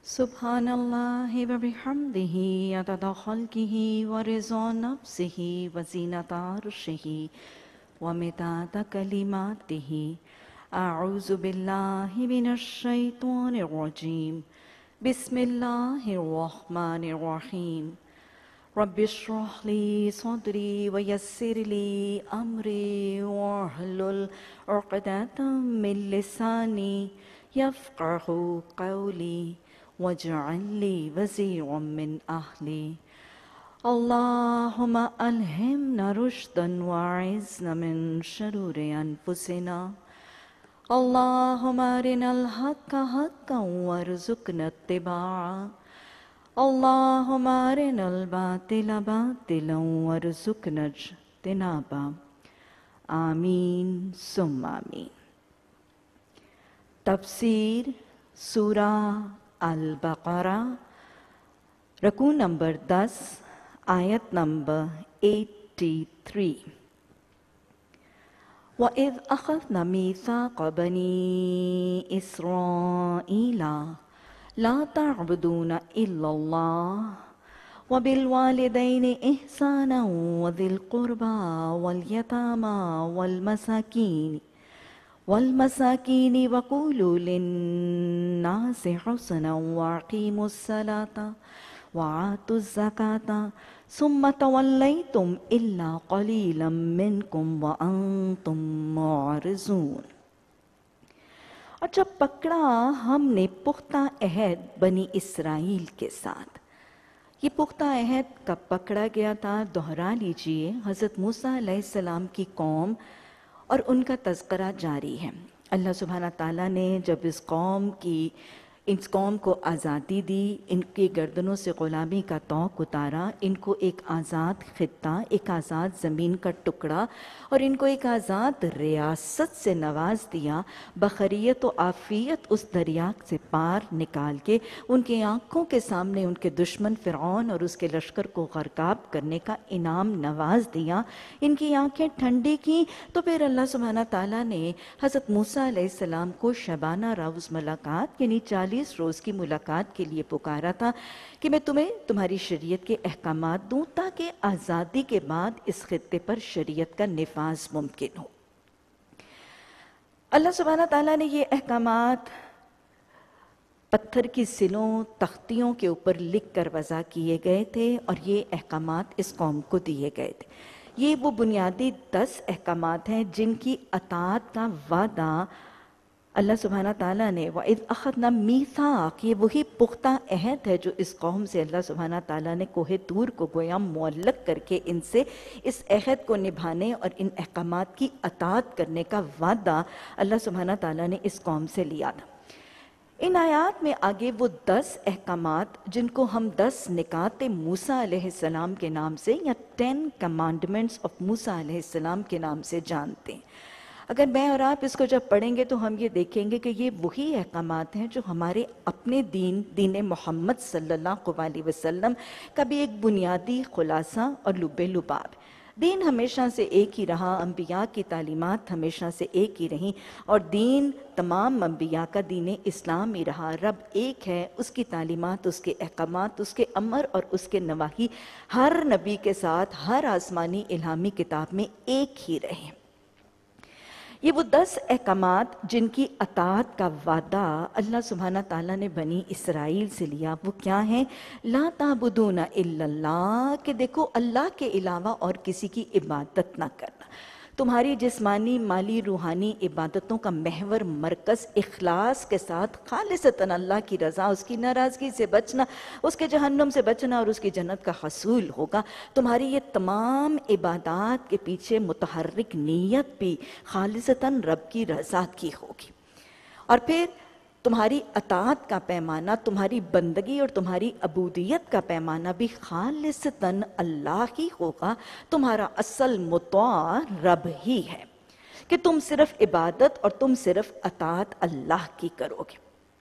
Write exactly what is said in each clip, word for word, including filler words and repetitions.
سبحان اللہ و بحمدہ عدد خلقہ و رضا نفسہ و زینت عرشہ و مداد کلماتہ۔ اعوذ باللہ من الشیطان الرجیم، بسم اللہ الرحمن الرحیم۔ رب اشرح لی صدری ویسر لی امری واحلل عقدۃ من لسانی یفقہوا قولی واجعل لی وزیرا من اہلی۔ اللہم الہمنا رشدا واعذنا من شرور انفسنا۔ اللہم ارنا الحق حقا وارزقنا اتباعہ۔ اللہم ارنا الباطل باطلا وارزقنا اجتنابہ۔ آمین ثم آمین۔ تفسیر سورہ البقرہ، رکوع نمبر دس، آیت نمبر ایٹی تھری۔ وَإِذْ أَخَذْنَا مِيثَاقَ بَنِي إِسْرَائِيلَ لَا تَعْبُدُونَ إِلَّا اللَّهَ وَبِالْوَالِدَيْنِ إِحْسَانًا وَذِي الْقُرْبَى وَالْيَتَامَى وَالْمَسَاكِينِ والمساکین وقولوا للناس حسنا واقیموا الصلاة وآتوا الزکاة ثم تولیتم الا قلیلا منکم وانتم معرضون۔ اور جب پکڑا ہم نے پختہ عہد بنی اسرائیل کے ساتھ، یہ پختہ عہد کب پکڑا گیا تھا؟ دہرا لیجئے، حضرت موسیٰ علیہ السلام کی قوم اور ان کا تذکرہ جاری ہے۔ اللہ سبحانہ تعالیٰ نے جب اس قوم کی اس قوم کو آزادی دی، ان کی گردنوں سے غلامی کا طوق اتارا، ان کو ایک آزاد خطہ، ایک آزاد زمین کا ٹکڑا اور ان کو ایک آزاد ریاست سے نواز دیا، بخیریت و عافیت اس دریا سے پار نکال کے ان کی آنکھوں کے سامنے ان کے دشمن فرعون اور اس کے لشکر کو غرقاب کرنے کا انعام نواز دیا، ان کی آنکھیں ٹھنڈی کی، تو پھر اللہ سبحانہ تعالیٰ نے حضرت موسیٰ علیہ السلام کو شبانہ روز ملاقات یعنی چالیس روز کی ملاقات کے لیے پکارا تھا کہ میں تمہیں تمہاری شریعت کے احکامات دوں تاکہ آزادی کے بعد اس خطے پر شریعت کا نفاذ ممکن ہو۔ اللہ سبحانہ تعالیٰ نے یہ احکامات پتھر کی سلوں تختیوں کے اوپر لکھ کر وضع کیے گئے تھے اور یہ احکامات اس قوم کو دیے گئے تھے۔ یہ وہ بنیادی دس احکامات ہیں جن کی اطاعت کا وعدہ اللہ سبحانہ تعالیٰ نے وَإِذْ أَخَذْنَا مِيثَاقَ، یہ وہی پختہ عہد ہے جو اس قوم سے اللہ سبحانہ تعالیٰ نے کوہ طور کو گویا معلق کر کے ان سے اس عہد کو نبھانے اور ان احکامات کی اطاعت کرنے کا وعدہ اللہ سبحانہ تعالیٰ نے اس قوم سے لیا تھا۔ ان آیات میں آگے وہ دس احکامات جن کو ہم دس نکات موسیٰ علیہ السلام کے نام سے یا ٹین کمانڈمنٹس آف موسیٰ علیہ السلام کے نام سے جانتے ہیں۔ اگر میں اور آپ اس کو جب پڑھیں گے تو ہم یہ دیکھیں گے کہ یہ وہی احکامات ہیں جو ہمارے اپنے دین دین محمد صلی اللہ علیہ وسلم کا بھی ایک بنیادی خلاصہ اور لب لباب ہے۔ دین ہمیشہ سے ایک ہی رہا، انبیاء کی تعلیمات ہمیشہ سے ایک ہی رہیں اور دین تمام انبیاء کا دین اسلام ہی رہا۔ رب ایک ہے، اس کی تعلیمات، اس کے احکامات، اس کے امر اور اس کے نواہی ہر نبی کے ساتھ ہر آسمانی الہامی کتاب میں ایک ہی رہے۔ یہ وہ دس احکامات جن کی اطاعت کا وعدہ اللہ سبحانہ تعالیٰ نے بنی اسرائیل سے لیا، وہ کیا ہیں؟ لا تعبدون الا اللہ، کہ دیکھو اللہ کے علاوہ اور کسی کی عبادت نہ کرنا۔ تمہاری جسمانی، مالی، روحانی عبادتوں کا محور مرکز اخلاص کے ساتھ خالصتاً اللہ کی رضا، اس کی ناراضگی سے بچنا، اس کے جہنم سے بچنا اور اس کی جنت کا حصول ہوگا۔ تمہاری یہ تمام عبادات کے پیچھے متحرک نیت بھی خالصتاً رب کی رضا کی ہوگی۔ اور پھر تمہاری اطاعت کا پیمانہ، تمہاری بندگی اور تمہاری عبودیت کا پیمانہ بھی خالصتاً اللہ ہی ہوگا۔ تمہارا اصل مطاع رب ہی ہے کہ تم صرف عبادت اور تم صرف اطاعت اللہ کی کرو گے۔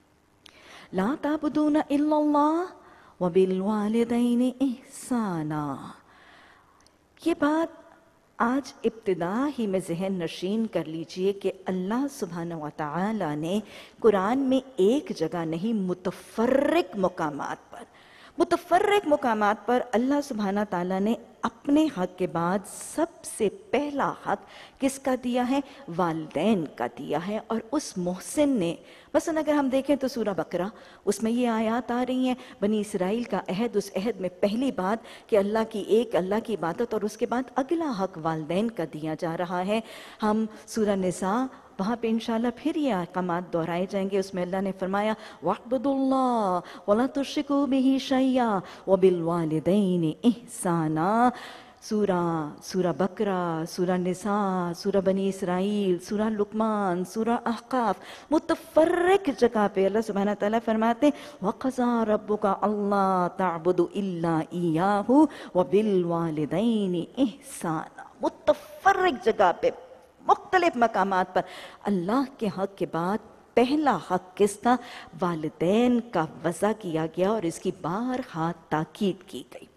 لا تعبدون الا اللہ وبالوالدین احسانا، یہ بات آج ابتدا ہی میں ذہن نشین کر لیجئے کہ اللہ سبحانہ و تعالی نے قرآن میں ایک جگہ نہیں متفرق مقامات پر متفرق مقامات پر اللہ سبحانہ تعالیٰ نے اپنے حق کے بعد سب سے پہلا حق کس کا دیا ہے؟ والدین کا دیا ہے۔ اور اس محسن نے مثلا اگر ہم دیکھیں تو سورہ بقرہ، اس میں یہ آیات آ رہی ہیں بنی اسرائیل کا عہد، اس عہد میں پہلی بات کہ اللہ کی ایک اللہ کی عبادت، اور اس کے بعد اگلا حق والدین کا دیا جا رہا ہے۔ ہم سورہ نساء وہاں پہ انشاءاللہ پھر یہ احکامات دہرائے جائیں گے، اس میں اللہ نے فرمایا وَاعْبُدُوا اللَّهَ وَلَا تُشْرِكُوا بِهِ شَيْئًا وَبِالْوَالِدَيْنِ إِحْسَانًا۔ سورہ سورہ بقرہ، سورہ نساء، سورہ بنی اسرائیل، سورہ لقمان، سورہ احقاف، متفرق جگہ پہ اللہ سبحانہ تعالیٰ فرماتے وَقَضَىٰ رَبُّكَ أَلَّا تَعْبُدُوا إِلَّا إِيَّاهُ وَبِالْوَالِدَيْنِ إِحْسَانًا۔ متفرق جگہ پہ مختلف مقامات پر اللہ کے حق کے بعد پہلا حق کس کا؟ والدین کا وضع کیا گیا، اور اس کی بارہا تاکید کی گئی۔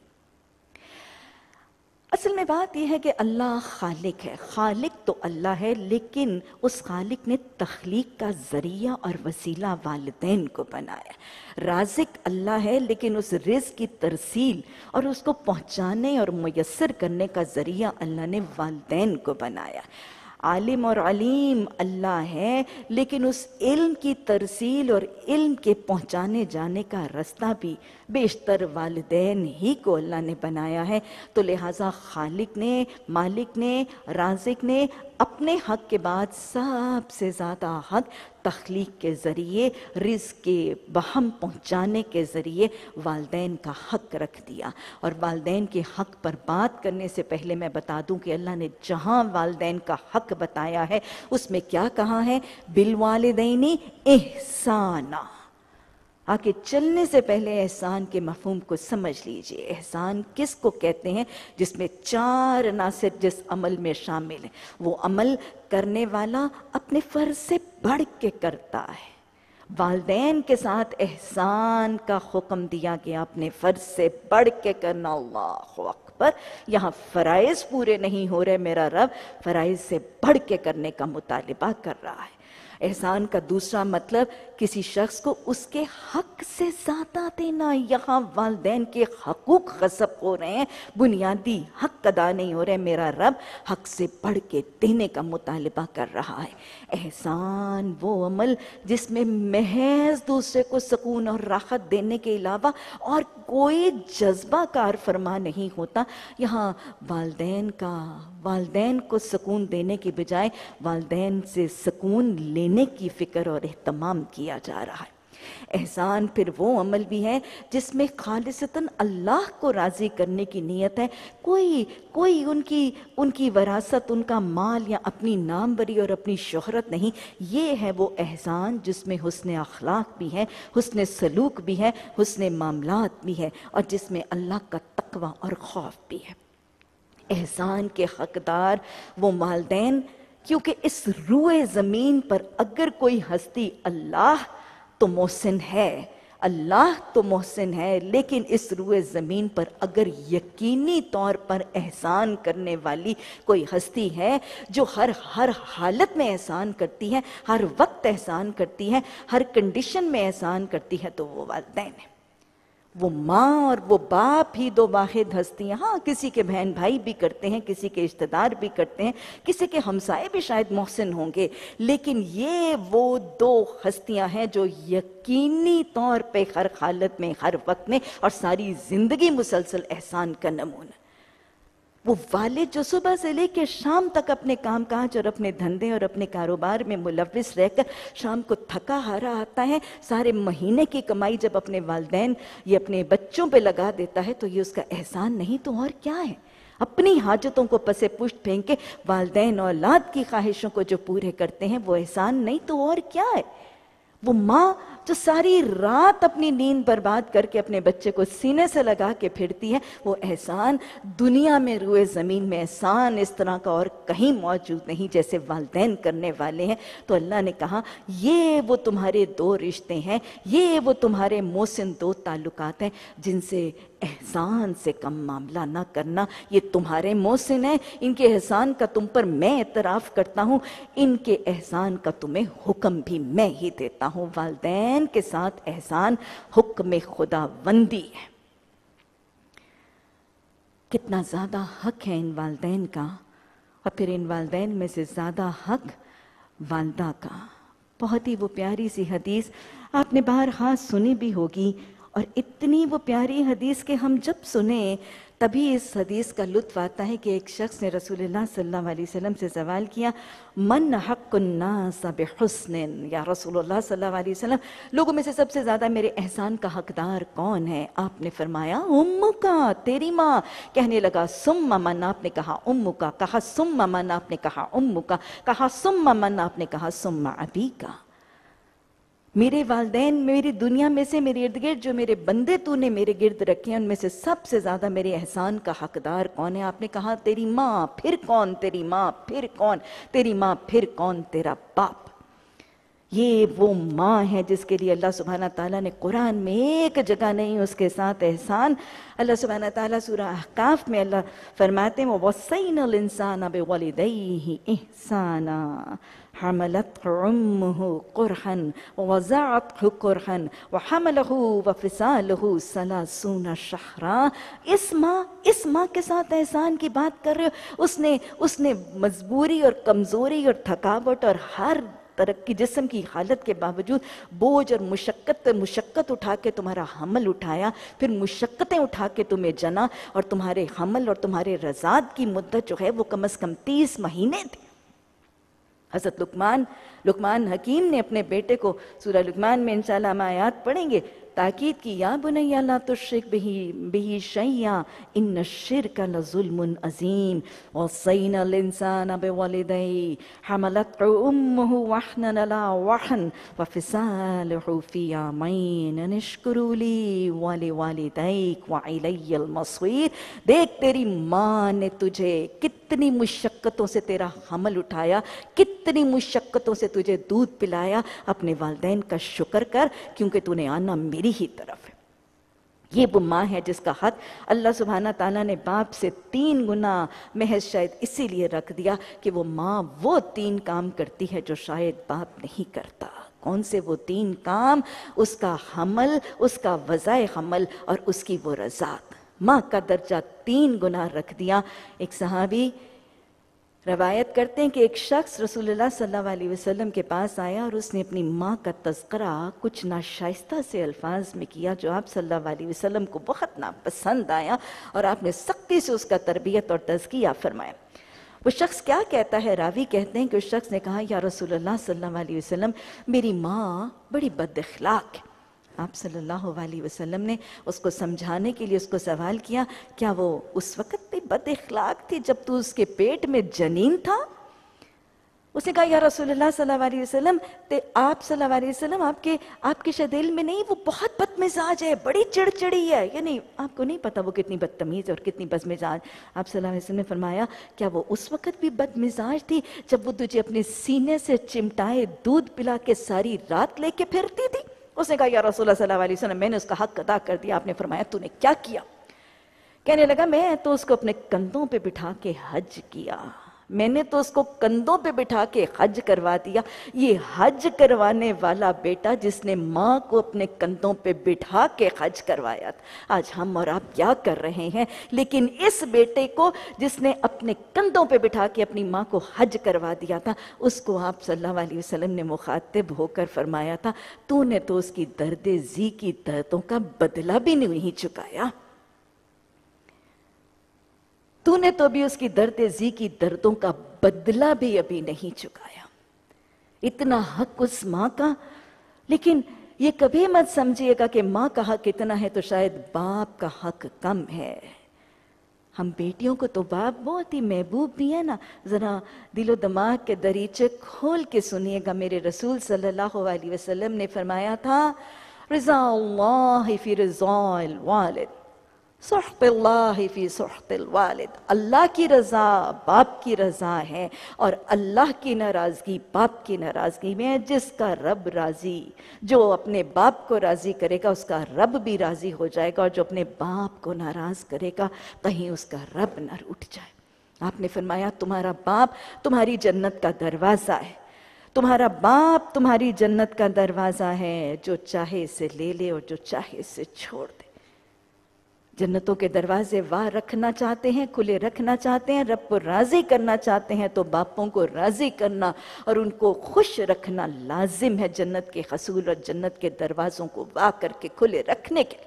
اصل میں بات یہ ہے کہ اللہ خالق ہے، خالق تو اللہ ہے، لیکن اس خالق نے تخلیق کا ذریعہ اور وسیلہ والدین کو بنایا۔ رازق اللہ ہے، لیکن اس رزق کی ترسیل اور اس کو پہنچانے اور میسر کرنے کا ذریعہ اللہ نے والدین کو بنایا۔ عالم اور علیم اللہ ہے، لیکن اس علم کی ترسیل اور علم کے پہنچانے جانے کا رستہ بھی بیشتر والدین ہی کو اللہ نے بنایا ہے۔ تو لہٰذا خالق نے، مالک نے، رازق نے اپنے حق کے بعد سب سے زیادہ حق تخلیق کے ذریعے، رزق کے بہم پہنچانے کے ذریعے والدین کا حق رکھ دیا۔ اور والدین کے حق پر بات کرنے سے پہلے میں بتا دوں کہ اللہ نے جہاں والدین کا حق بتایا ہے اس میں کیا کہا ہے؟ بالوالدین احسانا۔ آگے چلنے سے پہلے احسان کے مفہوم کو سمجھ لیجئے۔ احسان کس کو کہتے ہیں؟ جس میں چار عناصر جس عمل میں شامل ہیں۔ وہ عمل کرنے والا اپنے فرض سے بڑھ کے کرتا ہے۔ والدین کے ساتھ احسان کا حکم دیا گیا، اپنے فرض سے بڑھ کے کرنا۔ اللہ اکبر! یہاں فرائض پورے نہیں ہو رہے، میرا رب فرائض سے بڑھ کے کرنے کا مطالبہ کر رہا ہے۔ احسان کا دوسرا مطلب کسی شخص کو اس کے حق سے زیادہ دینا۔ یہاں والدین کے حقوق غصب ہو رہے ہیں، بنیادی حق ادا نہیں ہو رہے، میرا رب حق سے بڑھ کے دینے کا مطالبہ کر رہا ہے۔ احسان وہ عمل جس میں محض دوسرے کو سکون اور راحت دینے کے علاوہ اور کوئی جذبہ کار فرما نہیں ہوتا۔ یہاں والدین کا والدین کو سکون دینے کی بجائے والدین سے سکون لینے کی فکر اور اہتمام کیا جا رہا ہے۔ احسان پھر وہ عمل بھی ہے جس میں خالصتاً اللہ کو راضی کرنے کی نیت ہے، کوئی کوئی ان کی ان کی وراثت، ان کا مال یا اپنی ناموری اور اپنی شہرت نہیں۔ یہ ہے وہ احسان جس میں حسن اخلاق بھی ہے، حسن سلوک بھی ہے، حسن معاملات بھی ہے، اور جس میں اللہ کا تقوی اور خوف بھی ہے۔ احسان کے حقدار وہ والدین، کیونکہ اس روئے زمین پر اگر کوئی ہستی اللہ تو محسن ہے، اللہ تو محسن ہے، لیکن اس روئے زمین پر اگر یقینی طور پر احسان کرنے والی کوئی ہستی ہے جو ہر ہر حالت میں احسان کرتی ہے، ہر وقت احسان کرتی ہے، ہر کنڈیشن میں احسان کرتی ہے، تو وہ والدین ہیں۔ وہ ماں اور وہ باپ ہی دو واحد ہستیاں، ہاں کسی کے بہن بھائی بھی کرتے ہیں، کسی کے رشتہ دار بھی کرتے ہیں، کسی کے ہمسائے بھی شاید محسن ہوں گے، لیکن یہ وہ دو ہستیاں ہیں جو یقینی طور پہ ہر حالت میں، ہر وقت میں اور ساری زندگی مسلسل احسان کا نمونہ۔ وہ والد جو صبح سے لے کے شام تک اپنے کام کاج اور اپنے دھندے اور اپنے کاروبار میں ملوث رہ کر شام کو تھکا ہارا آتا ہے، سارے مہینے کی کمائی جب اپنے والدین یہ اپنے بچوں پہ لگا دیتا ہے، تو یہ اس کا احسان نہیں تو اور کیا ہے؟ اپنی حاجتوں کو پس پشت پھینک کے والدین اولاد کی خواہشوں کو جو پورے کرتے ہیں وہ احسان نہیں تو اور کیا ہے؟ وہ ماں جو ساری رات اپنی نیند برباد کر کے اپنے بچے کو سینے سے لگا کے پھرتی ہے، وہ احسان دنیا میں روئے زمین میں احسان اس طرح کا اور کہیں موجود نہیں جیسے والدین کرنے والے ہیں۔ تو اللہ نے کہا یہ وہ تمہارے دو رشتے ہیں، یہ وہ تمہارے محسن دو تعلقات ہیں جن سے احسان سے کم معاملہ نہ کرنا۔ یہ تمہارے محسن ہیں، ان کے احسان کا تم پر میں اعتراف کرتا ہوں، ان کے احسان کا تمہیں حکم بھی میں ہی دیتا ہوں۔ والدین کے ساتھ احسان حکم خدا بندی ہے۔ کتنا زیادہ حق ہے ان والدین کا، اور پھر ان والدین میں سے زیادہ حق والدہ کا۔ بہت ہی وہ پیاری سی حدیث آپ نے بارہا سنی بھی ہوگی، اور اتنی وہ پیاری حدیث کہ ہم جب سنیں تبھی اس حدیث کا لطف آتا ہے کہ ایک شخص نے رسول اللہ صلی اللہ علیہ وسلم سے سوال کیا، من حق الناس بحسن، یا رسول اللہ صلی اللہ علیہ وسلم لوگوں میں سے سب سے زیادہ میرے احسان کا حقدار کون ہے؟ آپ نے فرمایا امک کا، تیری ماں۔ کہنے لگا ثم من، آپ نے کہا امک کا، کہا ثم من، آپ نے کہا امک کا، کہا ثم من، آپ نے کہا ثم ابی کا۔ میرے والدین میری دنیا میں سے میرے ارد گرد جو میرے بندے تو نے میرے گرد رکھے ہیں ان میں سے سب سے زیادہ میرے احسان کا حقدار کون ہے؟ آپ نے کہا تیری ماں، پھر کون؟ تیری ماں، پھر کون؟ تیری ماں، پھر کون؟ تیرا باپ۔ یہ وہ ماں ہے جس کے لیے اللہ سبحانہ تعالیٰ نے قرآن میں ایک جگہ نہیں اس کے ساتھ احسان۔ اللہ سبحانہ تعالیٰ سورہ احقاف میں اللہ فرماتے ہیں وَوَصَّيْنَا الْإِنسَانَ بِوَالِدَيْهِ إِحْسَانًا حَمَلَتْهُ أُمُّهُ كُرْهًا وَوَضَعَتْهُ كُرْهًا وَحَمَلَهُ وَفِصَالُهُ ثَلَاثُونَ شَهْرًا۔ اس ماں اس ماں کے ساتھ احسان کی بات کر رہے ہو، اس نے اس نے مجبوری اور کمزوری اور تھکاوٹ اور ہر طرح کی جسم کی حالت کے باوجود بوجھ اور مشقت پر مشقت اٹھا کے تمہارا حمل اٹھایا، پھر مشقتیں اٹھا کے تمہیں جنا، اور تمہارے حمل اور تمہارے رضاعت کی مدت جو ہے وہ کم از کم تیس مہینے تھی۔ حضرت لقمان لقمان حکیم نے اپنے بیٹے کو سورہ لقمان میں انشاءاللہ ہم آیات پڑھیں گے تاکید کی، یا بنی لا تشرک بہ شیئا ان الشرک لظلم عظیم وصینا الانسان بوالدیہ حملتہ امہ وحنا علی وحن وفصالہ فی عامین ان اشکر لی ولوالدیک وإلی المصیر۔ دیکھ تیری ماں نے تجھے کتنی مشقتوں سے تیرا حمل اٹھایا، کتنی مشقتوں سے تجھے دودھ پلایا، اپنے والدین کا شکر کر کیونکہ تو نے آنا میری ہی طرف ہے۔ یہ وہ ماں ہے جس کا حق اللہ سبحانہ تعالیٰ نے باپ سے تین گنا محض شاید اسی لیے رکھ دیا کہ وہ ماں وہ تین کام کرتی ہے جو شاید باپ نہیں کرتا۔ کون سے وہ تین کام؟ اس کا حمل، اس کا وضع حمل اور اس کی وہ رضاعت۔ ماں کا درجہ تین گنا رکھ دیا۔ ایک صحابی روایت کرتے ہیں کہ ایک شخص رسول اللہ صلی اللہ علیہ وسلم کے پاس آیا اور اس نے اپنی ماں کا تذکرہ کچھ ناشائستہ سے الفاظ میں کیا جو آپ صلی اللہ علیہ وسلم کو بہت ناپسند آیا، اور آپ نے سختی سے اس کا تربیت اور تزکیہ فرمایا۔ وہ شخص کیا کہتا ہے؟ راوی کہتے ہیں کہ اس شخص نے کہا یا رسول اللہ صلی اللہ علیہ وسلم میری ماں بڑی بد اخلاق ہے۔ آپ صلی اللہ علیہ وسلم نے اس کو سمجھانے کے لیے اس کو سوال کیا، کیا وہ اس وقت بھی بد اخلاق تھی جب تو اس کے پیٹ میں جنین تھا؟ اس نے کہا یا رسول اللہ صلی اللہ علیہ وسلم آپ صلی اللہ علیہ وسلم آپ کے آپ کے شاید علم میں نہیں، وہ بہت بد مزاج ہے، بڑی چڑچڑی ہے، یعنی آپ کو نہیں پتا وہ کتنی بدتمیز اور کتنی بد مزاج۔ آپ صلی اللہ علیہ وسلم نے فرمایا کیا وہ اس وقت بھی بد مزاج تھی جب وہ تجھے اپنے سینے سے چمٹائے دودھ پلا کے ساری رات لے کے پھرتی تھی؟ اس نے کہا یا رسول اللہ صلی اللہ علیہ وسلم میں نے اس کا حق ادا کر دیا۔ آپ نے فرمایا تو نے کیا کیا؟ کہنے لگا میں تو اس کو اپنے کندھوں پہ بٹھا کے حج کیا، میں نے تو اس کو کندھوں پہ بٹھا کے حج کروا دیا۔ یہ حج کروانے والا بیٹا جس نے ماں کو اپنے کندھوں پہ بٹھا کے حج کروایا تھا، آج ہم اور آپ کیا کر رہے ہیں؟ لیکن اس بیٹے کو جس نے اپنے کندھوں پہ بٹھا کے اپنی ماں کو حج کروا دیا تھا، اس کو آپ صلی اللہ علیہ وسلم نے مخاطب ہو کر فرمایا تھا تو نے تو اس کی درد زی کی دردوں کا بدلہ بھی نہیں چکایا، تو نے تو بھی اس کی درد زی کی دردوں کا بدلہ بھی ابھی نہیں چکایا۔ اتنا حق اس ماں کا، لیکن یہ کبھی مت سمجھیے گا کہ ماں کا حق اتنا ہے تو شاید باپ کا حق کم ہے۔ ہم بیٹیوں کو تو باپ بہت ہی محبوب بھی ہے نا. ذرا دل و دماغ کے دریچے کھول کے سنیے گا. میرے رسول صلی اللہ علیہ وسلم نے فرمایا تھا رضا اللہ فی رضا الوالد، سخط اللہ فی سخط الوالد. اللہ کی رضا باپ کی رضا ہے اور اللہ کی ناراضگی باپ کی ناراضگی میں ہے. جس کا رب راضی، جو اپنے باپ کو راضی کرے گا اس کا رب بھی راضی ہو جائے گا، اور جو اپنے باپ کو ناراض کرے گا کہیں اس کا رب نہ روٹھ جائے. آپ نے فرمایا تمہارا باپ تمہاری جنت کا دروازہ ہے، تمہارا باپ تمہاری جنت کا دروازہ ہے. جو چاہے اسے لے لے اور جو چاہے اسے چھوڑ دے. جنتوں کے دروازے واہ رکھنا چاہتے ہیں، کھلے رکھنا چاہتے ہیں، رب کو راضی کرنا چاہتے ہیں تو باپوں کو راضی کرنا اور ان کو خوش رکھنا لازم ہے جنت کے حصول اور جنت کے دروازوں کو واہ کر کے کھلے رکھنے کے.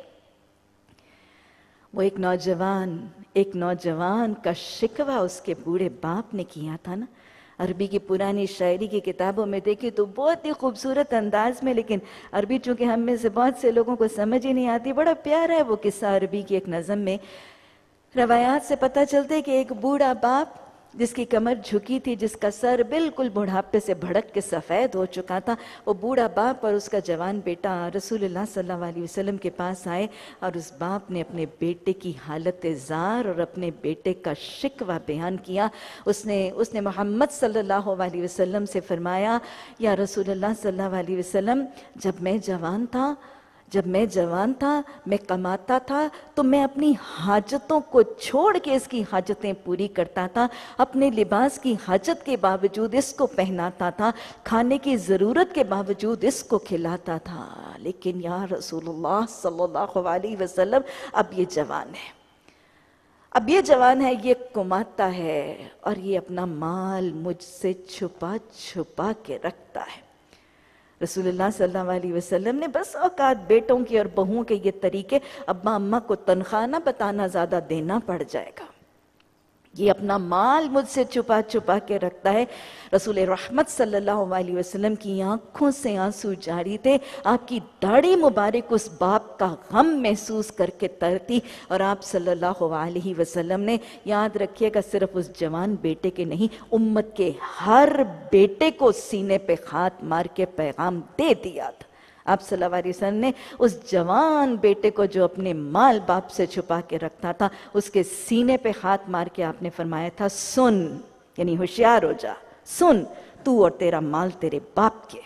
وہ ایک نوجوان ایک نوجوان کا شکوہ اس کے بوڑھے باپ نے کیا تھا نا. عربی کی پرانی شاعری کی کتابوں میں دیکھی تو بہت ہی خوبصورت انداز میں، لیکن عربی چونکہ ہم میں سے بہت سے لوگوں کو سمجھ ہی نہیں آتی. بڑا پیارا ہے وہ قصہ عربی کی ایک نظم میں. روایات سے پتہ چلتے کہ ایک بوڑھا باپ جس کی کمر جھکی تھی، جس کا سر بالکل بڑھاپے سے بھڑک کے سفید ہو چکا تھا، وہ بوڑھا باپ اور اس کا جوان بیٹا رسول اللہ صلی اللہ علیہ وسلم کے پاس آئے اور اس باپ نے اپنے بیٹے کی حالت زار اور اپنے بیٹے کا شکوہ بیان کیا. اس نے اس نے محمد صلی اللہ علیہ وسلم سے فرمایا یا رسول اللہ صلی اللہ علیہ وسلم، جب میں جوان تھا جب میں جوان تھا میں کماتا تھا تو میں اپنی حاجتوں کو چھوڑ کے اس کی حاجتیں پوری کرتا تھا، اپنے لباس کی حاجت کے باوجود اس کو پہناتا تھا، کھانے کی ضرورت کے باوجود اس کو کھلاتا تھا. لیکن یا رسول اللہ صلی اللہ علیہ وسلم اب یہ جوان ہے اب یہ جوان ہے یہ کماتا ہے اور یہ اپنا مال مجھ سے چھپا چھپا کے رکھتا ہے. رسول اللہ صلی اللہ علیہ وسلم نے بس اوقات بیٹوں کی اور بہوؤں کے یہ طریقے، ابا اماں کو تنخواہ نہ بتانا زیادہ دینا پڑ جائے گا، یہ اپنا مال مجھ سے چھپا چھپا کے رکھتا ہے. رسول رحمت صلی اللہ علیہ وسلم کی آنکھوں سے آنسو جاری تھے. آپ کی داڑھی مبارک اس باپ کا غم محسوس کر کے ترتی اور آپ صلی اللہ علیہ وسلم نے، یاد رکھیے گا، صرف اس جوان بیٹے کے نہیں، امت کے ہر بیٹے کو سینے پہ ہاتھ مار کے پیغام دے دیا تھا. آپ صلی اللہ علیہ وسلم نے اس جوان بیٹے کو جو اپنے مال باپ سے چھپا کے رکھتا تھا، اس کے سینے پہ ہاتھ مار کے آپ نے فرمایا تھا سن، یعنی ہوشیار ہو جا، سن، تو اور تیرا مال تیرے باپ کے.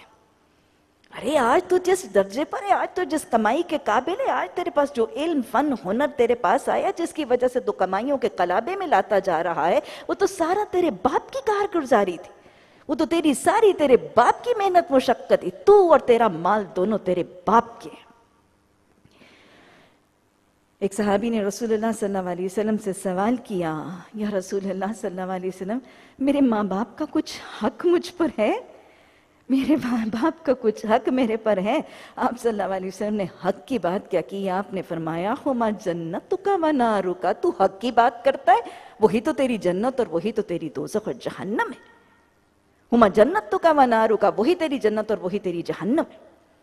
ارے آج تو جس درجے پر ہے، آج تو جس کمائی کے قابل ہے، آج تیرے پاس جو علم فن ہنر تیرے پاس آیا جس کی وجہ سے تو کمائیوں کے قلابے میں لاتا جا رہا ہے، وہ تو سارا تیرے باپ کی کارگزاری تھی، وہ تو تیری ساری تیرے باپ کی محنت مشقت تھی، تو اور تیرا مال دونوں تیرے باپ کے. ایک صحابی نے رسول اللہ صلی اللہ علیہ وسلم سے سوال کیا، یا رسول اللہ صلی اللہ علیہ وسلم، میرے ماں باپ کا کچھ حق مجھ پر ہے؟ میرے ماں باپ کا کچھ حق میرے پر ہے؟ آپ صلی اللہ علیہ وسلم نے حق کی بات کیا کی؟ آپ نے فرمایا ہما جنتک و نارک، تو حق کی بات کرتا ہے، وہی تو تیری جنت اور وہی تو تیری دوزخ اور جہنم ہے. ہما جنتک و نارک، وہی تیری جنت اور وہی تیری جہنم ہے.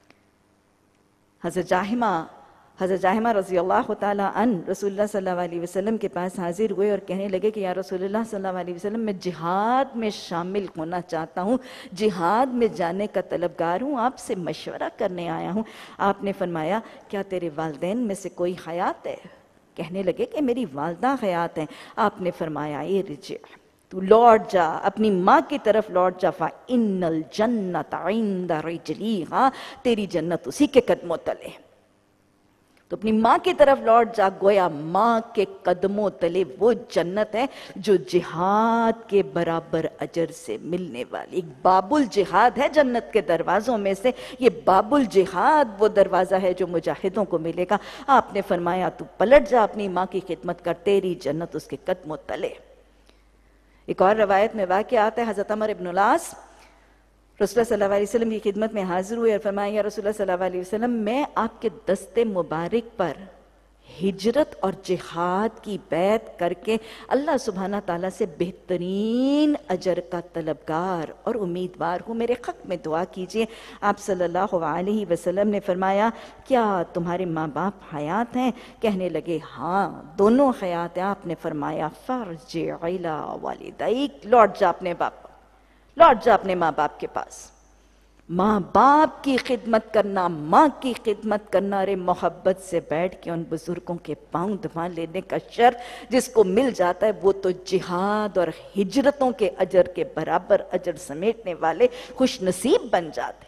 حضرت جاہمہ حضرت جاہمہ رضی اللہ تعالیٰ عنہ رسول اللہ صلی اللہ علیہ وسلم کے پاس حاضر ہوئے اور کہنے لگے کہ یا رسول اللہ صلی اللہ علیہ وسلم، میں جہاد میں شامل ہونا چاہتا ہوں، جہاد میں جانے کا طلبگار ہوں، آپ سے مشورہ کرنے آیا ہوں. آپ نے فرمایا کیا تیرے والدین میں سے کوئی حیات ہے؟ کہنے لگے کہ میری والدہ حیات ہیں. آپ نے فرمایا ارجع، تو لوٹ جا، اپنی ماں کی طرف لوٹ جا، فَإِنَّ الْجَنَّةَ عِنْدَ رِجْلِهَا، تیری جنت اسی کے قدموں تلے. تو اپنی ماں کی طرف لوٹ جا، گویا ماں کے قدموں تلے وہ جنت ہے جو جہاد کے برابر اجر سے ملنے والی. ایک باب الجہاد ہے جنت کے دروازوں میں سے، یہ باب الجہاد وہ دروازہ ہے جو مجاہدوں کو ملے گا. آپ نے فرمایا تو پلٹ جا، اپنی ماں کی خدمت کر، تیری جنت اس کے قدموں تلے. ایک اور روایت میں واقع آتا ہے، حضرت عمر ابن العاص رسول اللہ صلی اللہ علیہ وسلم کی خدمت میں حاضر ہوئے اور فرمایا یا رسول اللہ صلی اللہ علیہ وسلم، میں آپ کے دست مبارک پر ہجرت اور جہاد کی بیعت کر کے اللہ سبحانہ تعالیٰ سے بہترین اجر کا طلبگار اور امیدوار ہوں، میرے حق میں دعا کیجئے۔ آپ صلی اللہ علیہ وسلم نے فرمایا کیا تمہارے ماں باپ حیات ہیں؟ کہنے لگے ہاں دونوں حیات ہیں۔ آپ نے فرمایا فرجع الی والدیک، لوٹ جا اپنے باپ لوٹ جا اپنے ماں باپ کے پاس۔ ماں باپ کی خدمت کرنا، ماں کی خدمت کرنا، ارے محبت سے بیٹھ کے ان بزرگوں کے پاؤں دبا لینے کا شرف جس کو مل جاتا ہے وہ تو جہاد اور ہجرتوں کے اجر کے برابر اجر سمیٹنے والے خوش نصیب بن جاتے۔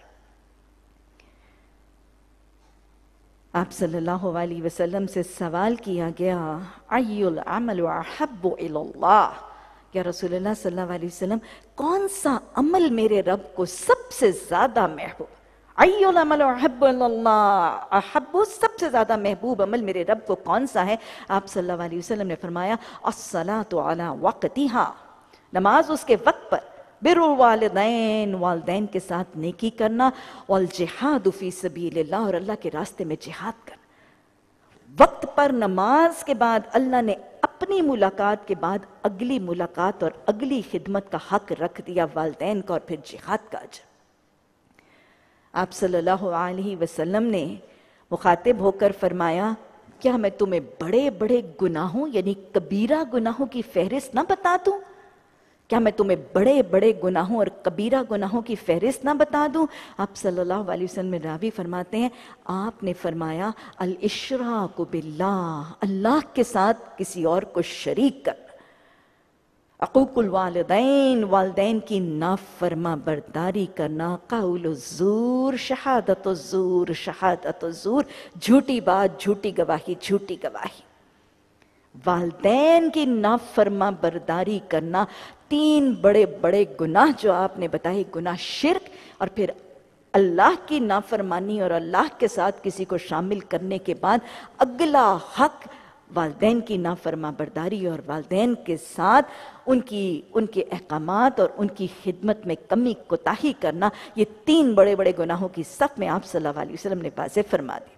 آپ صلی اللہ علیہ وسلم سے سوال کیا گیا ای العمل احب الی اللہ، یا رسول اللہ صلی اللہ علیہ وسلم کون سا عمل میرے رب کو سب سے زیادہ محبوب، ای العمل احب الی اللہ، احب سب سے زیادہ محبوب عمل میرے رب کو کون سا ہے؟ آپ صلی اللہ علیہ وسلم نے فرمایا الصلاۃ علی وقتہا، نماز اس کے وقت پر، بر الوالدین، والدین کے ساتھ نیکی کرنا، والجہاد فی سبیل اللہ، اور اللہ کے راستے میں جہاد کرنا۔ وقت پر نماز کے بعد اللہ نے اپنی ملاقات کے بعد اگلی ملاقات اور اگلی خدمت کا حق رکھ دیا والدین کا اور پھر جہاد کا اجر۔ آپ صلی اللہ علیہ وسلم نے مخاطب ہو کر فرمایا کیا میں تمہیں بڑے بڑے گناہوں یعنی کبیرہ گناہوں کی فہرست نہ بتا دوں؟ کیا میں تمہیں بڑے بڑے گناہوں اور کبیرہ گناہوں کی فہرست نہ بتا دوں؟ آپ صلی اللہ علیہ وسلم میں راوی فرماتے ہیں آپ نے فرمایا الاشراک باللہ، اللہ کے ساتھ کسی اور کو شریک کرنا، عقوق الوالدین، والدین کی نافرما برداری کرنا، قول الزور، شہادت الزور، شہادت الزور، جھوٹی بات، جھوٹی گواہی، جھوٹی گواہی، والدین کی نافرما برداری کرنا۔ تین بڑے بڑے گناہ جو آپ نے بتائے، گناہ شرک، اور پھر اللہ کی نافرمانی اور اللہ کے ساتھ کسی کو شامل کرنے کے بعد اگلا حق والدین کی نافرما برداری اور والدین کے ساتھ ان کی ان کے احکامات اور ان کی خدمت میں کمی کوتاہی کرنا، یہ تین بڑے بڑے گناہوں کی صف میں آپ صلی اللہ علیہ وسلم نے واضح فرما دی۔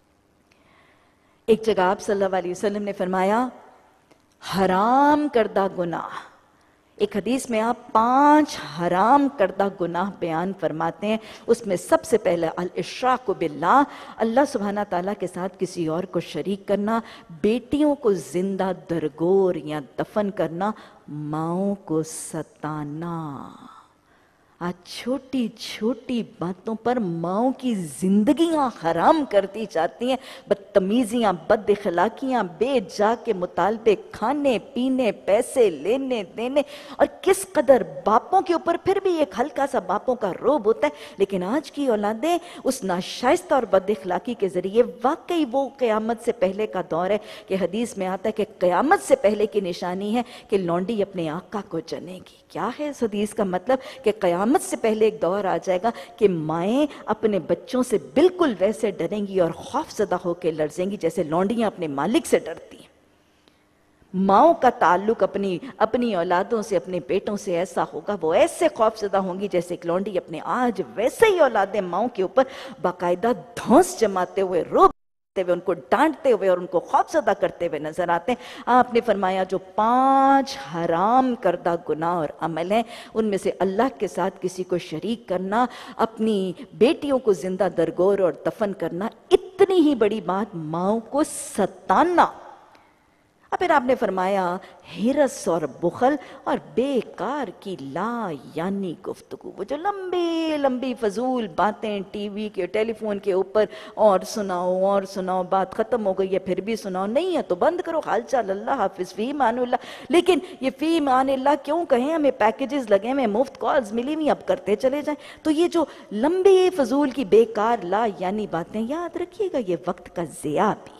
ایک جگہ آپ صلی اللہ علیہ وسلم نے فرمایا حرام کردہ گناہ، ایک حدیث میں آپ پانچ حرام کردہ گناہ بیان فرماتے ہیں، اس میں سب سے پہلے الاشراک باللہ، اللہ سبحانہ تعالیٰ کے ساتھ کسی اور کو شریک کرنا، بیٹیوں کو زندہ درگور یا دفن کرنا، ماؤں کو ستانا۔ آج چھوٹی چھوٹی باتوں پر ماؤں کی زندگیاں حرام کر دی جاتی ہیں، بدتمیزیاں، بد اخلاقیاں، بے جا کے مطالبے، کھانے پینے، پیسے لینے دینے، اور کس قدر باپوں کے اوپر پھر بھی ایک ہلکا سا باپوں کا روب ہوتا ہے، لیکن آج کی اولادیں اس ناشائستہ اور بد اخلاقی کے ذریعے واقعی وہ قیامت سے پہلے کا دور ہے کہ حدیث میں آتا ہے کہ قیامت سے پہلے کی نشانی ہے کہ لونڈی اپنے آقا کو جنے گی۔ کیا ہے اس حدیث کا مطلب؟ کہ قیامت سے پہلے ایک دور آ جائے گا کہ مائیں اپنے بچوں سے بالکل ویسے ڈریں گی اور خوف زدہ ہو کے لرزیں گی جیسے لونڈیاں اپنے مالک سے ڈرتی ہیں۔ ماؤں کا تعلق اپنی اپنی اولادوں سے، اپنے بیٹوں سے ایسا ہوگا، وہ ایسے خوف زدہ ہوں گی جیسے ایک لونڈی اپنے، آج ویسے ہی اولادیں ماؤں کے اوپر باقاعدہ دھونس جماتے ہوئے، روب ہوئے، ان کو ڈانٹتے ہوئے اور ان کو خوف زدہ کرتے ہوئے نظر آتے ہیں۔ آپ نے فرمایا جو پانچ حرام کردہ گناہ اور عمل ہیں ان میں سے اللہ کے ساتھ کسی کو شریک کرنا، اپنی بیٹیوں کو زندہ درگور اور دفن کرنا، اتنی ہی بڑی بات ماؤں کو ستانا، اور پھر آپ نے فرمایا حرص اور بخل اور بیکار کی لا یعنی گفتگو، وہ جو لمبی لمبی فضول باتیں ٹی وی کے، ٹیلی فون کے اوپر، اور سناؤ اور سناؤ، بات ختم ہو گئی ہے پھر بھی سناؤ، نہیں ہے تو بند کرو، حال چال اللہ حافظ، فی امان اللہ۔ لیکن یہ فی امان اللہ کیوں کہیں؟ ہمیں پیکیجز لگے ہوئے، مفت کالز ملی ہوئی، اب کرتے چلے جائیں۔ تو یہ جو لمبی فضول کی بیکار لا یعنی باتیں، یاد رکھیے گا یہ وقت کا ضیاع بھی ہے۔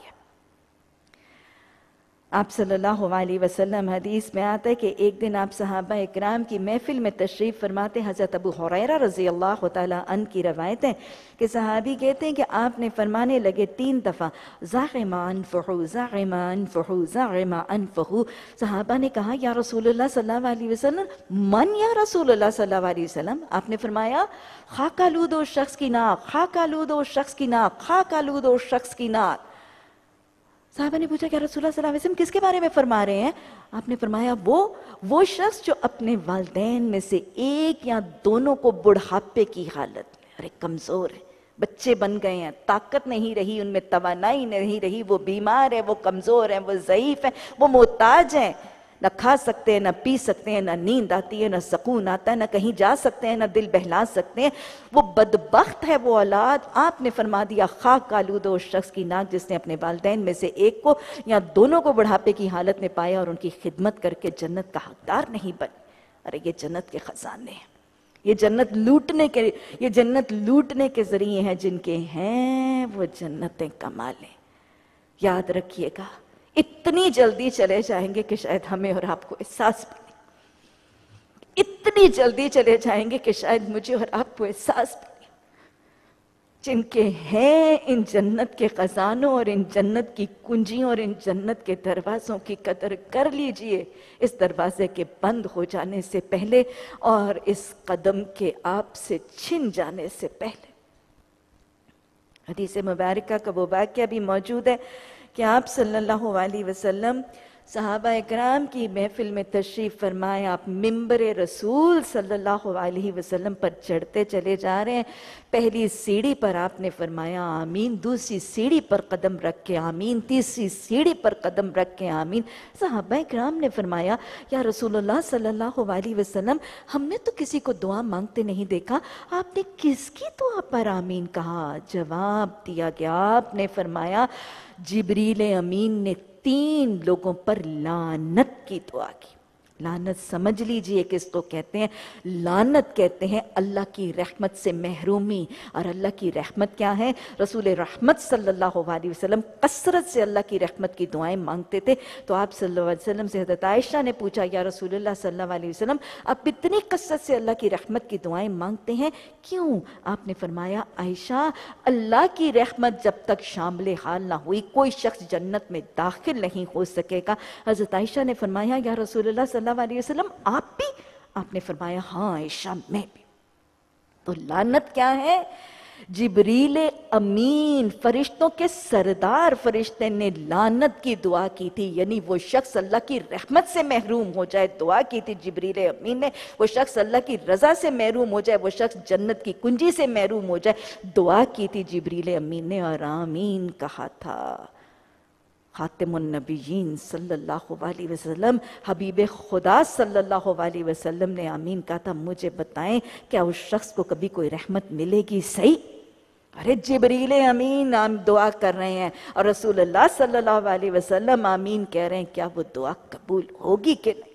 آپ صلی اللہ علیہ وسلم حدیث میں آتا ہے کہ ایک دن آپ صحابہ اکرام کی محفل میں تشریف فرماتے، حضرت ابو ہریرہ رضی اللہ تعالیٰ عنہ کی روایت ہے کہ صحابی کہتے ہیں کہ آپ نے فرمانے لگے تین دفعہ زعم انفہ زعم انفہ زعم انفہ۔ صحابہ نے کہا یا رسول اللہ صلی اللہ علیہ وسلم، من یا رسول اللہ صلی اللہ علیہ وسلم؟ آپ نے فرمایا خاک آلود و شخص کی ناک، خاک آلود و شخص کی ناک، خاک آلود و شخص کی ناک۔ साहबा ने पूछा, क्या रसूलुल्लाह सल्लल्लाहु अलैहि वसल्लम किसके बारे में फरमा रहे हैं? आपने फरमाया, वो वो शख्स जो अपने वालिदैन में से एक या दोनों को बुढ़ापे की हालत में, अरे कमजोर है, बच्चे बन गए हैं, ताकत नहीं रही, उनमें तवानाई नहीं रही, वो बीमार है, वो कमजोर है, वो ज़ईफ है, वो मोहताज है, न खा सकते हैं, न पी सकते हैं, न नींद आती है, न सुकून आता है, न कहीं जा सकते हैं, न दिल बहला सकते हैं, वो बदबख्त है वो औलाद। आपने फरमा दिया, खाक आलूद उस शख्स की नाक जिसने अपने वालिदैन में से एक को या दोनों को बुढ़ापे की हालत में पाया और उनकी खिदमत करके जन्नत का हकदार नहीं बने। अरे ये जन्नत के खजाने हैं, ये जन्नत लूटने के ये जन्नत लूटने के जरिए हैं, जिनके हैं वो जन्नतें कमा लें। याद रखिएगा, इतनी जल्दी चले जाएंगे कि शायद हमें और आपको एहसास भी नहीं, इतनी जल्दी चले जाएंगे कि शायद मुझे और आपको एहसास भी नहीं। जिनके हैं इन जन्नत के खजानों और इन जन्नत की कुंजियों और इन जन्नत के दरवाजों की कदर कर लीजिए, इस दरवाजे के बंद हो जाने से पहले और इस कदम के आपसे छिन जाने से पहले। हदीस मुबारका का वो वाक़या भी मौजूद है कि आप सल्लल्लाहु अलैहि वसल्लम सहाबा इकराम की महफिल में तशरीफ फरमाए, आप मिंबर रसूल सल्लल्लाहु अलैहि वसल्लम पर चढ़ते चले जा रहे हैं। पहली सीढ़ी पर आपने फरमाया आमीन, दूसरी सीढ़ी पर कदम रख के आमीन, तीसरी सीढ़ी पर कदम रख के आमीन। सहाबा इकराम ने फरमाया, या रसूलुल्लाह सल्लल्लाहु अलैहि वसल्लम, हमने तो किसी को दुआ मांगते नहीं देखा, आपने किसकी दुआ पर आमीन कहा? जवाब दिया गया, आपने फरमाया जिब्रील अमीन ने तीन लोगों पर लानत की दुआ की। लानत समझ लीजिए किसको कहते हैं? लानत कहते हैं अल्लाह की रहमत से महरूमी। और अल्लाह की रहमत क्या है? रसूल रहमत सल्लल्लाहु अलैहि वसल्लम कसरत से अल्लाह की रहमत की दुआएं मांगते थे। तो आप सल्लल्लाहु अलैहि वसल्लम से हज़रत आयशा ने पूछा, या रसूलुल्लाह सल्लल्लाहु अलैहि वसल्लम, आप इतनी कसरत से अल्लाह की रहमत की दुआएं मांगते हैं, क्यों? आपने फरमाया, आयशा, अल्लाह की रहमत जब तक शामिल हाल ना हुई कोई शख्स जन्नत में दाखिल नहीं हो सकेगा। हज़रत आयशा ने फरमाया, या रसूलुल्लाह सल्लल्लाहु अलैहि वसल्लम, आप भी? आपने फरमाया, हाँ आयशा, मैं भी। तो लानत क्या है? जिब्रील अमीन, फरिश्तों के सरदार फरिश्ते ने लानत की दुआ की थी, यानी वो शख्स अल्लाह की रहमत से महरूम हो जाए, दुआ की थी जिब्रील अमीन ने। वो शख्स अल्लाह की रजा से महरूम हो जाए, वो शख्स जन्नत की कुंजी से महरूम हो जाए, दुआ की थी जिब्रील अमीन ने और आमीन कहा था। खातिमुन नबीयीन सल्लल्लाहु अलैहि वसल्लम, हबीब खुदा सल्लल्लाहु अलैहि वसल्लम ने आमीन कहा था। मुझे बताएं, क्या उस शख्स को कभी कोई रहमत मिलेगी? सही, अरे जिब्रील अमीन आम दुआ कर रहे हैं और रसूलुल्लाह सल्लल्लाहु अलैहि वसल्लम आमीन कह रहे हैं, क्या वो दुआ कबूल होगी कि नहीं?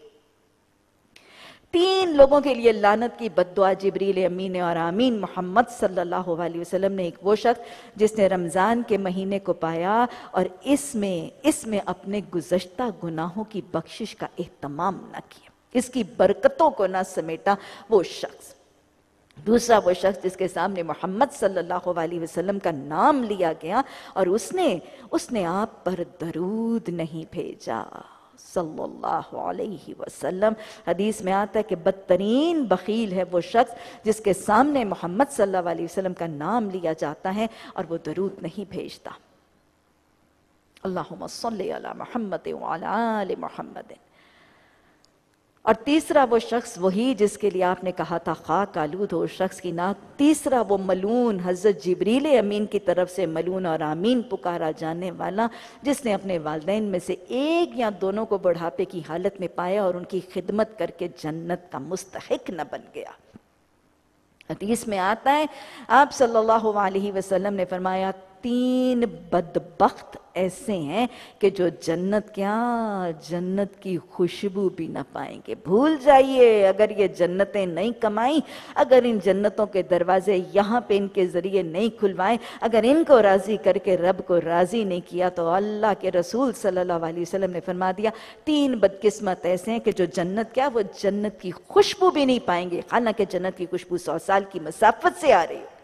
तीन लोगों के लिए लानत की बद्दुआ जिब्रील अमीन ने और आमीन मोहम्मद सल्लल्लाहु अलैहि वसल्लम ने। एक वो शख्स जिसने रमज़ान के महीने को पाया और इसमें इसमें अपने गुज़श्ता गुनाहों की बख्शिश का एहतमाम न किया, इसकी बरकतों को ना समेटा, वो शख्स। दूसरा वो शख्स जिसके सामने मोहम्मद सल्लल्लाहु अलैहि वसल्लम का नाम लिया गया और उसने उसने आप पर दरूद नहीं भेजा सल्लल्लाहु अलैहि वसल्लम। हदीस में आता है कि बदतरीन बखील है वो शख्स जिसके सामने मोहम्मद सल्लल्लाहु अलैहि वसल्लम का नाम लिया जाता है और वो दरूद नहीं भेजता। अल्लाहुम्मा सल्ली अला मुहम्मद व अला आलि मुहम्मद। और तीसरा वो शख्स वही जिसके लिए आपने कहा था खाक आलूद हो शख्स की नाक। तीसरा वो मलून, हज़रत जिब्रील अमीन की तरफ से मलून और आमीन पुकारा जाने वाला, जिसने अपने वालिदैन में से एक या दोनों को बुढ़ापे की हालत में पाया और उनकी खिदमत करके जन्नत का मुस्तहिक न बन गया। हदीस में आता है, आप सल्लल्लाहु अलैहि वसल्लम ने फरमाया, तीन बदबख्त ऐसे हैं कि जो जन्नत क्या जन्नत की खुशबू भी ना पाएंगे। भूल जाइए, अगर ये जन्नतें नहीं कमाई, अगर इन जन्नतों के दरवाजे यहाँ पे इनके जरिए नहीं खुलवाए, अगर इनको राजी करके रब को राजी नहीं किया, तो अल्लाह के रसूल सल्लल्लाहु अलैहि वसल्लम ने फरमा दिया, तीन बदकिस्मत ऐसे हैं कि जो जन्नत क्या वो जन्नत की खुशबू भी नहीं पाएंगे, हालांकि जन्नत की खुशबू सौ साल की मसाफत से आ रही हो।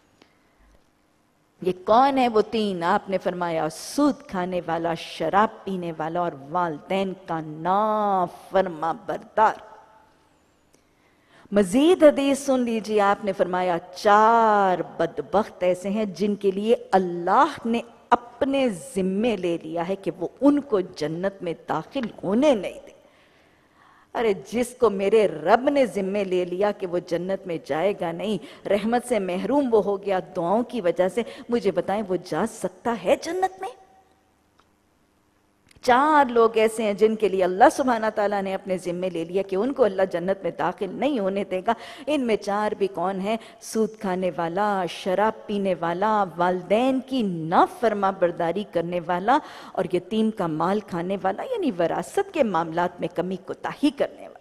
ये कौन है वो तीन? आपने फरमाया, सूद खाने वाला, शराब पीने वाला और वालिदैन का नाफरमा बरदार। मजीद हदीस सुन लीजिए, आपने फरमाया, चार बदबख्त ऐसे हैं जिनके लिए अल्लाह ने اپنے ذمے لے لیا ہے کہ وہ ان کو جنت میں داخل ہونے نہیں دے۔ ارے جس کو میرے رب نے ذمے لے لیا کہ وہ جنت میں جائے گا نہیں، رحمت سے محروم وہ ہو گیا دعاؤں کی وجہ سے، مجھے بتائیں وہ جا سکتا ہے جنت میں؟ چار لوگ ایسے ہیں جن کے لیے اللہ سبحانہ تعالیٰ نے اپنے ذمے لے لیا کہ ان کو اللہ جنت میں داخل نہیں ہونے دے گا۔ ان میں چار بھی کون ہیں؟ سود کھانے والا، شراب پینے والا، والدین کی نافرما برداری کرنے والا، اور یتیم کا مال کھانے والا، یعنی وراثت کے معاملات میں کمی کوتاہی کرنے والا۔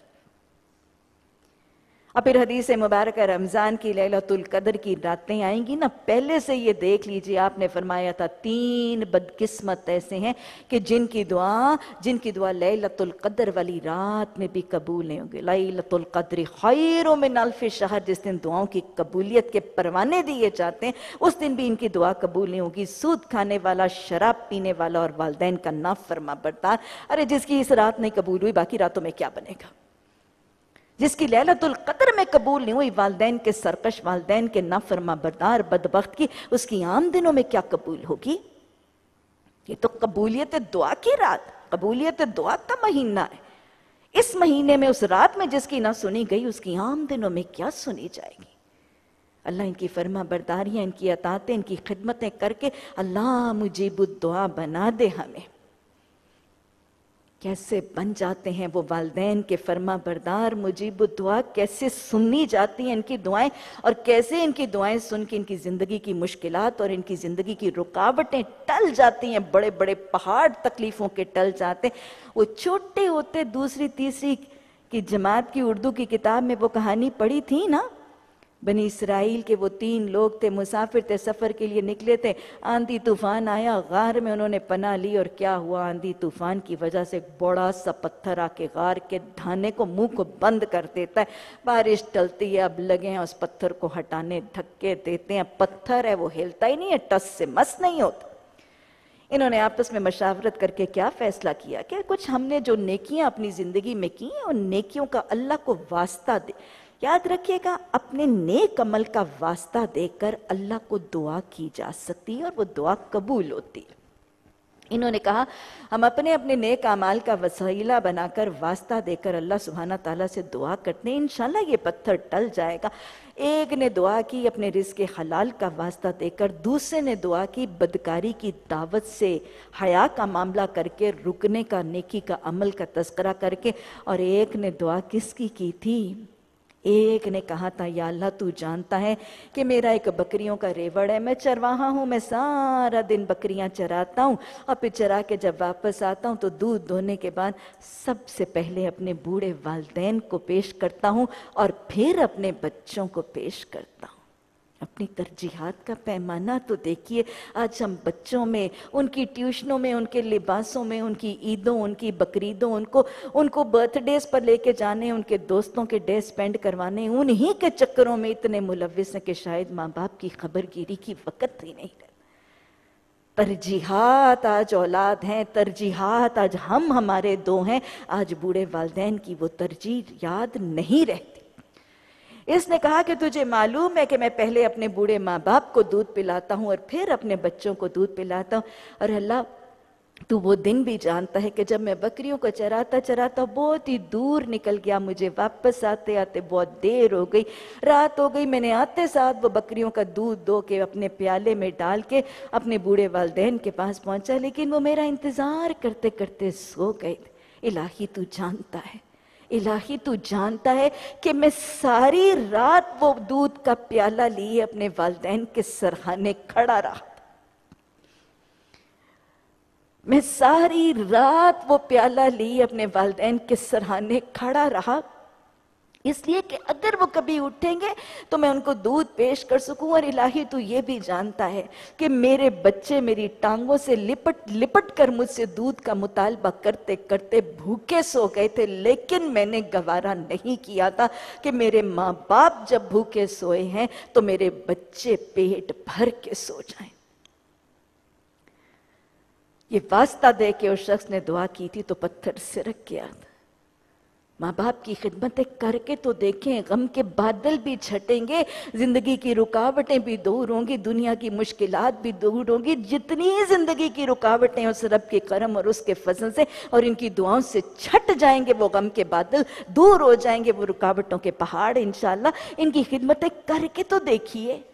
اور پھر حدیث مبارکہ رمضان کی لیلۃ القدر کی راتیں آئیں گی نا، پہلے سے یہ دیکھ لیجئے، آپ نے فرمایا تھا تین بدقسمت ایسے ہیں کہ جن کی دعا جن کی دعا لیلۃ القدر والی رات میں بھی قبول نہیں ہوگی۔ لیلۃ القدر خیر من الف شہر، جس دن دعاؤں کی قبولیت کے پروانے دیے جاتے ہیں اس دن بھی ان کی دعا قبول نہیں ہوگی۔ سود کھانے والا، شراب پینے والا، اور والدین کا نافرما بردار۔ ارے جس کی اس رات نہیں قبول ہوئی باقی راتوں میں کیا بنے گا؟ جس کی لیلۃ القدر میں قبول نہیں ہوئی، والدین کے سرکش، والدین کے نافرما بردار بدبخت کی، اس کی عام دنوں میں کیا قبول ہوگی؟ یہ تو قبولیت دعا کی رات، قبولیت دعا کا مہینہ ہے۔ اس مہینے میں اس رات میں جس کی نہ سنی گئی اس کی عام دنوں میں کیا سنی جائے گی؟ اللہ ان کی فرما برداریاں، ان کی اطاعتیں، ان کی خدمتیں کر کے اللہ مجیب الدعا بنا دے ہمیں۔ کیسے بن جاتے ہیں وہ والدین کے فرما بردار، مجیب الدعا، کیسے سنی جاتی ہیں ان کی دعائیں، اور کیسے ان کی دعائیں سن کے ان کی زندگی کی مشکلات اور ان کی زندگی کی رکاوٹیں ٹل جاتی ہیں، بڑے بڑے پہاڑ تکلیفوں کے ٹل جاتے ہیں۔ وہ چھوٹے ہوتے دوسری تیسری کی جماعت کی اردو کی کتاب میں وہ کہانی پڑھی تھی نا، بنی اسرائیل کے وہ تین لوگ تھے، مسافر تھے، سفر کے لیے نکلے تھے، آندھی طوفان آیا، غار میں انہوں نے پناہ لی، اور کیا ہوا؟ آندھی طوفان کی وجہ سے بڑا سا پتھر آ کے غار کے دھانے کو، منہ کو بند کر دیتا ہے۔ بارش ٹلتی ہے، اب لگے ہیں اس پتھر کو ہٹانے، دھکے دیتے ہیں، پتھر ہے وہ ہلتا ہی نہیں ہے، ٹس سے مس نہیں ہوتا۔ انہوں نے آپس میں مشاورت کر کے کیا فیصلہ کیا کہ کچھ ہم نے جو نیکیاں اپنی زندگی میں کی ہیں ان نیکیوں کا اللہ کو واسطہ دے۔ یاد رکھیے گا، اپنے نیک عمل کا واسطہ دے کر اللہ کو دعا کی جا سکتی ہے اور وہ دعا قبول ہوتی ہے۔ انہوں نے کہا ہم اپنے اپنے نیک اعمال کا وسیلہ بنا کر واسطہ دے کر اللہ سبحانہ تعالیٰ سے دعا کرتے ہیں، انشاءاللہ یہ پتھر ٹل جائے گا۔ ایک نے دعا کی اپنے رزق حلال کا واسطہ دے کر، دوسرے نے دعا کی بدکاری کی دعوت سے حیا کا معاملہ کر کے، رکنے کا، نیکی کا عمل کا تذکرہ کر کے، اور ایک نے دعا کس کی کی تھی؟ ایک نے کہا تھا یا اللہ تو جانتا ہے کہ میرا ایک بکریوں کا ریوڑ ہے، میں چرواہا ہوں، میں سارا دن بکریاں چراتا ہوں، اور پھر چرا کے جب واپس آتا ہوں تو دودھ دونے کے بعد سب سے پہلے اپنے بوڑھے والدین کو پیش کرتا ہوں اور پھر اپنے بچوں کو پیش کرتا ہوں۔ اپنی ترجیحات کا پیمانہ تو دیکھیے، آج ہم بچوں میں، ان کی ٹیوشنوں میں، ان کے لباسوں میں، ان کی عیدوں، ان کی بقرعیدوں، ان کو ان کو برتھ ڈیز پر لے کے جانے، ان کے دوستوں کے ڈے سپینڈ کروانے، انہی کے چکروں میں اتنے ملوث ہیں کہ شاید ماں باپ کی خبر گیری کی وقت ہی نہیں رہتا۔ ترجیحات آج اولاد ہیں، ترجیحات آج ہم ہمارے دو ہیں، آج بوڑھے والدین کی وہ ترجیح یاد نہیں رہتی۔ اس نے کہا کہ تجھے معلوم ہے کہ میں پہلے اپنے بوڑھے ماں باپ کو دودھ پلاتا ہوں اور پھر اپنے بچوں کو دودھ پلاتا ہوں، اور اللہ تو وہ دن بھی جانتا ہے کہ جب میں بکریوں کو چراتا چراتا بہت ہی دور نکل گیا، مجھے واپس آتے آتے بہت دیر ہو گئی، رات ہو گئی، میں نے آتے ساتھ وہ بکریوں کا دودھ دو کے اپنے پیالے میں ڈال کے اپنے بوڑھے والدین کے پاس پہنچا، لیکن وہ میرا انتظار کرتے کرتے سو گئے تھے۔ الہی تو جانتا ہے، الہی تو جانتا ہے کہ میں ساری رات وہ دودھ کا پیالہ لیے اپنے والدین کے سرہانے کھڑا رہا، میں ساری رات وہ پیالہ لیے اپنے والدین کے سرہانے کھڑا رہا، اس لیے کہ اگر وہ کبھی اٹھیں گے تو میں ان کو دودھ پیش کر سکوں۔ اور الہی تو یہ بھی جانتا ہے کہ میرے بچے میری ٹانگوں سے لپٹ لپٹ کر مجھ سے دودھ کا مطالبہ کرتے کرتے بھوکے سو گئے تھے، لیکن میں نے گوارا نہیں کیا تھا کہ میرے ماں باپ جب بھوکے سوئے ہیں تو میرے بچے پیٹ بھر کے سو جائیں۔ یہ واسطہ دے کے اس شخص نے دعا کی تھی تو پتھر سرک گیا تھا۔ माँ बाप की खिदमतें करके तो देखें, गम के बादल भी छटेंगे, जिंदगी की रुकावटें भी दूर होंगी, दुनिया की मुश्किलात भी दूर होंगी। जितनी जिंदगी की रुकावटें उस रब के करम और उसके फजल से और इनकी दुआओं से छट जाएंगे, वो गम के बादल दूर हो जाएंगे, वो रुकावटों के पहाड़ इंशाअल्लाह। इनकी खिदमतें करके तो देखिए,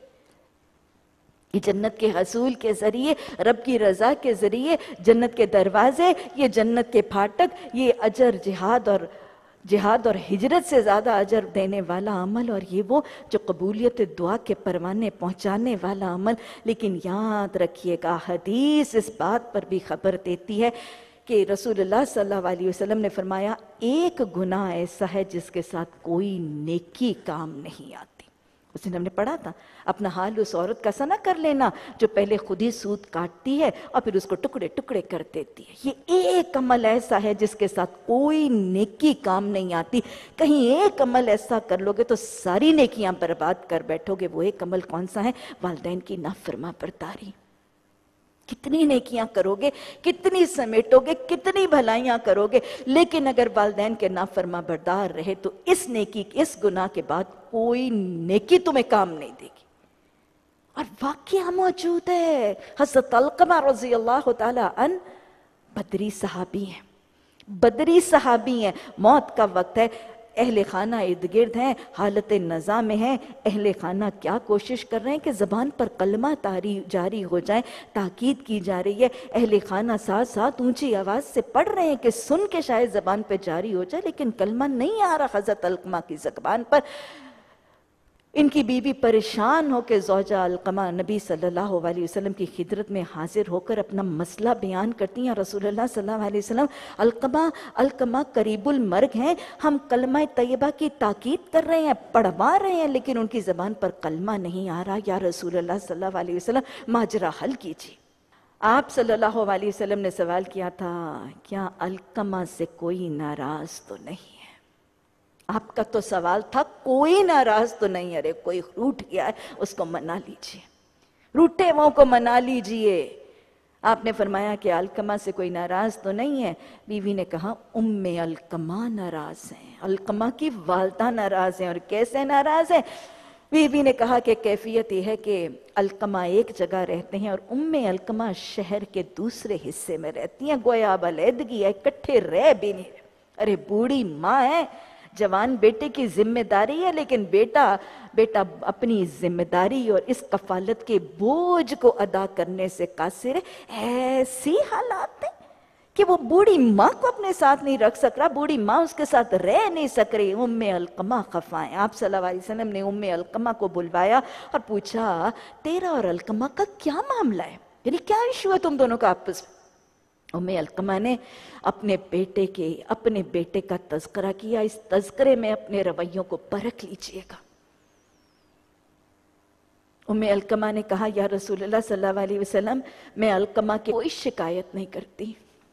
ये जन्नत के हसूल के जरिए, रब की रजा के जरिए जन्नत के दरवाजे, ये जन्नत के फाटक, ये अजर जिहाद और जिहाद और हिजरत से ज़्यादा अजर देने वाला अमल, और ये वो जो कबूलियत दुआ के परवाने पहुंचाने वाला अमल। लेकिन याद रखिएगा, हदीस इस बात पर भी खबर देती है कि रसूलुल्लाह सल्लल्लाहु अलैहि वसल्लम ने फरमाया, एक गुनाह ऐसा है जिसके साथ कोई नेकी काम नहीं आती। उस दिन हमने पढ़ा था, अपना हाल उस औरत का सा ना कर लेना जो पहले खुद ही सूत काटती है और फिर उसको टुकड़े टुकड़े कर देती है। ये एक अमल ऐसा है जिसके साथ कोई नेकी काम नहीं आती। कहीं एक अमल ऐसा कर लोगे तो सारी नेकियां बर्बाद कर बैठोगे। वो एक अमल कौन सा है? वालिदैन की नाफरमा बरदारी। कितनी नेकियां करोगे, कितनी समेटोगे, कितनी भलाइयां करोगे, लेकिन अगर वालिदैन के नाफरमा बरदार रहे तो इस नेकी, इस गुनाह के बाद कोई नेकी तुम्हें काम नहीं देगी। और वाकया मौजूद है। हज़रत अलक़मा रज़ी अल्लाह ताला अन बदरी सहाबी हैं, बदरी सहाबी हैं। मौत का वक्त है, अहले खाना इर्द गिर्द हैं, हालत नज़ा में हैं। अहले खाना क्या कोशिश कर रहे हैं कि ज़बान पर कलमा तारी जारी हो जाए, ताकीद की जा रही है। अहले खाना साथ साथ ऊंची आवाज़ से पढ़ रहे हैं कि सुन के शायद ज़बान पर जारी हो जाए, लेकिन कलमा नहीं आ रहा हज़रत अलक़मा की ज़बान पर। इनकी बीवी परेशान होकर ज़ौजा अलक़मा नबी सल्लल्लाहु अलैहि वसल्लम की खिदमत में हाजिर होकर अपना मसला बयान करती हैं। रसूलुल्लाह सल्लल्लाहु अलैहि वसल्लम, अलक़मा अलक़मा करीबुल मर्ग हैं, हम कलमा तैयबा की ताकीद कर रहे हैं, पढ़वा रहे हैं, लेकिन उनकी ज़बान पर कलमा नहीं आ रहा। या रसूलुल्लाह सल्लल्लाहु अलैहि वसल्लम, माजरा हल कीजिए। आप सल्लल्लाहु अलैहि वसल्लम ने सवाल किया था, क्या अलक़मा से कोई नाराज तो नहीं है? आपका तो सवाल था कोई नाराज तो नहीं। अरे कोई रूठ गया है, उसको मना लीजिए, रूठे वो को मना लीजिए। आपने फरमाया कि अलक़मा से कोई नाराज तो नहीं है। बीवी ने कहा, उम्मे अलक़मा नाराज हैं, अलक़मा की वालदा नाराज हैं। और कैसे नाराज है? बीवी ने कहा कि कैफियत यह है कि अलक़मा एक जगह रहते हैं और उम्मे अलक़मा शहर के दूसरे हिस्से में रहती हैं। गोया अब अलहदगी है, इकट्ठे रह भी नहीं। अरे बूढ़ी माँ है, जवान बेटे की जिम्मेदारी है, लेकिन बेटा बेटा अपनी जिम्मेदारी और इस कफालत के बोझ को अदा करने से कासिर है। ऐसी हालात है कि वो बूढ़ी माँ को अपने साथ नहीं रख सक रहा, बूढ़ी माँ उसके साथ रह नहीं सक रही। उम्मे अलक़मा खफाएं। आप सल्लल्लाहु अलैहि वसल्लम ने उम्मे अलक़मा को बुलवाया और पूछा, तेरा और अलक़मा का क्या मामला है, यानी क्या इशू है तुम दोनों का आपस में? उम्मे अलक़मा ने अपने बेटे के अपने बेटे का तज़किरा किया। इस तज़किरे में अपने रवैयों को परख लीजिएगा। उम्मे अलक़मा ने कहा, या रसूलुल्लाह सल्लल्लाहु अलैहि वसल्लम, मैं अलक़मा की कोई शिकायत नहीं करती,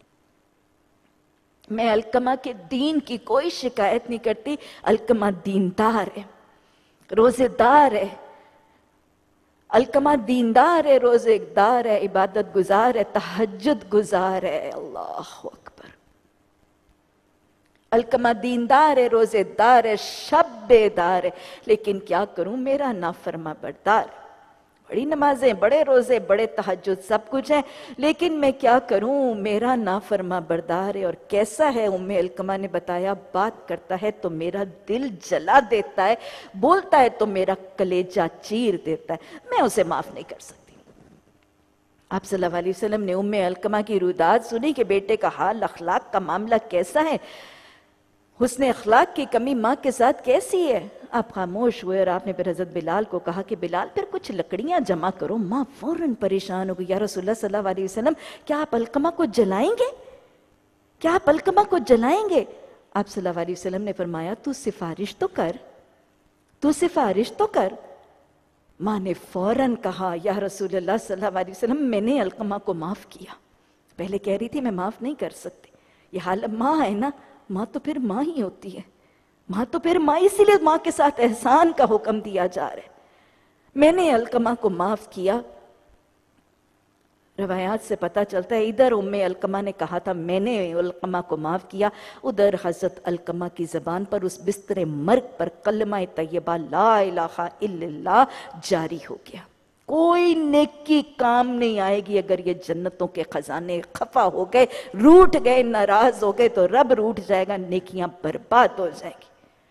मैं अलक़मा के दीन की कोई शिकायत नहीं करती। अलक़मा दीनदार है, रोजेदार है, अलक़मा दीनदार है, रोजेदार है, इबादत गुजार है, तहज्जुद गुजार है। अल्लाहु अकबर। अलक़मा दीनदार है, रोजेदार है, शब्बेदार है, लेकिन क्या करूं, मेरा नाफरमा बरदार। बड़ी नमाजें, बड़े रोजे, बड़े तहज्जुद, सब कुछ है, लेकिन मैं क्या करूं, मेरा नाफरमा बरदार है। और कैसा है? उम्मे अलक़मा ने बताया, बात करता है तो मेरा दिल जला देता है, बोलता है तो मेरा कलेजा चीर देता है, मैं उसे माफ नहीं कर सकती। आप सल्लल्लाहु अलैहि वसल्लम ने उम्मे अलक़मा की रुदात सुनी कि बेटे का हाल, अखलाक का मामला कैसा है, हुस्न अखलाक की कमी माँ के साथ कैसी है। आप खामोश हुए और आपने फिर हज़रत बिलाल को कहा कि बिलाल फिर कुछ लकड़ियां जमा करो। माँ फौरन परेशान हो गई, या रसूलुल्लाह सल्लल्लाहु अलैहि वसल्लम, क्या आप अलक़मा को जलाएंगे? क्या आप अलक़मा को जलाएंगे? आप सल्लल्लाहु अलैहि वसल्लम ने फरमाया, तू सिफारिश तो कर, तू सिफारिश तो कर। माँ ने फौरन कहा, या रसूलुल्लाह सल्लल्लाहु अलैहि वसल्लम, मैंने अलक़मा को माफ किया। पहले कह रही थी मैं माफ नहीं कर सकती। ये हाल माँ है ना, माँ तो फिर माँ ही होती है, माँ तो फिर माँ, इसीलिए माँ के साथ एहसान का हुक्म दिया जा रहा है। मैंने अलक़मा को माफ किया। रवायात से पता चलता है, इधर उम्मे अलकमा ने कहा था मैंने अलकमा को माफ़ किया, उधर हज़रत अलकमा की ज़बान पर उस बिस्तरे मर्ग पर कलमा तैयबा ला इलाहा इल्लल्लाह जारी हो गया। कोई नेकी काम नहीं आएगी अगर ये जन्नतों के खजाने खफा हो गए, रूठ गए, नाराज हो गए तो रब रूठ जाएगा, नेकियां बर्बाद हो जाएगी।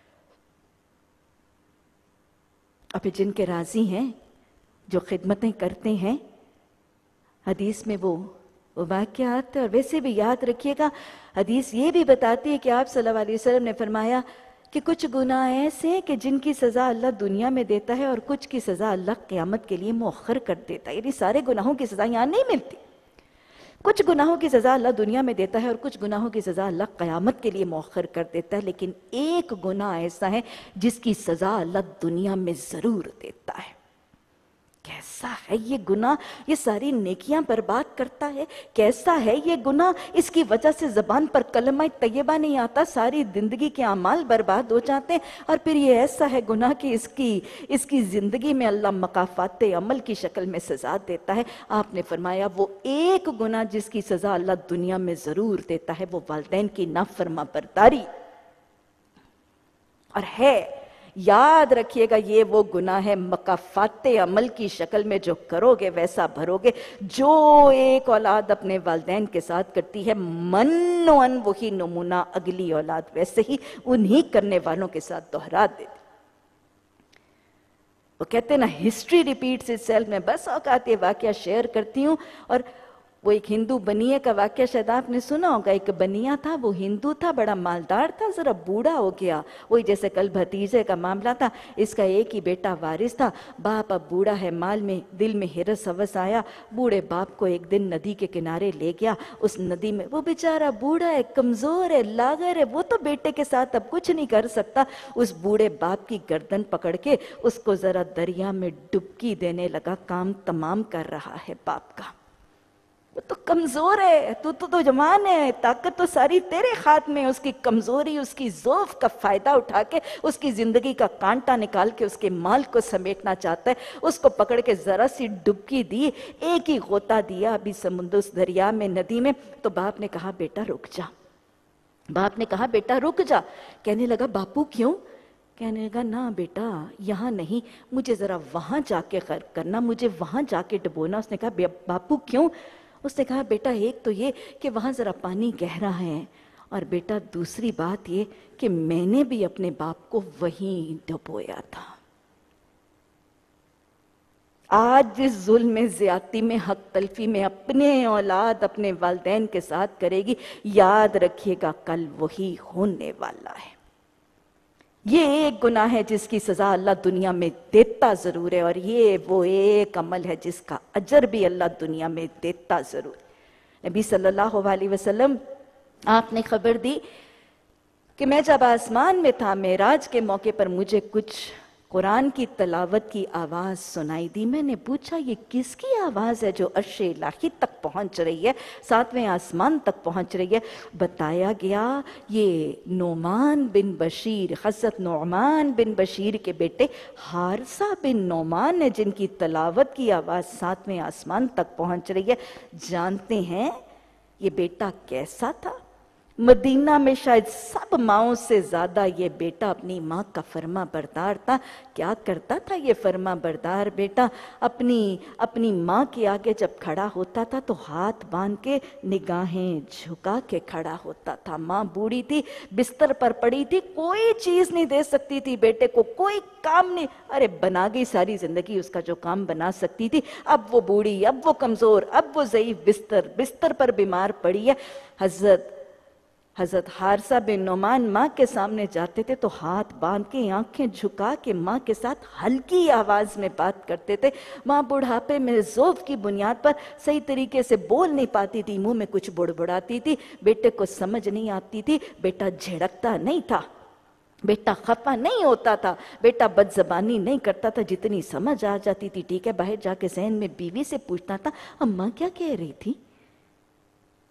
अब जिनके राजी हैं, जो खिदमतें करते हैं, हदीस में वो वो वाक़यात, और वैसे भी याद रखिएगा हदीस ये भी बताती है कि आप सल्लल्लाहु अलैहि वसल्लम ने फरमाया कि कुछ गुनाह ऐसे हैं कि जिनकी सज़ा अल्लाह दुनिया में देता है और कुछ की सज़ा अल्लाह क़यामत के लिए मुअख्खर कर देता है। यानी सारे गुनाहों की सज़ा यहाँ नहीं मिलती, कुछ गुनाहों की सज़ा अल्लाह दुनिया में देता है और कुछ गुनाहों की सज़ा अल्लाह क़यामत के लिए मुअख्खर कर देता है। लेकिन एक गुनाह ऐसा है जिसकी सज़ा अल्लाह दुनिया में ज़रूर देता है। कैसा है ये गुनाह? ये सारी नेकियां बर्बाद करता है। कैसा है ये गुनाह? इसकी वजह से ज़बान पर कलमा तैयबा नहीं आता, सारी ज़िंदगी के अमाल बर्बाद हो जाते हैं। और फिर ये ऐसा है गुनाह कि इसकी इसकी ज़िंदगी में अल्लाह मकाफ़ात अमल की शक्ल में सज़ा देता है। आपने फरमाया वो एक गुनाह जिसकी सज़ा अल्लाह दुनिया में ज़रूर देता है वो वालिदैन की नाफरमा बरदारी। और है, याद रखिएगा, ये वो गुनाह है मकाफ़ाते अमल की शक्ल में, जो करोगे वैसा भरोगे। जो एक औलाद अपने वालिदैन के साथ करती है, मन वन वही नमूना अगली औलाद वैसे ही उन्हीं करने वालों के साथ दोहरा देती। वो कहते हैं ना, हिस्ट्री रिपीट्स इटसेल्फ। में बस औकात ये वाकया शेयर करती हूँ। और वो एक हिंदू बनिए का वाकया शायद आपने सुना होगा। एक बनिया था, वो हिंदू था, बड़ा मालदार था, जरा बूढ़ा हो गया। वही जैसे कल भतीजे का मामला था, इसका एक ही बेटा वारिस था। बाप अब बूढ़ा है, माल में दिल में हिरस हवस आया, बूढ़े बाप को एक दिन नदी के किनारे ले गया। उस नदी में वो बेचारा बूढ़ा है, कमजोर है, लागर है, वो तो बेटे के साथ अब कुछ नहीं कर सकता। उस बूढ़े बाप की गर्दन पकड़ के उसको जरा दरिया में डुबकी देने लगा। काम तमाम कर रहा है बाप का। वो तो कमजोर है, तू तो, तो जवान है, ताकत तो सारी तेरे हाथ में। उसकी कमजोरी, उसकी ज़ौफ का फायदा उठा के उसकी जिंदगी का कांटा निकाल के उसके माल को समेटना चाहता है। उसको पकड़ के जरा सी डुबकी दी, एक ही गोता दिया अभी समुद्र उस दरिया में, नदी में। तो बाप ने कहा बेटा रुक जा, बाप ने कहा बेटा रुक जा। कहने लगा बापू क्यों? कहने लगा ना बेटा यहाँ नहीं, मुझे जरा वहां जाके गर्क करना, मुझे वहां जाके डुबोना। उसने कहा बापू क्यों? उसने कहा बेटा एक तो ये कि वहाँ ज़रा पानी गहरा है, और बेटा दूसरी बात ये कि मैंने भी अपने बाप को वहीं डुबोया था। आज जिस जुल्म में, ज़्यादती में, हक तलफी में अपने औलाद अपने वालिदैन के साथ करेगी, याद रखिएगा कल वही होने वाला है। ये एक गुनाह है जिसकी सज़ा अल्लाह दुनिया में देता ज़रूर है, और ये वो एक अमल है जिसका अजर भी अल्लाह दुनिया में देता ज़रूर है। नबी सल्लल्लाहु अलैहि वसल्लम आपने खबर दी कि मैं जब आसमान में था, मेराज के मौके पर मुझे कुछ कुरान की तलावत की आवाज़ सुनाई दी। मैंने पूछा ये किसकी आवाज़ है जो अर्शे इलाही तक पहुंच रही है, सातवें आसमान तक पहुंच रही है? बताया गया ये नोमान बिन बशीर, हज़रत नोमान बिन बशीर के बेटे हारसा बिन नोमान है, जिनकी तलावत की आवाज़ सातवें आसमान तक पहुंच रही है। जानते हैं ये बेटा कैसा था? मदीना में शायद सब माओं से ज्यादा ये बेटा अपनी माँ का फर्मा बरदार था। क्या करता था ये फर्मा बरदार बेटा? अपनी अपनी माँ के आगे जब खड़ा होता था तो हाथ बांध के निगाहें झुका के खड़ा होता था। माँ बूढ़ी थी, बिस्तर पर पड़ी थी, कोई चीज नहीं दे सकती थी बेटे को, कोई काम नहीं। अरे बना गई सारी जिंदगी उसका जो काम बना सकती थी। अब वो बूढ़ी, अब वो कमजोर, अब वो ज़ईफ, बिस्तर बिस्तर पर बीमार पड़ी है। हजरत हजरत हारसा बिन नोमान माँ के सामने जाते थे तो हाथ बांध के, आंखें झुका के माँ के साथ हल्की आवाज में बात करते थे। माँ बुढ़ापे में ज़ौफ़ की बुनियाद पर सही तरीके से बोल नहीं पाती थी, मुंह में कुछ बुड़बुड़ाती थी, बेटे को समझ नहीं आती थी। बेटा झिड़कता नहीं था, बेटा खफा नहीं होता था, बेटा बदजबानी नहीं करता था। जितनी समझ आ जाती थी ठीक है, बाहर जाके ज़हन में बीवी से पूछता था अम्मा क्या कह रही थी।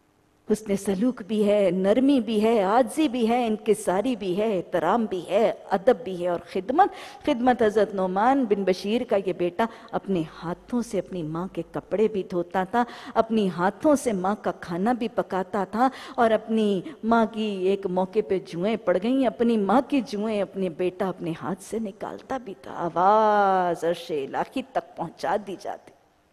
हुस्न सलूक भी है, नरमी भी है, आजी भी है, इंकिसारी भी है, एहतराम भी है, अदब भी है और खिदमत। खिदमत हज़रत नोमान बिन बशीर का ये बेटा अपने हाथों से अपनी माँ के कपड़े भी धोता था, अपनी हाथों से माँ का खाना भी पकाता था, और अपनी माँ की एक मौके पे जुएं पड़ गईं, अपनी माँ की जुएं अपने बेटा अपने हाथ से निकालता भी था। आवाज़ अर्शे इलाही तक पहुँचा दी जाती।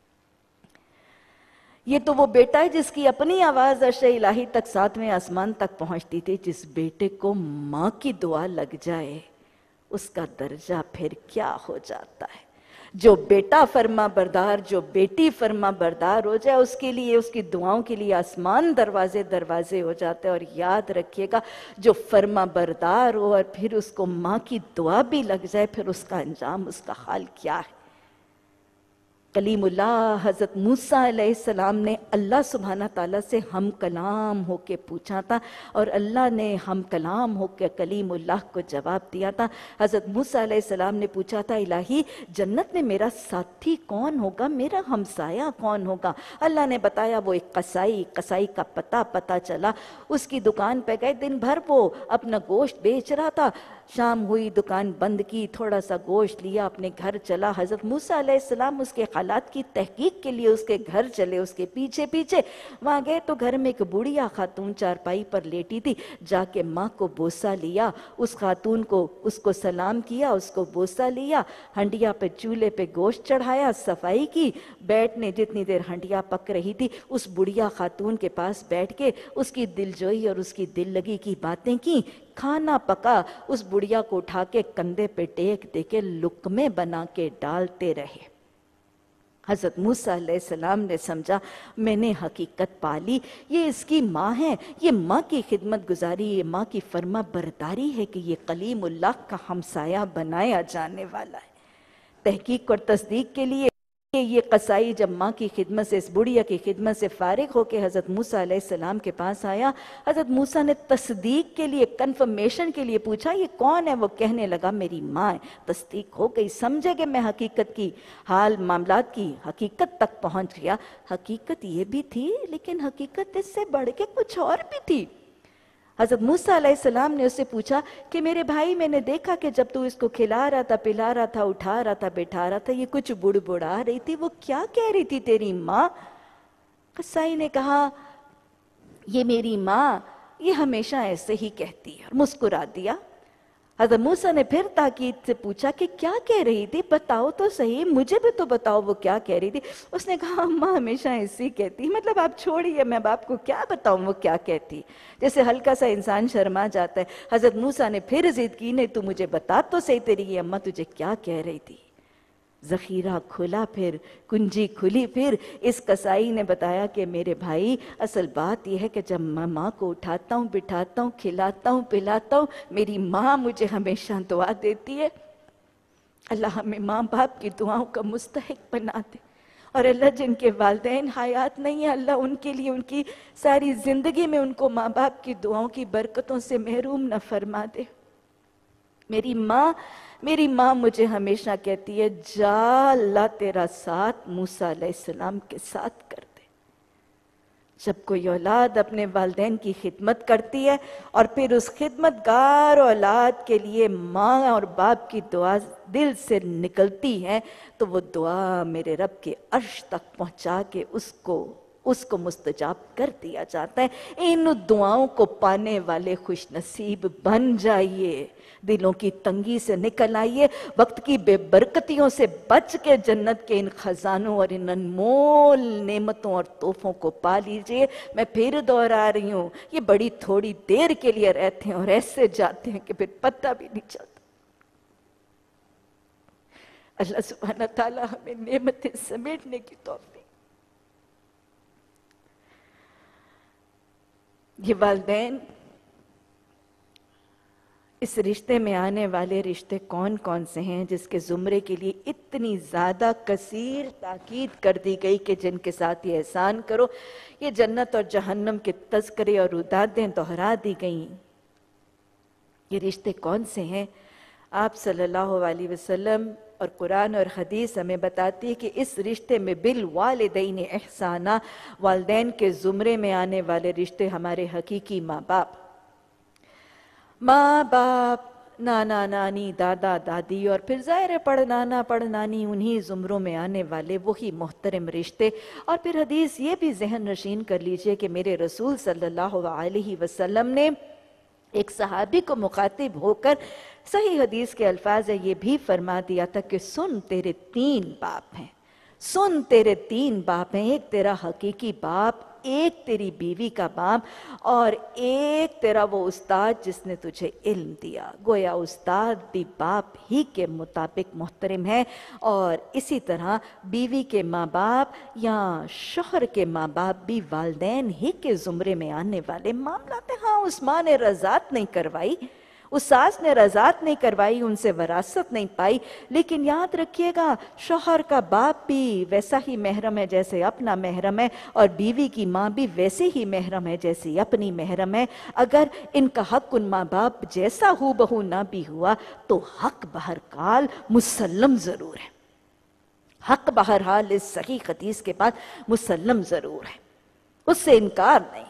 ये तो वो बेटा है जिसकी अपनी आवाज़ अर्श इलाही तक सातवें आसमान तक पहुंचती थी। जिस बेटे को माँ की दुआ लग जाए उसका दर्जा फिर क्या हो जाता है। जो बेटा फर्मा बरदार, जो बेटी फर्मा बरदार हो जाए, उसके लिए, उसकी दुआओं के लिए आसमान दरवाजे दरवाजे हो जाते हैं। और याद रखिएगा, जो फर्मा बरदार हो और फिर उसको माँ की दुआ भी लग जाए, फिर उसका अंजाम, उसका हाल क्या है। कलीमुल्लाह हज़रत मूसा अलैहिस्सलाम ने अल्लाह सुब्हाना ताला से हम कलाम होके पूछा था, और अल्लाह ने हम कलाम होके कलीमुल्लाह को जवाब दिया था। हज़रत मूसा अलैहिस्सलाम ने पूछा था, इलाही जन्नत में मेरा साथी कौन होगा, मेरा हमसाया कौन होगा। अल्लाह ने बताया वो एक कसाई। कसाई का पता पता चला, उसकी दुकान पे गए। दिन भर वो अपना गोश्त बेच रहा था। शाम हुई, दुकान बंद की, थोड़ा सा गोश्त लिया, अपने घर चला। हज़रत मूसा अलैहिस्सलाम उसके हालात की तहकीक के लिए उसके घर चले, उसके पीछे पीछे। वहाँ गए तो घर में एक बुढ़िया खातून चारपाई पर लेटी थी। जाके माँ को बोसा लिया, उस खातून को, उसको सलाम किया, उसको बोसा लिया, हंडिया पे चूल्हे पे गोश्त चढ़ाया, सफाई की। बैठने जितनी देर हंडिया पक रही थी, उस बुढ़िया खातून के पास बैठ के उसकी दिलजोई और उसकी दिल लगी की बातें की। खाना पका, उस बुढ़िया को उठा के कंधे पे टेक दे के लुकमे बना के डालते रहे। हज़रत मूसा अलैहिस्सलाम ने समझा मैंने हकीकत पाली, ये इसकी माँ है, ये माँ की खिदमत गुजारी, ये माँ की फर्मा बरदारी है कि ये कलीमुल्लाह का हमसाया बनाया जाने वाला है। तहकीक और तस्दीक के लिए ये कसाई जब माँ की खिदमत से, इस बुढ़िया की खिदमत से फारिग होकर हज़रत मूसा अलैहिस्सलाम के पास आया। हज़रत मूसा ने तस्दीक के लिए, कंफर्मेशन के लिए पूछा ये कौन है। वो कहने लगा मेरी माँ है। तस्दीक हो गई, समझे कि मैं हकीकत की, हाल मामलात की हकीकत तक पहुँच गया। हकीकत ये भी थी, लेकिन हकीकत इससे बढ़ के कुछ और भी थी। हज़रत मूसा अलैहिस्सलाम ने उससे पूछा कि मेरे भाई, मैंने देखा कि जब तू इसको खिला रहा था, पिला रहा था, उठा रहा था, बैठा रहा था, ये कुछ बुड़बुड़ा रही थी, वो क्या कह रही थी तेरी माँ? कसाई ने कहा ये मेरी माँ, ये हमेशा ऐसे ही कहती है, और मुस्कुरा दिया। हज़रत मूसा ने फिर ताकीद से पूछा कि क्या कह रही थी, बताओ तो सही, मुझे भी तो बताओ वो क्या कह रही थी। उसने कहा अम्मा हमेशा ऐसे ही कहती, मतलब आप छोड़िए, मैं आपको क्या बताऊं वो क्या कहती। जैसे हल्का सा इंसान शर्मा जाता है। हज़रत मूसा ने फिर जिद की, नहीं तू मुझे बता तो सही, तेरी ये अम्मा तुझे क्या कह रही थी। ज़ख़ीरा खुला, फिर कुंजी खुली। फिर इस कसाई ने बताया कि मेरे भाई, असल बात यह है कि जब मैं माँ को उठाता हूँ, बिठाता हूँ, खिलाता हूँ, पिलाता हूँ, मेरी माँ मुझे हमेशा दुआ देती है, अल्लाह हमें माँ बाप की दुआओं का मुस्तहिक बना दे। और अल्लाह जिनके वालिदैन हयात नहीं है, अल्लाह उनके लिए उनकी सारी ज़िंदगी में उनको माँ बाप की दुआओं की बरकतों से महरूम न फरमा दे। मेरी माँ मेरी माँ मुझे हमेशा कहती है, जा अल्लाह तेरा साथ मूसा अलैहिस्सलाम के साथ कर दे। जब कोई औलाद अपने वालिदैन की खिदमत करती है और फिर उस खिदमतगार औलाद के लिए माँ और बाप की दुआ दिल से निकलती है, तो वो दुआ मेरे रब के अर्श तक पहुँचा के उसको उसको मुस्तजाब कर दिया जाता है। इन दुआओं को पाने वाले खुश नसीब बन जाइए, दिलों की तंगी से निकल आइए, वक्त की बेबरकतियों से बच के जन्नत के इन खजानों और इन अनमोल नेमतों और तोहफों को पा लीजिए। मैं फिर दोहरा रही हूँ, ये बड़ी थोड़ी देर के लिए रहते हैं और ऐसे जाते हैं कि फिर पता भी नहीं चलता। अल्लाह सुब्हाना ताला हमें नेमतें समेटने की तौफीक। ये वालिदैन, इस रिश्ते में आने वाले रिश्ते कौन कौन से हैं जिसके जुमरे के लिए इतनी ज़्यादा कसीर ताकीद कर दी गई कि जिनके साथ ये एहसान करो। ये जन्नत और जहन्नम के तज़किरे और उदादें दोहरा दी गई। ये रिश्ते कौन से हैं? آپ صلی اللہ علیہ وسلم اور قرآن اور حدیث ہمیں بتاتی ہے کہ اس رشتے میں بالوالدین احسانا، والدین کے زمرے میں آنے والے رشتے ہمارے حقیقی ماں باپ ماں باپ نانا نانی دادا دادی اور پھر ظاہر ہے پڑ نانا پڑ نانی، انہی زمروں میں آنے والے وہی محترم رشتے۔ اور پھر حدیث یہ بھی ذہن نشین کر لیجئے کہ میرے رسول صلی اللہ علیہ وسلم نے ایک صحابی کو مخاطب ہو کر صحیح حدیث کے الفاظ ہے یہ بھی فرما دیا تھا کہ سن تیرے تین باپ ہیں، سن تیرے تین باپ ہیں، ایک تیرا حقیقی باپ، ایک تیری بیوی کا باپ، اور ایک تیرا وہ استاد جس نے تجھے علم دیا۔ گویا استاد بھی باپ ہی کے مطابق محترم ہے، اور اسی طرح بیوی کے ماں باپ یا شوہر کے ماں باپ بھی والدین ہی کے زمرے میں آنے والے معاملات ہیں۔ ہاں اس ماں نے رضاعت نہیں کروائی، اس ساس نے رضاعت نہیں کروائی، ان سے وراثت نہیں پائی، لیکن یاد رکھیے گا شوہر کا باپ بھی ویسا ہی محرم ہے جیسے اپنا محرم ہے، اور بیوی کی ماں بھی ویسے ہی محرم ہے جیسے اپنی محرم ہے۔ اگر ان کا حق ان ماں باپ جیسا ہو بہو نہ بھی ہوا تو حق بہرحال مسلم ضرور ہے، حق بہرحال اس صحیح حدیث کے بعد مسلم ضرور ہے، اس سے انکار نہیں۔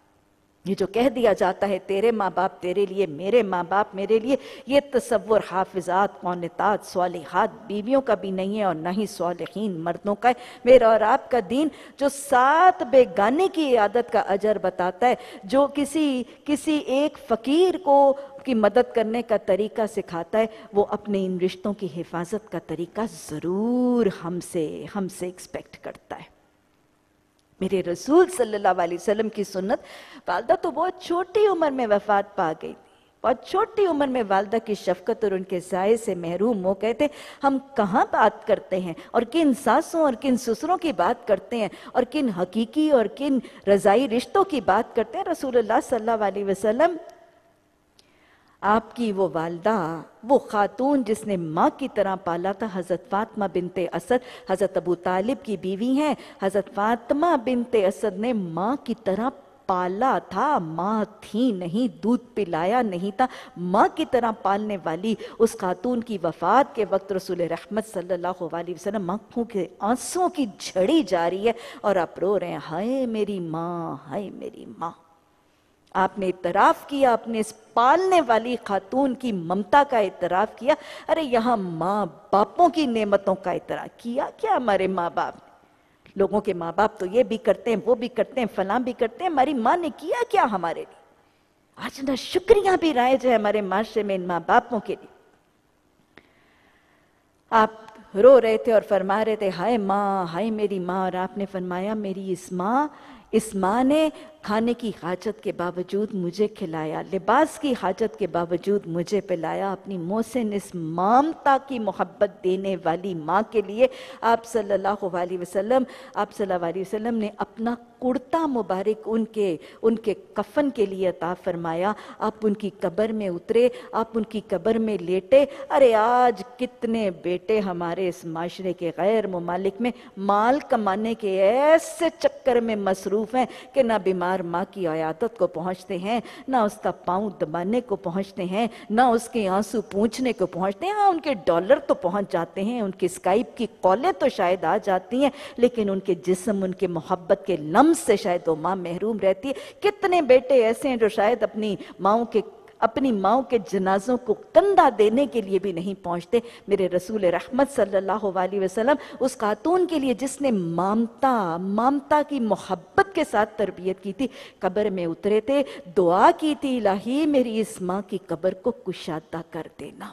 یہ جو کہہ دیا جاتا ہے تیرے ماں باپ تیرے لیے، میرے ماں باپ میرے لیے، یہ تصور حافظات قانتات صالحات بیویوں کا بھی نہیں ہے اور نہ ہی صالحین مردوں کا ہے۔ میرا اور آپ کا دین جو سات بیگانے کی عیادت کا اجر بتاتا ہے، جو کسی کسی ایک فقیر کو کی مدد کرنے کا طریقہ سکھاتا ہے، وہ اپنے ان رشتوں کی حفاظت کا طریقہ ضرور ہم سے ہم سے ایکسپیکٹ کرتا ہے۔ میرے رسول صلی اللہ علیہ وسلم کی سنت، والدہ تو بہت چھوٹی عمر میں وفات پا گئی تھی، بہت چھوٹی عمر میں والدہ کی شفقت اور ان کے سائے سے محروم ہو گئے تھے۔ ہم کہاں بات کرتے ہیں اور کن ساسوں اور کن سسروں کی بات کرتے ہیں اور کن حقیقی اور کن رضائی رشتوں کی بات کرتے ہیں۔ رسول اللہ صلی اللہ علیہ وسلم آپ کی وہ والدہ، وہ خاتون جس نے ماں کی طرح پالا تھا، حضرت فاطمہ بنت اسد، حضرت ابو طالب کی بیوی ہیں۔ حضرت فاطمہ بنت اسد نے ماں کی طرح پالا تھا، ماں تھی نہیں، دودھ پلایا نہیں تھا، ماں کی طرح پالنے والی اس خاتون کی وفات کے وقت رسول رحمت صلی اللہ علیہ وسلم آنکھوں کے آنسوں کی جھڑی جاری ہے اور آپ رو رہے ہیں، ہائے میری ماں، ہائے میری ماں۔ آپ نے اعتراف کیا، اپنے اس پالنے والی خاتون کی ممتا کا اعتراف کیا۔ ارے یہاں ماں باپوں کی نعمتوں کا اعتراف کیا کیا ہمارے ماں باپ نے؟ لوگوں کے ماں باپ تو یہ بھی کرتے ہیں، وہ بھی کرتے ہیں، فلاں بھی کرتے ہیں، ہماری ماں نے کیا کیا ہمارے لیے؟ آج نہ شکریہ بھی رائج ہے ہمارے معاشرے میں ان ماں باپوں کے لیے۔ آپ رو رہے تھے اور فرما رہے تھے ہائے ماں، ہائے میری ماں، اور آپ نے فرمایا میری اس ماں اس ماں نے کھانے کی حاجت کے باوجود مجھے کھلایا، لباس کی حاجت کے باوجود مجھے پلایا۔ اپنی محسن اس مامتا کی محبت دینے والی ماں کے لیے آپ صلی اللہ علیہ وسلم آپ صلی اللہ علیہ وسلم نے اپنا کرتا مبارک ان کے ان کے کفن کے لیے عطا فرمایا۔ آپ ان کی قبر میں اترے، آپ ان کی قبر میں لیٹے۔ ارے آج کتنے بیٹے ہمارے اس معاشرے کے غیر ممالک میں مال کمانے کے ایسے چکر میں مصروف ہیں کہ نہ بیمار ماں کی عیادت کو پہنچتے ہیں، نہ اس کا پاؤں دبانے کو پہنچتے ہیں، نہ اس کے آنسو پوچھنے کو پہنچتے ہیں۔ ہاں ان کے ڈالر تو پہنچ جاتے ہیں، ان کی اسکائپ کی کالیں تو شاید آ جاتی ہیں، لیکن ان کے جسم، ان کے محبت کے لمس سے شاید وہ ماں محروم رہتی ہے۔ کتنے بیٹے ایسے ہیں جو شاید اپنی ماؤں کے اپنی ماؤں کے جنازوں کو کندھا دینے کے لیے بھی نہیں پہنچتے۔ میرے رسول رحمت صلی اللہ علیہ وسلم اس خاتون کے لیے جس نے مامتا مامتا کی محبت کے ساتھ تربیت کی تھی، قبر میں اترے تھے، دعا کی تھی الہی میری اس ماں کی قبر کو کشادہ کر دینا۔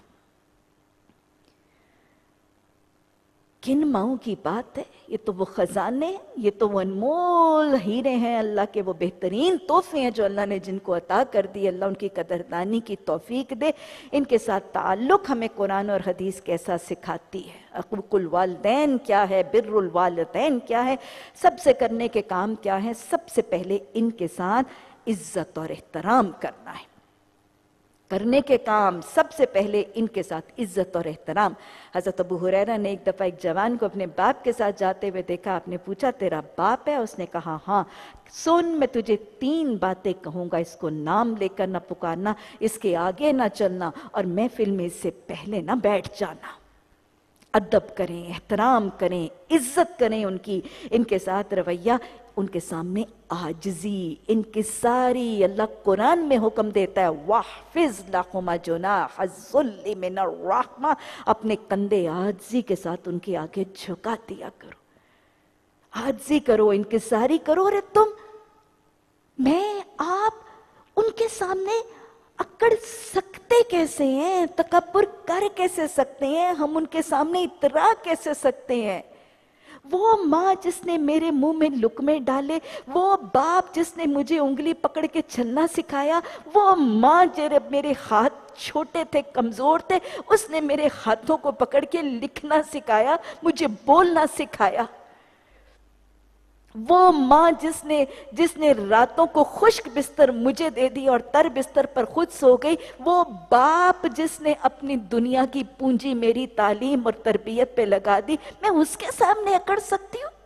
کن ماؤں کی بات ہے؟ یہ تو وہ خزانے، یہ تو وہ انمول ہیرے ہیں، اللہ کے وہ بہترین تحفے ہیں جو اللہ نے جن کو عطا کر دی۔ اللہ ان کی قدردانی کی توفیق دے۔ ان کے ساتھ تعلق ہمیں قرآن اور حدیث کیسا سکھاتی ہے، حقوق الوالدین کیا ہے، بر الوالدین کیا ہے، سب سے کرنے کے کام کیا ہے؟ سب سے پہلے ان کے ساتھ عزت اور احترام کرنا ہے۔ کرنے کے کام سب سے پہلے ان کے ساتھ عزت اور احترام۔ حضرت ابو ہریرہ نے ایک دفعہ ایک جوان کو اپنے باپ کے ساتھ جاتے ہوئے دیکھا، آپ نے پوچھا تیرا باپ ہے؟ اس نے کہا ہاں۔ سن، میں تجھے تین باتیں کہوں گا، اس کو نام لے کر نہ پکارنا، اس کے آگے نہ چلنا، اور محفل میں اس سے پہلے نہ بیٹھ جانا۔ ادب کریں، احترام کریں، عزت کریں ان کی، ان کے ساتھ رویہ، ان کے سامنے عاجزی، ان کی ساری، اللہ قرآن میں حکم دیتا ہے وَاحْفِظْ لَهُمَا جُنَاحَ الذُّلِّ مِنَ الرَّحْمَةِ، اپنے کندھے عاجزی کے ساتھ ان کے آگے جھکا دیا کرو، عاجزی کرو، انکساری کرو۔ اور تم، میں، آپ ان کے سامنے اکڑ سکتے کیسے ہیں؟ تکبر کر کیسے سکتے ہیں؟ ہم ان کے سامنے اترا کیسے سکتے ہیں؟ وہ ماں جس نے میرے منہ میں لقمے ڈالے، وہ باپ جس نے مجھے انگلی پکڑ کے چلنا سکھایا، وہ ماں جب میرے ہاتھ چھوٹے تھے، کمزور تھے، اس نے میرے ہاتھوں کو پکڑ کے لکھنا سکھایا، مجھے بولنا سکھایا۔ وہ ماں جس نے جس نے راتوں کو خشک بستر مجھے دے دی اور تر بستر پر خود سو گئی، وہ باپ جس نے اپنی دنیا کی پونجی میری تعلیم اور تربیت پہ لگا دی، میں اس کے سامنے اکڑ سکتی ہوں؟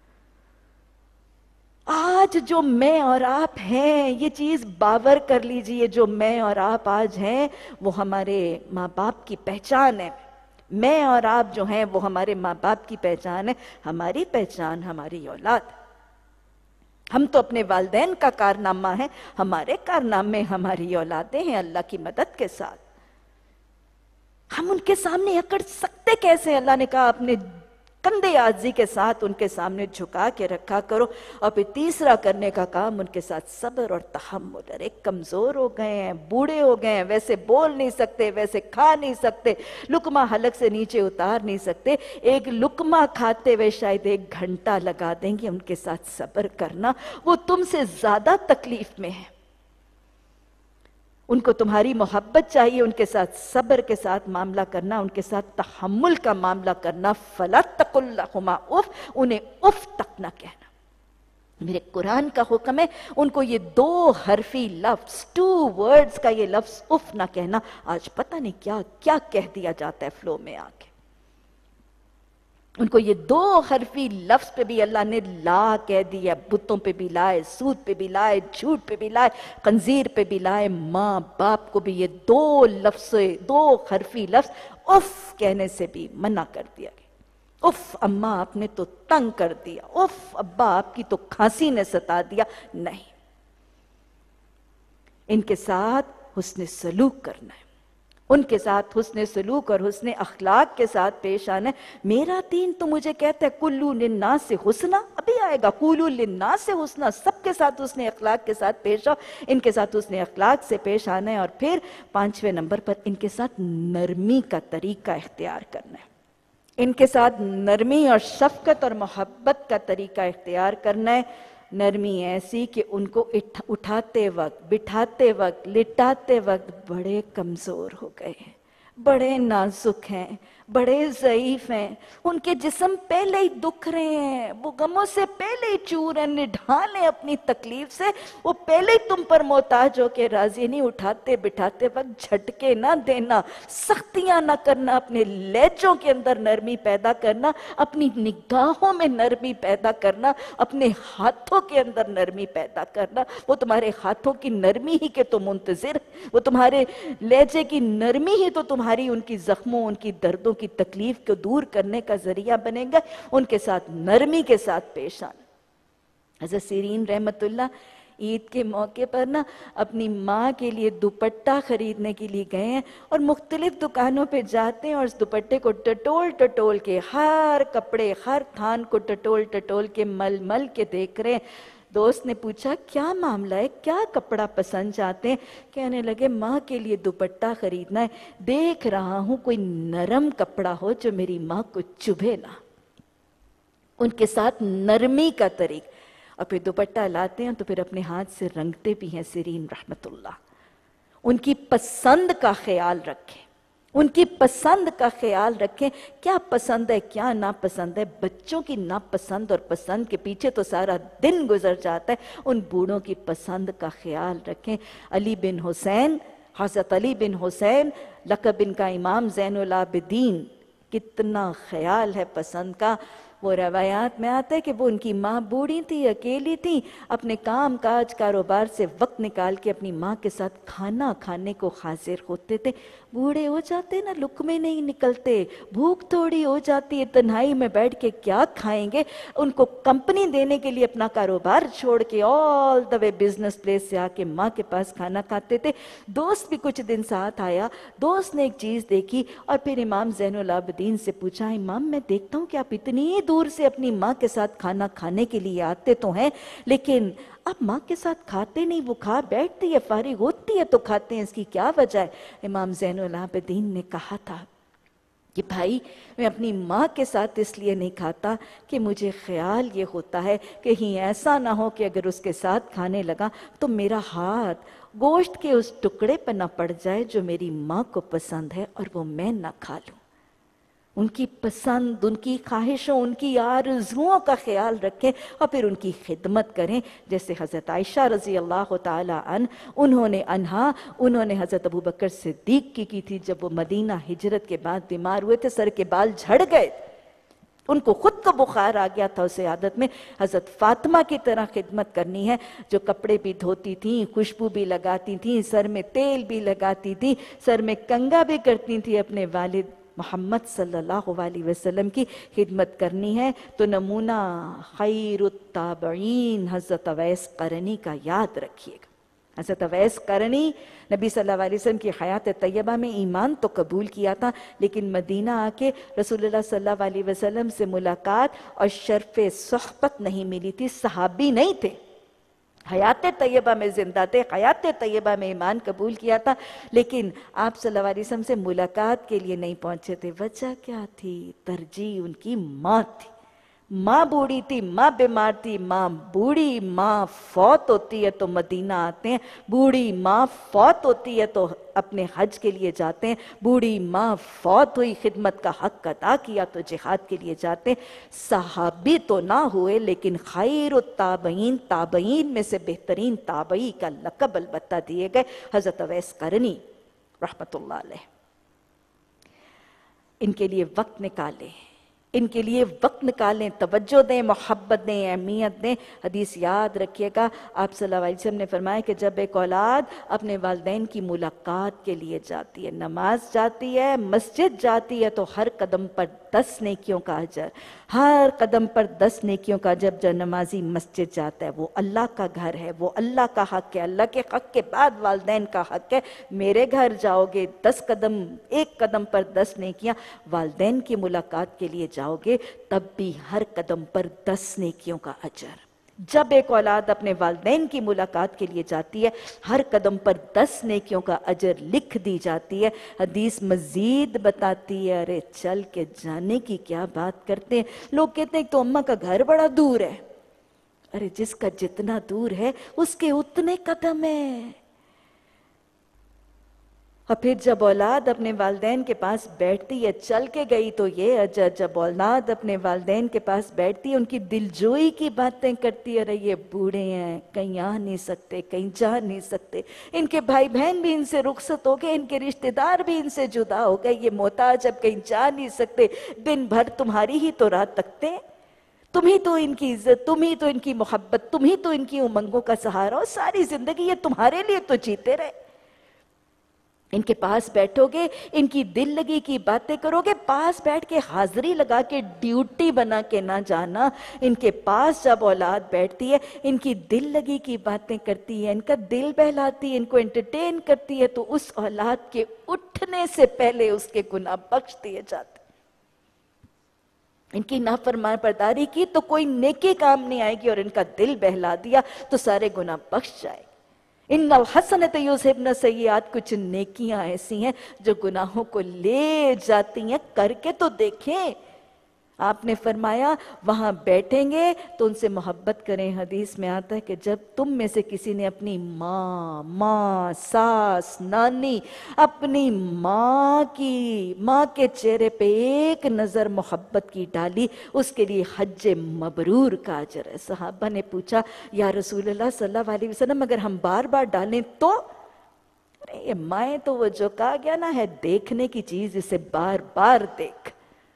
آج جو میں اور آپ ہیں، یہ چیز باور کر لیجئے، جو میں اور آپ آج ہیں وہ ہمارے ماں باپ کی پہچان ہے۔ میں اور آپ جو ہیں وہ ہمارے ماں باپ کی پہچان ہے، ہماری پہچان ہماری اولاد۔ ہم تو اپنے والدین کا کارنامہ ہے، ہمارے کارنامے ہماری اولادیں ہیں اللہ کی مدد کے ساتھ۔ ہم ان کے سامنے اکڑ سکتے کیسے؟ اللہ نے کہا اپنے کندھے عاجزی کے ساتھ ان کے سامنے جھکا کے رکھا کرو۔ اور پھر تیسرا کرنے کا کام ان کے ساتھ صبر اور تحمل۔ اور ایک کمزور ہو گئے ہیں، بوڑھے ہو گئے ہیں، ویسے بول نہیں سکتے، ویسے کھا نہیں سکتے، لقمہ حلق سے نیچے اتار نہیں سکتے، ایک لقمہ کھاتے ہوئے شاید ایک گھنٹہ لگا دیں گے۔ ان کے ساتھ صبر کرنا، وہ تم سے زیادہ تکلیف میں ہے، ان کو تمہاری محبت چاہیے، ان کے ساتھ صبر کے ساتھ معاملہ کرنا، ان کے ساتھ تحمل کا معاملہ کرنا۔ فَلَا تَقُلْ لَهُمَا اُف، انہیں اف تک نہ کہنا۔ میرے قرآن کا حکم ہے ان کو یہ دو حرفی لفظ، ٹو ورڈز کا یہ لفظ اف نہ کہنا۔ آج پتہ نہیں کیا کیا کہہ دیا جاتا ہے فلو میں آ کے۔ ان کو یہ دو حرفی لفظ پہ بھی اللہ نے لا کہہ دیا، بتوں پہ بھی لائے، سود پہ بھی لائے، جھوٹ پہ بھی لائے، خنزیر پہ بھی لائے۔ ماں باپ کو بھی یہ دو لفظ، دو حرفی لفظ اف کہنے سے بھی منع کر دیا گیا۔ اف اماں آپ نے تو تنگ کر دیا، اف ابا آپ کی تو کھانسی نے ستا دیا، نہیں۔ ان کے ساتھ حسن سلوک کرنا ہے، ان کے ساتھ حسن سلوک اور حسن اخلاق کے ساتھ پیش آنا ہے۔ میرا دین تو مجھے کہتا ہے کلو للناس سے حسنا، ابھی آئے گا قولوا للناس سے حسنا، سب کے ساتھ حسن اخلاق کے ساتھ پیش آؤ۔ ان کے ساتھ حسن اخلاق سے پیش آنا ہے۔ اور پھر پانچویں نمبر پر ان کے ساتھ نرمی کا طریقہ اختیار کرنا ہے، ان کے ساتھ نرمی اور شفقت اور محبت کا طریقہ اختیار کرنا ہے۔ نرمی ایسی کہ ان کو اٹھاتے وقت، بٹھاتے وقت، لٹاتے وقت بڑے کمزور ہو گئے ہیں، بڑے نازک ہیں، بڑے ضعیف ہیں، ان کے جسم پہلے ہی دکھ رہے ہیں، وہ غموں سے پہلے ہی چور ہیں، نڈھال ہیں اپنی تکلیف سے، وہ پہلے ہی تم پر محتاج ہو کے راضی نہیں۔ اٹھاتے بٹھاتے وقت جھٹکے نہ دینا، سختیاں نہ کرنا، اپنے لہجوں کے اندر نرمی پیدا کرنا، اپنی نگاہوں میں نرمی پیدا کرنا، اپنے ہاتھوں کے اندر نرمی پیدا کرنا۔ وہ تمہارے ہاتھوں کی نرمی ہی کے تو منتظر، وہ تمہارے لہجے کی نرمی ہی تو تمہاری ان کی زخموں، ان کی دردوں کی تکلیف کو دور کرنے کا ذریعہ بنے گا۔ ان کے ساتھ نرمی کے ساتھ پیش آنا۔ حضرت سیرین رحمت اللہ عید کے موقع پر نا اپنی ماں کے لیے دوپٹہ خریدنے کے لیے گئے ہیں، اور مختلف دکانوں پہ جاتے ہیں اور اس دوپٹے کو ٹٹول ٹٹول کے، ہر کپڑے ہر تھان کو ٹٹول ٹٹول کے مل مل کے دیکھ رہے ہیں۔ دوست نے پوچھا کیا معاملہ ہے، کیا کپڑا پسند چاہتے ہیں؟ کہنے لگے ماں کے لیے دوپٹہ خریدنا ہے، دیکھ رہا ہوں کوئی نرم کپڑا ہو جو میری ماں کو چبھے نہ۔ ان کے ساتھ نرمی کا طریق، اور پھر دوپٹہ لاتے ہیں تو پھر اپنے ہاتھ سے رنگتے بھی ہیں سیرین رحمت اللہ۔ ان کی پسند کا خیال رکھیں، ان کی پسند کا خیال رکھیں، کیا پسند ہے کیا ناپسند ہے۔ بچوں کی ناپسند اور پسند کے پیچھے تو سارا دن گزر جاتا ہے، ان بوڑھوں کی پسند کا خیال رکھیں۔ علی بن حسین हज़रत अली बिन हुसैन लक़ब इनका इमाम ज़ैनुल आबिदीन, कितना ख्याल है पसंद का। वो रवायात में आता है कि वो उनकी माँ बूढ़ी थी, अकेली थी, अपने काम काज कारोबार से वक्त निकाल के अपनी माँ के साथ खाना खाने को हाजिर होते थे। बूढ़े हो जाते ना, लुक़मे नहीं निकलते, भूख थोड़ी हो जाती है, तन्हाई में बैठ के क्या खाएंगे। उनको कंपनी देने के लिए अपना कारोबार छोड़ के all the way business place से आके माँ के पास खाना खाते थे। दोस्त भी कुछ दिन साथ आया, दोस्त ने एक चीज़ देखी और फिर इमाम ज़ैनुल आबिदीन से पूछा, इमाम मैं देखता हूँ कि आप इतनी दूर से अपनी माँ के साथ खाना खाने के लिए आते तो हैं, लेकिन आप माँ के साथ खाते नहीं, वो खा बैठती है, फारिग होती है तो खाते हैं, इसकी क्या वजह है। इमाम ज़ैनुल आबिदीन ने कहा था कि भाई मैं अपनी माँ के साथ इसलिए नहीं खाता कि मुझे ख्याल ये होता है कहीं ऐसा ना हो कि अगर उसके साथ खाने लगा तो मेरा हाथ गोश्त के उस टुकड़े पर ना पड़ जाए जो मेरी माँ को पसंद है और वो मैं ना खा लूँ। उनकी पसंद, उनकी ख्वाहिशों, उनकी आरज़ुओं का ख्याल रखें और फिर उनकी खिदमत करें। जैसे हज़रत आयशा रज़ी अल्लाह ताला अन उन्होंने अनहा उन्होंने हज़रत अबू बकर सिद्दीक़ की की थी जब वो मदीना हिजरत के बाद बीमार हुए थे, सर के बाल झड़ गए, उनको खुद को बुखार आ गया था। उसे आदत में हज़रत फातिमा की तरह खिदमत करनी है, जो कपड़े भी धोती थी, खुशबू भी लगाती थी, सर में तेल भी लगाती थी, सर में कंगा भी करती थी, अपने वालिद मोहम्मद सल्लल्लाहु अलैहि वसल्लम की खिदमत करनी है। तो नमूना खैरुत ताबईन हज़रत अवैस करनी का याद रखिएगा। हज़रत अवैस करनी नबी सल्लल्लाहु अलैहि वसल्लम की हयात तैयबा में ईमान तो कबूल किया था, लेकिन मदीना आके रसूलुल्लाह सल्लल्लाहु अलैहि वसल्लम से मुलाकात और शर्फ़ सोहबत नहीं मिली थी, सहाबी नहीं थे, हयात तैयबा में जिंदा थे, हयात तैयबा में ईमान कबूल किया था, लेकिन आप सल्लल्लाहु अलैहि वसल्लम से मुलाकात के लिए नहीं पहुंचे थे। वजह क्या थी? तरजीह उनकी माँ थी। माँ बूढ़ी थी, माँ बीमार थी, माँ बूढ़ी माँ फौत होती है तो मदीना आते हैं, बूढ़ी माँ फौत होती है तो अपने हज के लिए जाते हैं, बूढ़ी माँ फौत हुई, खिदमत का हक अदा किया तो जिहाद के लिए जाते हैं। सहाबी तो ना हुए, लेकिन खैरुत ताबईन, ताबईन में से बेहतरीन ताबई का लक़ब अलबत्ता दिए गए हज़रत अवैस करनी रहमतुल्लाह अलैह। इनके लिए वक्त निकालें, इनके लिए वक्त निकालें, तवज्जो दें, मोहब्बत दें, अहमियत दें। हदीस याद रखिएगा, आप सल्लल्लाहु अलैहि वसल्लम ने फरमाया कि जब एक औलाद अपने वालिदैन की मुलाकात के लिए जाती है, नमाज जाती है, मस्जिद जाती है, तो हर कदम पर दस नेकियों का अजर, हर कदम पर दस नेकियों का। जब जो नमाजी मस्जिद जाता है, वो अल्लाह का घर है, वो अल्लाह का हक है, अल्लाह के हक के बाद वालिदैन का हक है। मेरे घर जाओगे, दस कदम, एक कदम पर दस नेकियां, वालिदैन की मुलाकात के लिए जाओगे तब भी हर कदम पर दस नेकियों का अजर। जब एक औलाद अपने वालिदैन की मुलाकात के लिए जाती है, हर कदम पर दस नेकियों का अजर लिख दी जाती है। हदीस मजीद बताती है, अरे चल के जाने की क्या बात करते हैं लोग, कहते हैं तो अम्मा का घर बड़ा दूर है। अरे जिसका जितना दूर है उसके उतने कदम है। और फिर जब औलाद अपने वालिदैन के पास बैठती है, चल के गई तो ये अजर, जब औलाद अपने वालिदैन के पास बैठती है, उनकी दिलजोई की बातें करती है, अरे ये बूढ़े हैं, कहीं आ नहीं सकते, कहीं जा नहीं सकते, इनके भाई बहन भी इनसे रुखसत हो गए, इनके रिश्तेदार भी इनसे जुदा हो गए, ये मोहताज अब कहीं जा नहीं सकते, दिन भर तुम्हारी ही तो रात तकते हैं, तुम ही तो इनकी इज्जत, तुम ही तो इनकी मोहब्बत, तुम ही तो इनकी उमंगों का सहारा, और सारी जिंदगी ये तुम्हारे लिए तो जीते रहे। इनके पास बैठोगे, इनकी दिल लगी की बातें करोगे, पास बैठ के हाजिरी लगा के ड्यूटी बना के ना जाना। इनके पास जब औलाद बैठती है, इनकी दिल लगी की बातें करती है, इनका दिल बहलाती है, इनको एंटरटेन करती है, तो उस औलाद के उठने से पहले उसके गुनाह बख्श दिए जाते। इनकी नाफरमान बर्दारी की तो कोई नेकी काम नहीं आएगी, और इनका दिल बहला दिया तो सारे गुनाह बख्श जाएंगे। इन्नल हसनत युज़हिब्न सय्यिआत, कुछ नेकियां ऐसी हैं जो गुनाहों को ले जाती हैं, करके तो देखें। आपने फरमाया वहां बैठेंगे तो उनसे मोहब्बत करें। हदीस में आता है कि जब तुम में से किसी ने अपनी माँ, माँ, सास, नानी, अपनी माँ की माँ के चेहरे पे एक नजर मोहब्बत की डाली, उसके लिए हज्जे मबरूर का अजर है। सहाबा ने पूछा, या रसूलल्लाह सल्लल्लाहु अलैहि वसल्लम, अगर हम बार बार डालें तो? अरे ये माए तो वो जो कहा गया ना है देखने की चीज, इसे बार बार देख।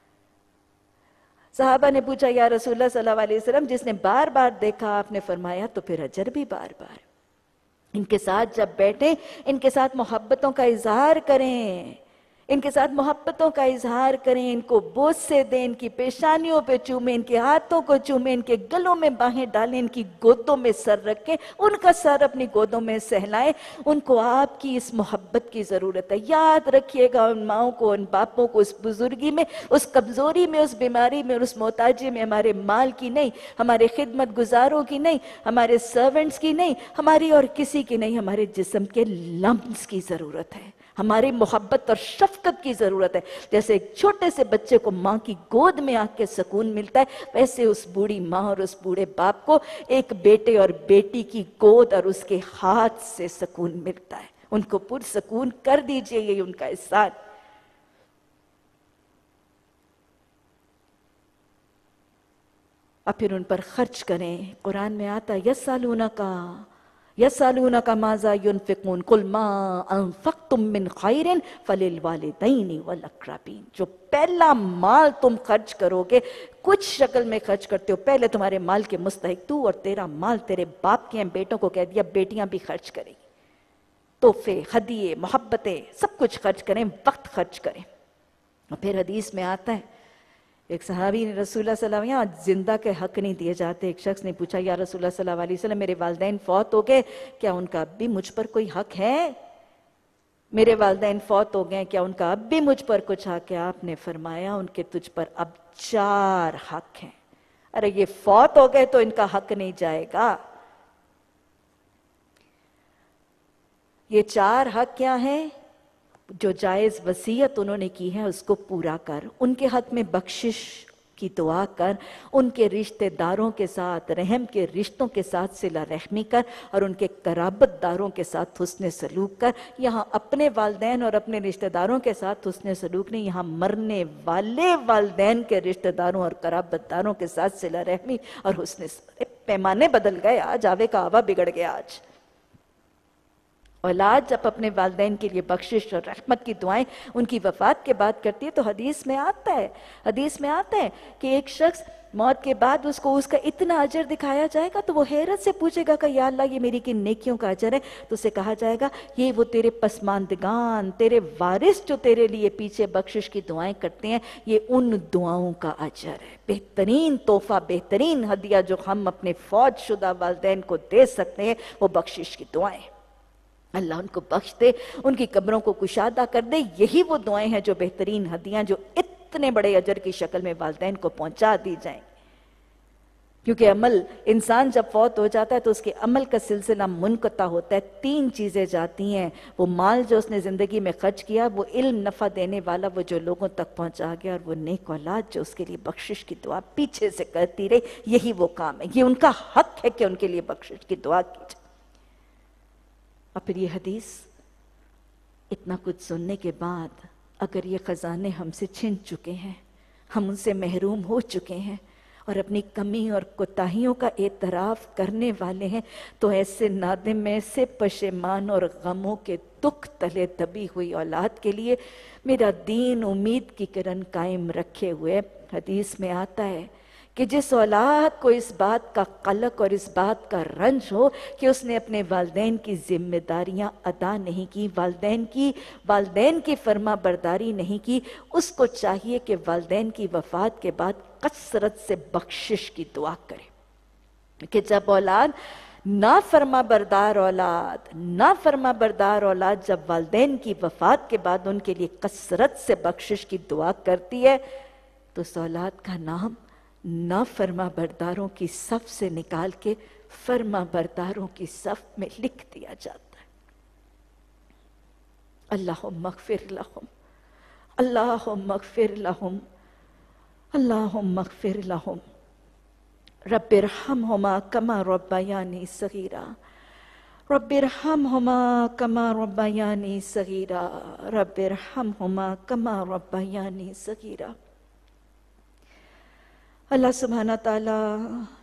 सहाबा ने पूछा या रसूलल्लाह सल्लल्लाहु अलैहि वसल्लम, जिसने बार बार देखा, आपने फरमाया तो फिर अजर भी बार बार। इनके साथ जब बैठे, इनके साथ मोहब्बतों का इजहार करें, इनके साथ मोहब्बतों का इजहार करें, इनको बोझ से दें, इनकी पेशानियों पे चूमें, इनके हाथों को चूमें, इनके गलों में बाहें डालें, इनकी गोदों में सर रखें, उनका सर अपनी गोदों में सहलाएं। उनको आपकी इस मोहब्बत की जरूरत है। याद रखिएगा उन माओं को, उन बापों को, उस बुजुर्गी में, उस कमजोरी में, उस बीमारी में और उस मोहताजी में हमारे माल की नहीं, हमारे खिदमत गुजारों की नहीं, हमारे सर्वेंट्स की नहीं, हमारी और किसी की नहीं, हमारे जिस्म के लम्स की जरूरत है, हमारी मोहब्बत और शफकत की जरूरत है। जैसे एक छोटे से बच्चे को माँ की गोद में आके सुकून मिलता है, वैसे उस बूढ़ी माँ और उस बूढ़े बाप को एक बेटे और बेटी की गोद और उसके हाथ से सुकून मिलता है। उनको पुरसकून कर दीजिए, ये उनका एहसान। और फिर उन पर खर्च करें। कुरान में आता है यस्अलूना का यस्अलूना का माज़ा युनफिकून कुल मा अनफक्तुम मिन खैरिन फलिल वालिदैनि वल अक़रबीन। जो पहला माल तुम खर्च करोगे, कुछ शक्ल में खर्च करते हो, पहले तुम्हारे माल के मुस्तहिक तू और तेरा माल तेरे बाप के हैं। बेटों को कह दिया बेटियां भी खर्च करेंगी, तोहफे, हदिये, मोहब्बतें, सब कुछ खर्च करें, वक्त खर्च करें। और फिर हदीस में आता है, एक सहाबी ने रसूलुल्लाह सल्लल्लाहु अलैहि वसल्लम, यहाँ जिंदा के हक नहीं दिए जाते, एक शख्स ने पूछा या रसूलुल्लाह सल्लल्लाहु अलैहि वसल्लम, मेरे वालिदैन फौत हो गए, क्या उनका अब भी मुझ पर कोई हक है? मेरे वालिदैन फौत हो गए, क्या उनका अब भी मुझ पर कुछ हक है? आपने फरमाया उनके तुझ पर अब चार हक हैं। अरे ये फौत हो गए तो इनका हक नहीं जाएगा। ये चार हक क्या है? जो जायज वसीयत उन्होंने की है उसको पूरा कर, उनके हक में बख्शिश की दुआ कर, उनके रिश्तेदारों के साथ, रहम के रिश्तों के साथ सिला रहमी कर और उनके कराबतदारों के साथ हुस्न सलूक कर। यहाँ अपने वालदैन और अपने रिश्तेदारों के साथ हुस्न सलूक नहीं, यहाँ मरने वाले वालदैन के रिश्तेदारों और कराबतदारों के साथ सिला रहमी और हुस्न। पैमाने बदल गए आज, आवे का आवा बिगड़ गया आज। औलाद जब अपने वालिदैन के लिए बख्शिश और रहमत की दुआएं उनकी वफात के बाद करती है तो हदीस में आता है हदीस में आता है कि एक शख्स मौत के बाद उसको उसका इतना अजर दिखाया जाएगा तो वो हैरत से पूछेगा कि या अल्लाह ये मेरी किन नेकियों का अजर है? तो उसे कहा जाएगा ये वो तेरे पसमानदगान, तेरे वारिस जो तेरे लिए पीछे बख्शिश की दुआएं करते हैं, ये उन दुआओं का अजर है। बेहतरीन तोहफा, बेहतरीन हदिया जो हम अपने फौज शुदा वालिदैन को दे सकते हैं वो बख्शिश की दुआएं। अल्लाह उनको बख्श दे, उनकी कब्रों को कुशादा कर दे। यही वो दुआएं हैं जो बेहतरीन हदियां जो इतने बड़े अजर की शक्ल में वालिदैन को पहुंचा दी जाएं। क्योंकि अमल, इंसान जब फौत हो जाता है तो उसके अमल का सिलसिला मुनक़ता होता है। तीन चीजें जाती हैं, वो माल जो उसने जिंदगी में खर्च किया, वो इल्म नफा देने वाला वो जो लोगों तक पहुंचा गया, और वो नेक औलाद जो उसके लिए बख्शिश की दुआ पीछे से करती रही। यही वो काम है, ये उनका हक है कि उनके लिए बख्शिश की दुआ की जाए। और फिर ये हदीस, इतना कुछ सुनने के बाद अगर ये खजाने हमसे छिन चुके हैं, हम उनसे महरूम हो चुके हैं और अपनी कमी और कोताहियों का एतराफ करने वाले हैं, तो ऐसे नादिम, ऐसे पशेमान और गमों के दुख तले दबी हुई औलाद के लिए मेरा दीन उम्मीद की किरण कायम रखे हुए। हदीस में आता है कि जिस औलाद को इस बात का कलक और इस बात का रंज हो कि उसने अपने वालिदैन की जिम्मेदारियां अदा नहीं की, वालिदैन की वालिदैन की फर्मा बरदारी नहीं की, उसको चाहिए कि वालिदैन की वफात के बाद कसरत से बख्शिश की दुआ करे। कि जब औलाद ना फर्मा बरदार औलाद ना फर्मा बरदार औलाद जब वालिदैन की वफात के बाद उनके लिए कसरत से बख्शिश की दुआ करती है, तो उस औलाद का नाम ना फर्मा बरदारों की सफ से निकाल के फर्मा बरदारों की सफ में लिख दिया जाता है। अल्लाहुम्मा अग़फ़िर लहुम, अल्लाहुम्मा अग़फ़िर लहुम, अल्लाहुम्मा अग़फ़िर लहुम, रब्बिरहमहुमा कमा रब्बयानी सगीरा, रब्बिरहमहुमा कमा रब्बयानी सगीरा, रब्बिरहमहुमा कमा रब्बयानी सगीरा। अल्लाह सुब्हाना ताला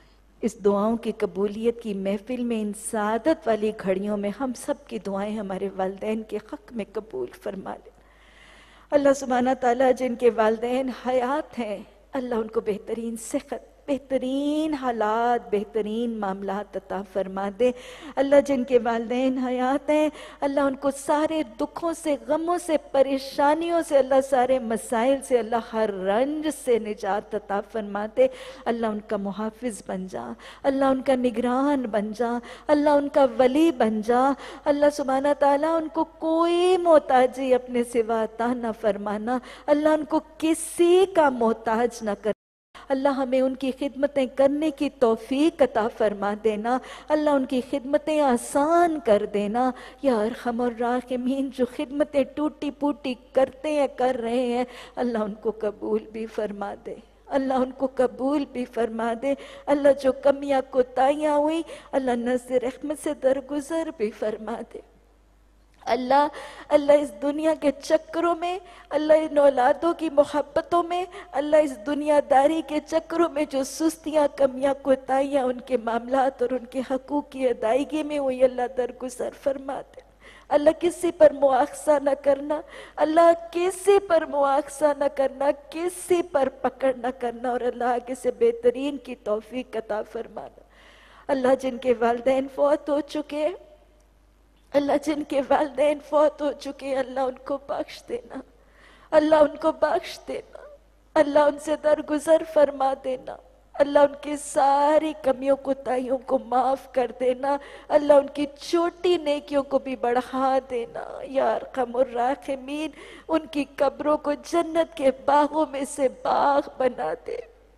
اس دعاؤں کی قبولیت کی محفل میں، ان سعادت والی گھڑیوں میں ہم سب کی دعائیں ہمارے والدین کے حق میں قبول فرما لے۔ اللہ سبحانہ تعالیٰ جن کے والدین حیات ہیں، اللہ ان کو بہترین صحت، بہترین حالات، بہترین معاملات عطا فرما دے۔ اللہ جن کے والدین حیات ہیں، اللہ ان کو سارے دکھوں سے، غموں سے، پریشانیوں سے، اللہ سارے مسائل سے، اللہ ہر رنج سے نجات عطا فرما دے۔ اللہ ان کا محافظ بن جا، اللہ ان کا نگران بن جا، اللہ ان کا ولی بن جا۔ اللہ سبحانہ تعالیٰ ان کو کوئی محتاجی اپنے سوا عطا نہ فرمانا، اللہ ان کو کسی کا محتاج نہ کر۔ اللہ ہمیں ان کی خدمتیں کرنے کی توفیق عطا فرما دینا، اللہ ان کی خدمتیں آسان کر دینا۔ یا ارحم الراحمین، جو خدمتیں ٹوٹی پوٹی کرتے ہیں، کر رہے ہیں، اللہ ان کو قبول بھی فرما دے، اللہ ان کو قبول بھی فرما دے۔ اللہ جو کمیاں کوتاہیاں ہوئی، اللہ نظر رحمت سے درگزر بھی فرما دے۔ اللہ اللہ اس دنیا کے چکروں میں، اللہ ان اولادوں کی محبتوں میں، اللہ اس دنیا داری کے چکروں میں جو سستیاں، کمیاں، کوتاہیاں ان کے معاملات اور ان کے حقوق کی ادائیگی میں ہوئی، اللہ درگزر فرما دے۔ اللہ کسی پر مواخذہ نہ کرنا، اللہ کسی پر مواخذہ نہ کرنا، کسی پر پکڑ نہ کرنا، اور اللہ آگے سے بہترین کی توفیق عطا فرمانا۔ اللہ جن کے والدین فوت ہو چکے ہیں، اللہ جن کے والدین فوت ہو چکے ہیں، اللہ ان کو بخش دینا، اللہ ان کو بخش دینا، اللہ ان سے درگزر فرما دینا، اللہ ان کی ساری کمیوں کوتاہیوں کو معاف کر دینا، اللہ ان کی چھوٹی نیکیوں کو بھی بڑھا دینا۔ یا ارحم الراحمین، ان کی قبروں کو جنت کے باغوں میں سے باغ بنا دے۔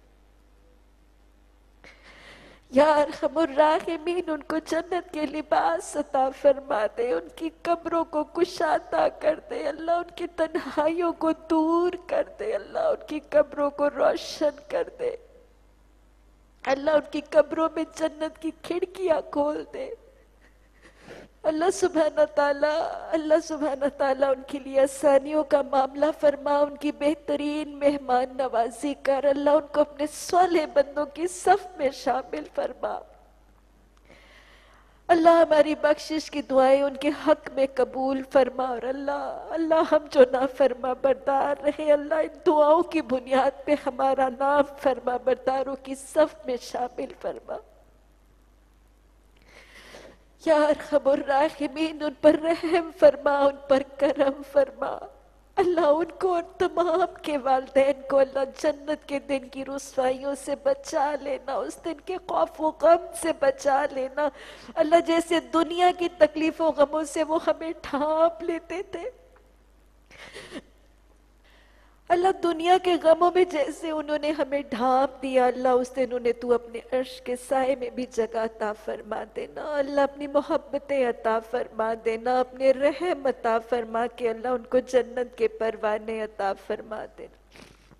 یا ارحم الراحمین، ان کو جنت کے لباس عطا فرما دے، ان کی قبروں کو کشادہ کر دے، اللہ ان کی تنہائیوں کو دور کر دے، اللہ ان کی قبروں کو روشن کر دے، اللہ ان کی قبروں میں جنت کی کھڑکیاں کھول دے۔ اللہ سبحانہ تعالیٰ اللہ سبحانہ تعالیٰ ان کے لیے آسانیوں کا معاملہ فرما، ان کی بہترین مہمان نوازی کر، اللہ ان کو اپنے صالح بندوں کی صف میں شامل فرما۔ اللہ ہماری بخشش کی دعائیں ان کے حق میں قبول فرما، اور اللہ اللہ ہم جو نافرما بردار رہے، اللہ ان دعاؤں کی بنیاد پہ ہمارا نام فرما برداروں کی صف میں شامل فرما۔ یا ارحم الراحمین، ان پر رحم فرما، ان پر کرم فرما۔ اللہ ان کو اور تمام کے والدین کو اللہ جنت کے دن کی رسوائیوں سے بچا لینا، اس دن کے خوف و غم سے بچا لینا۔ اللہ جیسے دنیا کی تکلیف و غموں سے وہ ہمیں ڈھانپ لیتے تھے، اللہ دنیا کے غموں میں جیسے انہوں نے ہمیں ڈھانپ دیا، اللہ اس دن انہیں تو اپنے عرش کے سائے میں بھی جگہ عطا فرما دینا، اللہ اپنی محبتیں عطا فرما دینا، اپنے رحم عطا فرما کے اللہ ان کو جنت کے پروانے عطا فرما دینا۔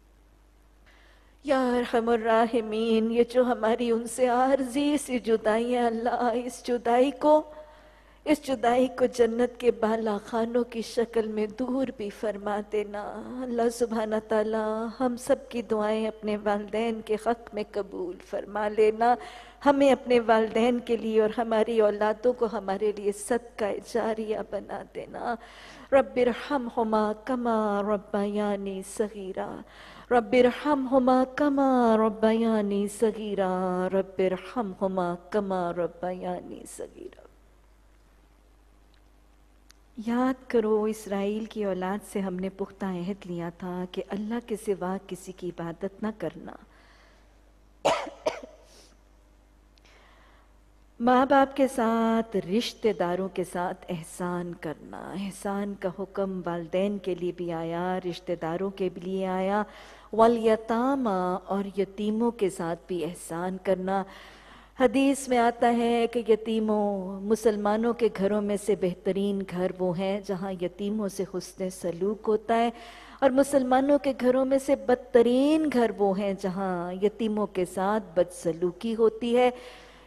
یا ارحم الراحمین، یہ جو ہماری ان سے عارضی سی جدائی ہے، اللہ اس جدائی کو اس جدائی کو جنت کے بالا خانوں کی شکل میں دور بھی فرما دینا۔ اللہ سبحانہ تعالیٰ ہم سب کی دعائیں اپنے والدین کے حق میں قبول فرما لینا، ہمیں اپنے والدین کے لیے اور ہماری اولادوں کو ہمارے لیے صدقہ جاریہ بنا دینا۔ رب ارحمہما کما ربیانی صغیرا، رب ارحمہما کما ربیانی صغیرا، رب ارحمہما کما ربیانی صغیرا۔ یاد کرو، اسرائیل کی اولاد سے ہم نے پختہ عہد لیا تھا کہ اللہ کے سوا کسی کی عبادت نہ کرنا، ماں باپ کے ساتھ، رشتہ داروں کے ساتھ احسان کرنا۔ احسان کا حکم والدین کے لیے بھی آیا، رشتہ داروں کے لیے آیا، والیتاما، اور یتیموں کے ساتھ بھی احسان کرنا۔ حدیث میں آتا ہے کہ یتیموں، مسلمانوں کے گھروں میں سے بہترین گھر وہ ہیں جہاں یتیموں سے حسن سلوک ہوتا ہے، اور مسلمانوں کے گھروں میں سے بدترین گھر وہ ہیں جہاں یتیموں کے ساتھ بدسلوکی ہوتی ہے۔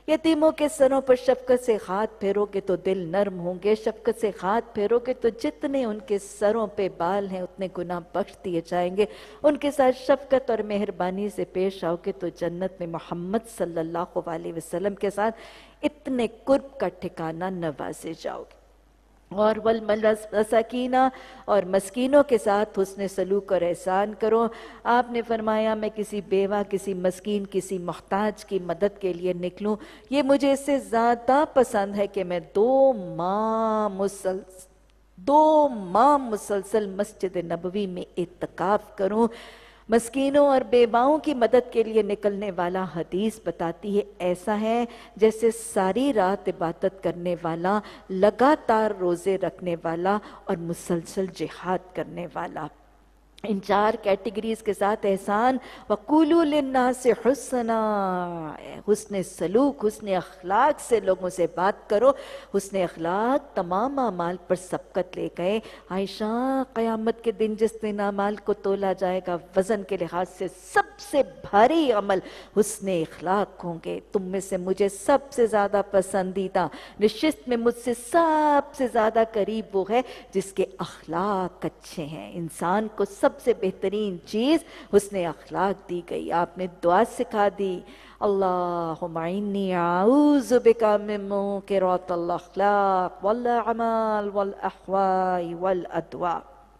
यतीमों के सरों पर शफकत से हाथ फेरोगे तो दिल नरम होंगे, शफकत से हाथ फेरोगे तो जितने उनके सरों पे बाल हैं उतने गुनाह बख्श दिए जाएंगे। उनके साथ शफकत और मेहरबानी से पेश आओगे तो जन्नत में मोहम्मद सल्लल्लाहु अलैहि वसल्लम के साथ इतने कुर्ब का ठिकाना नवाजे जाओगे। और वल मसाकीना, और मस्कीनों के साथ हुस्न सलूक और एहसान करो। आपने फरमाया मैं किसी बेवा, किसी मस्कीन, किसी मोहताज की मदद के लिए निकलूं, ये मुझे इससे ज़्यादा पसंद है कि मैं दो माह मुसल दो माह मुसलसल मस्जिद नबवी में इत्तिकाफ करूं। मस्कीनों और बेवाओं की मदद के लिए निकलने वाला हदीस बताती है ऐसा है जैसे सारी रात इबादत करने वाला, लगातार रोजे रखने वाला और मुसलसल जिहाद करने वाला। इन चार कैटेगरीज के साथ एहसान, वक़ूलू लिन्नासि हुस्ना, हुस्न सलूक, हुस्न अखलाक से लोगों से बात करो। हुस्न अखलाक तमाम अमाल पर सबकत ले गए। आयशा, क़यामत के दिन जिस दिन अमाल को तोला जाएगा वजन के लिहाज से सबसे भारी अमल हुस्न अखलाक होंगे। तुम में से मुझे सबसे ज्यादा पसंदीदा, निश्चित में मुझसे सबसे ज्यादा करीब वो है जिसके अखलाक अच्छे हैं। इंसान को सबसे बेहतरीन चीज हुस्न अखलाक दी गई। आपने दुआ सिखा दी, अल्लाहुम्मा इन्नी अऊज़ु बिका मिन मुनकिरातिल अखलाक वल अमाल वल अहवाई वल अदवा।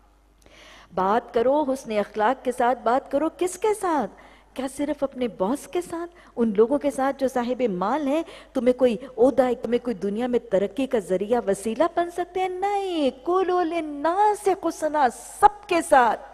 बात करो हुस्न अखलाक के साथ, बात करो किसके साथ? क्या सिर्फ अपने बॉस के साथ, उन लोगों के साथ जो साहिब माल हैं, तुम्हें कोई ओहदा, तुम्हें कोई दुनिया में तरक्की का जरिया वसीला बन सकते हैं? नहीं, कुलू लिन्नासि हुस्ना, सबके साथ,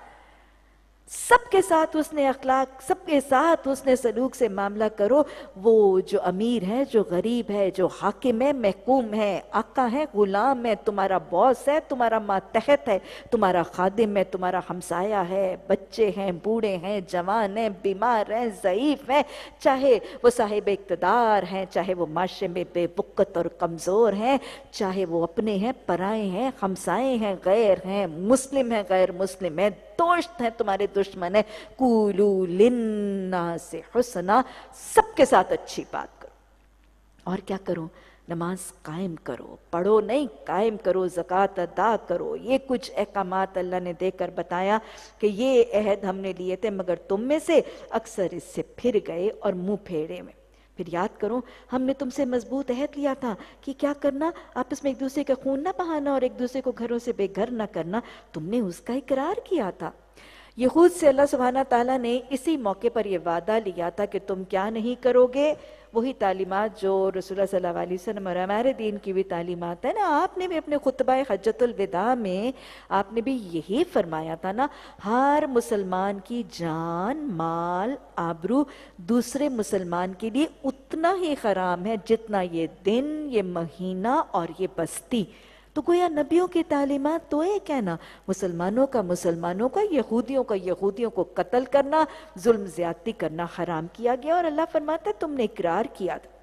सबके साथ उसने अखलाक, सबके साथ उसने सलूक से मामला करो। वो जो अमीर है, जो गरीब है, जो हाकिम है, महकूम है, आका है, गुलाम है, तुम्हारा बॉस है, तुम्हारा मातहत है, तुम्हारा खादिम है, तुम्हारा हमसाया है, बच्चे हैं, बूढ़े हैं, जवान हैं, बीमार हैं, ज़ईफ हैं, चाहे वो साहिब इक़्तिदार हैं, चाहे वो माशरे में बेवक़्त और कमज़ोर हैं, चाहे वो अपने हैं, पराए हैं, हमसाए हैं, गैर हैं, मुस्लिम हैं, गैर मुस्लिम हैं, दोस्त हैं, तुम्हारे दुश्मन है। कुलू लिन्नासि हुस्ना, सबके साथ अच्छी बात करो। और क्या करो? नमाज कायम करो, पढ़ो नहीं, कायम करो, ज़कात अदा करो। ये कुछ अहकामात अल्लाह ने देकर बताया कि ये अहद हमने लिए थे मगर तुम में से अक्सर इससे फिर गए और मुंह फेरे में। फिर याद करो, हमने तुमसे मजबूत अहद लिया था कि क्या करना, आपस में एक दूसरे का खून ना बहाना और एक दूसरे को घरों से बेघर ना करना। तुमने उसका इकरार किया था। यहूद से अल्लाह सुब्हाना ताला ने इसी मौके पर यह वादा लिया था कि तुम क्या नहीं करोगे, वही तालीमात जो रसूलुल्लाह सल्लल्लाहु अलैहि वसल्लम और हमारे दीन की भी तालीमात है ना। आपने भी अपने खुतबा हज्जतुल विदा में आपने भी यही फरमाया था ना, हर मुसलमान की जान, माल, आबरू दूसरे मुसलमान के लिए उतना ही हराम है जितना ये दिन, ये महीना और ये बस्ती। तो गोया नबियों की तालीमात तो ये कहना, मुसलमानों का मुसलमानों का, यहूदियों का यहूदियों को कत्ल करना, जुल्म ज्यादती करना हराम किया गया। और अल्लाह फरमाता है तुमने इकरार किया था,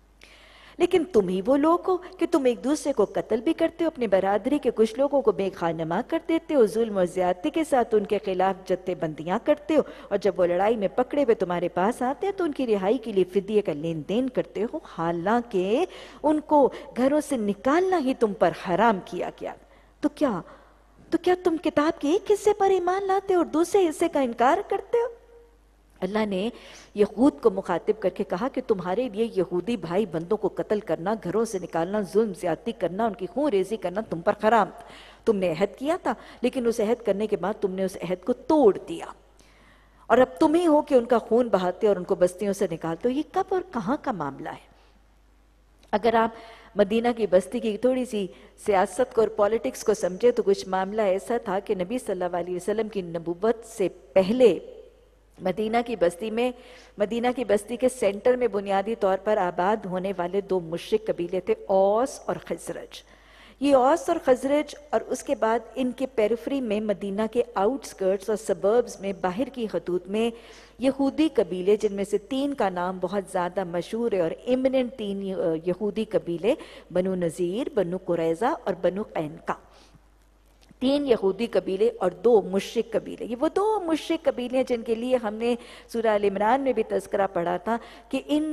लेकिन तुम ही वो लोग हो कि तुम एक दूसरे को कत्ल भी करते हो, अपनी बरादरी के कुछ लोगों को बेखानमा कर देते हो, जुल्म और ज्यादती के साथ उनके खिलाफ जत्थेबंदियां करते हो, और जब वो लड़ाई में पकड़े हुए तुम्हारे पास आते हैं तो उनकी रिहाई के लिए फिदिये का लेन देन करते हो, हालांकि उनको घरों से निकालना ही तुम पर हराम किया गया। तो क्या तो क्या तुम किताब के एक हिस्से पर ईमान लाते हो और दूसरे हिस्से का इनकार करते हो? अल्लाह ने यहूद को मुखातिब करके कहा कि तुम्हारे लिए यहूदी भाई बंदों को कत्ल करना, घरों से निकालना, जुल्म ज्यादती करना, उनकी खून रेजी करना तुम पर हराम था। तुमने अहद किया था, लेकिन उस अहद करने के बाद तुमने उस अहद को तोड़ दिया और अब तुम ही हो कि उनका खून बहाते और उनको बस्तियों से निकालते हो। ये कब और कहाँ का मामला है? अगर आप मदीना की बस्ती की थोड़ी सी सियासत को और पॉलिटिक्स को समझे तो कुछ मामला ऐसा था कि नबी सल्लल्लाहु अलैहि वसल्लम की नबूवत से पहले मदीना की बस्ती में, मदीना की बस्ती के सेंटर में बुनियादी तौर पर आबाद होने वाले दो मुश्रिक कबीले थे, औस और खजरज। ये औस और खजरज और उसके बाद इनके पेरिफेरी में मदीना के आउटस्कर्ट्स और सबर्ब्स में बाहर की हदूद में यहूदी कबीले, जिनमें से तीन का नाम बहुत ज़्यादा मशहूर है और इमिनेंट तीन यहूदी कबीले, बनु नज़ीर, बनु कुरैज़ा और बनु कैनका। तीन यहूदी कबीले और दो मुश्रिक कबीले। ये वो दो मुश्रिक कबीले जिनके लिए हमने सूरह अल इमरान में भी तज़किरा पढ़ा था कि इन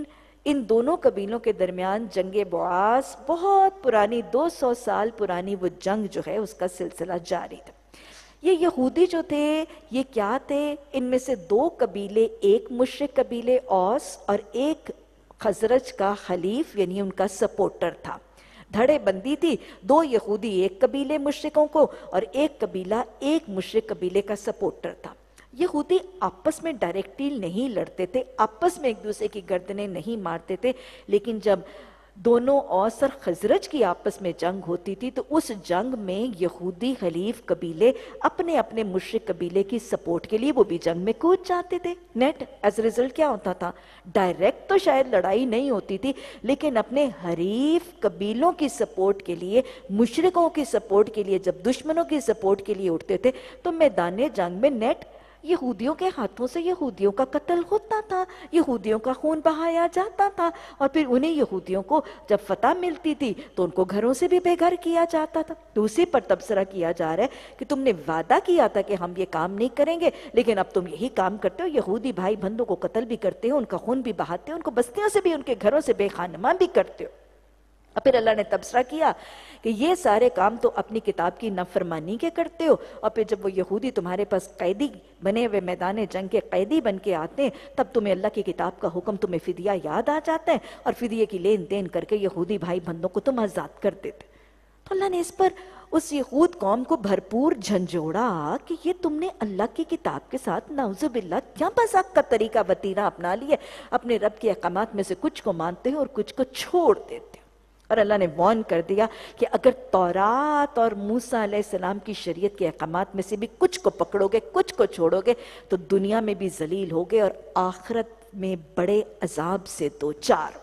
ان دونوں قبیلوں کے درمیان جنگ بعاث بہت پرانی دو سو سال پرانی وہ جنگ جو ہے اس کا سلسلہ جاری تھا۔ یہ یہودی جو تھے یہ کیا تھے؟ ان میں سے دو قبیلے، ایک مشرک قبیلے اوس اور ایک خزرج کا حلیف یعنی ان کا سپورٹر تھا۔ دھڑے بندی تھی، دو یہودی ایک قبیلے مشرکوں کو اور ایک قبیلہ ایک مشرک قبیلے کا سپورٹر تھا۔ یہودی آپس میں ڈائریکٹلی نہیں لڑتے تھے، آپس میں ایک دوسرے کی گردنیں نہیں مارتے تھے، لیکن جب دونوں اوس اور خزرج کی آپس میں جنگ ہوتی تھی تو اس جنگ میں یہودی حلیف قبیلے اپنے اپنے مشرک قبیلے کی سپورٹ کے لیے وہ بھی جنگ میں کود جاتے تھے۔ نیٹ ایز ریزلٹ کیا ہوتا تھا؟ ڈائریکٹ تو شاید لڑائی نہیں ہوتی تھی، لیکن اپنے حریف قبیلوں کی سپورٹ کے لیے، مشرکوں کی سپورٹ کے لیے جب دشمنوں کی سپورٹ کے لیے اٹھتے تھے تو میدان جنگ میں نیٹ یہودیوں کے ہاتھوں سے یہودیوں کا قتل ہوتا تھا، یہودیوں کا خون بہایا جاتا تھا، اور پھر انہیں یہودیوں کو جب فتح ملتی تھی تو ان کو گھروں سے بھی بے گھر کیا جاتا تھا۔ تو اسی پر تبصرہ کیا جا رہا ہے کہ تم نے وعدہ کیا تھا کہ ہم یہ کام نہیں کریں گے، لیکن اب تم یہی کام کرتے ہو، یہودی بھائی بندوں کو قتل بھی کرتے ہو، ان کا خون بھی بہاتے ہو، ان کو بستیوں سے بھی، ان کے گھروں سے بے خانمان بھی کرتے ہو۔ اور پھر اللہ نے تبصرہ کیا کہ یہ سارے کام تو اپنی کتاب کی نافرمانی کے کرتے ہو، اور پھر جب وہ یہودی تمہارے پاس قیدی بنے ہوئے میدان جنگ کے قیدی بن کے آتے ہیں تب تمہیں اللہ کی کتاب کا حکم، تمہیں فدیہ یاد آ جاتا ہے، اور فدیے کی لین دین کر کے یہودی بھائی بندوں کو تم آزاد کر دیتے۔ تو اللہ نے اس پر اس یہود قوم کو بھرپور جھنجھوڑا کہ یہ تم نے اللہ کی کتاب کے ساتھ نعوذ باللہ کیا مذاق کا طریقہ وتیرہ اپنا لیا، اپنے رب کے احکامات میں سے کچھ کو مانتے ہو اور کچھ کو چھوڑ دیتے ہو۔ اور اللہ نے وارن کر دیا کہ اگر تورات اور موسیٰ علیہ السلام کی شریعت کے احکامات میں سے بھی کچھ کو پکڑو گے، کچھ کو چھوڑو گے تو دنیا میں بھی ذلیل ہوگے اور آخرت میں بڑے عذاب سے دوچار۔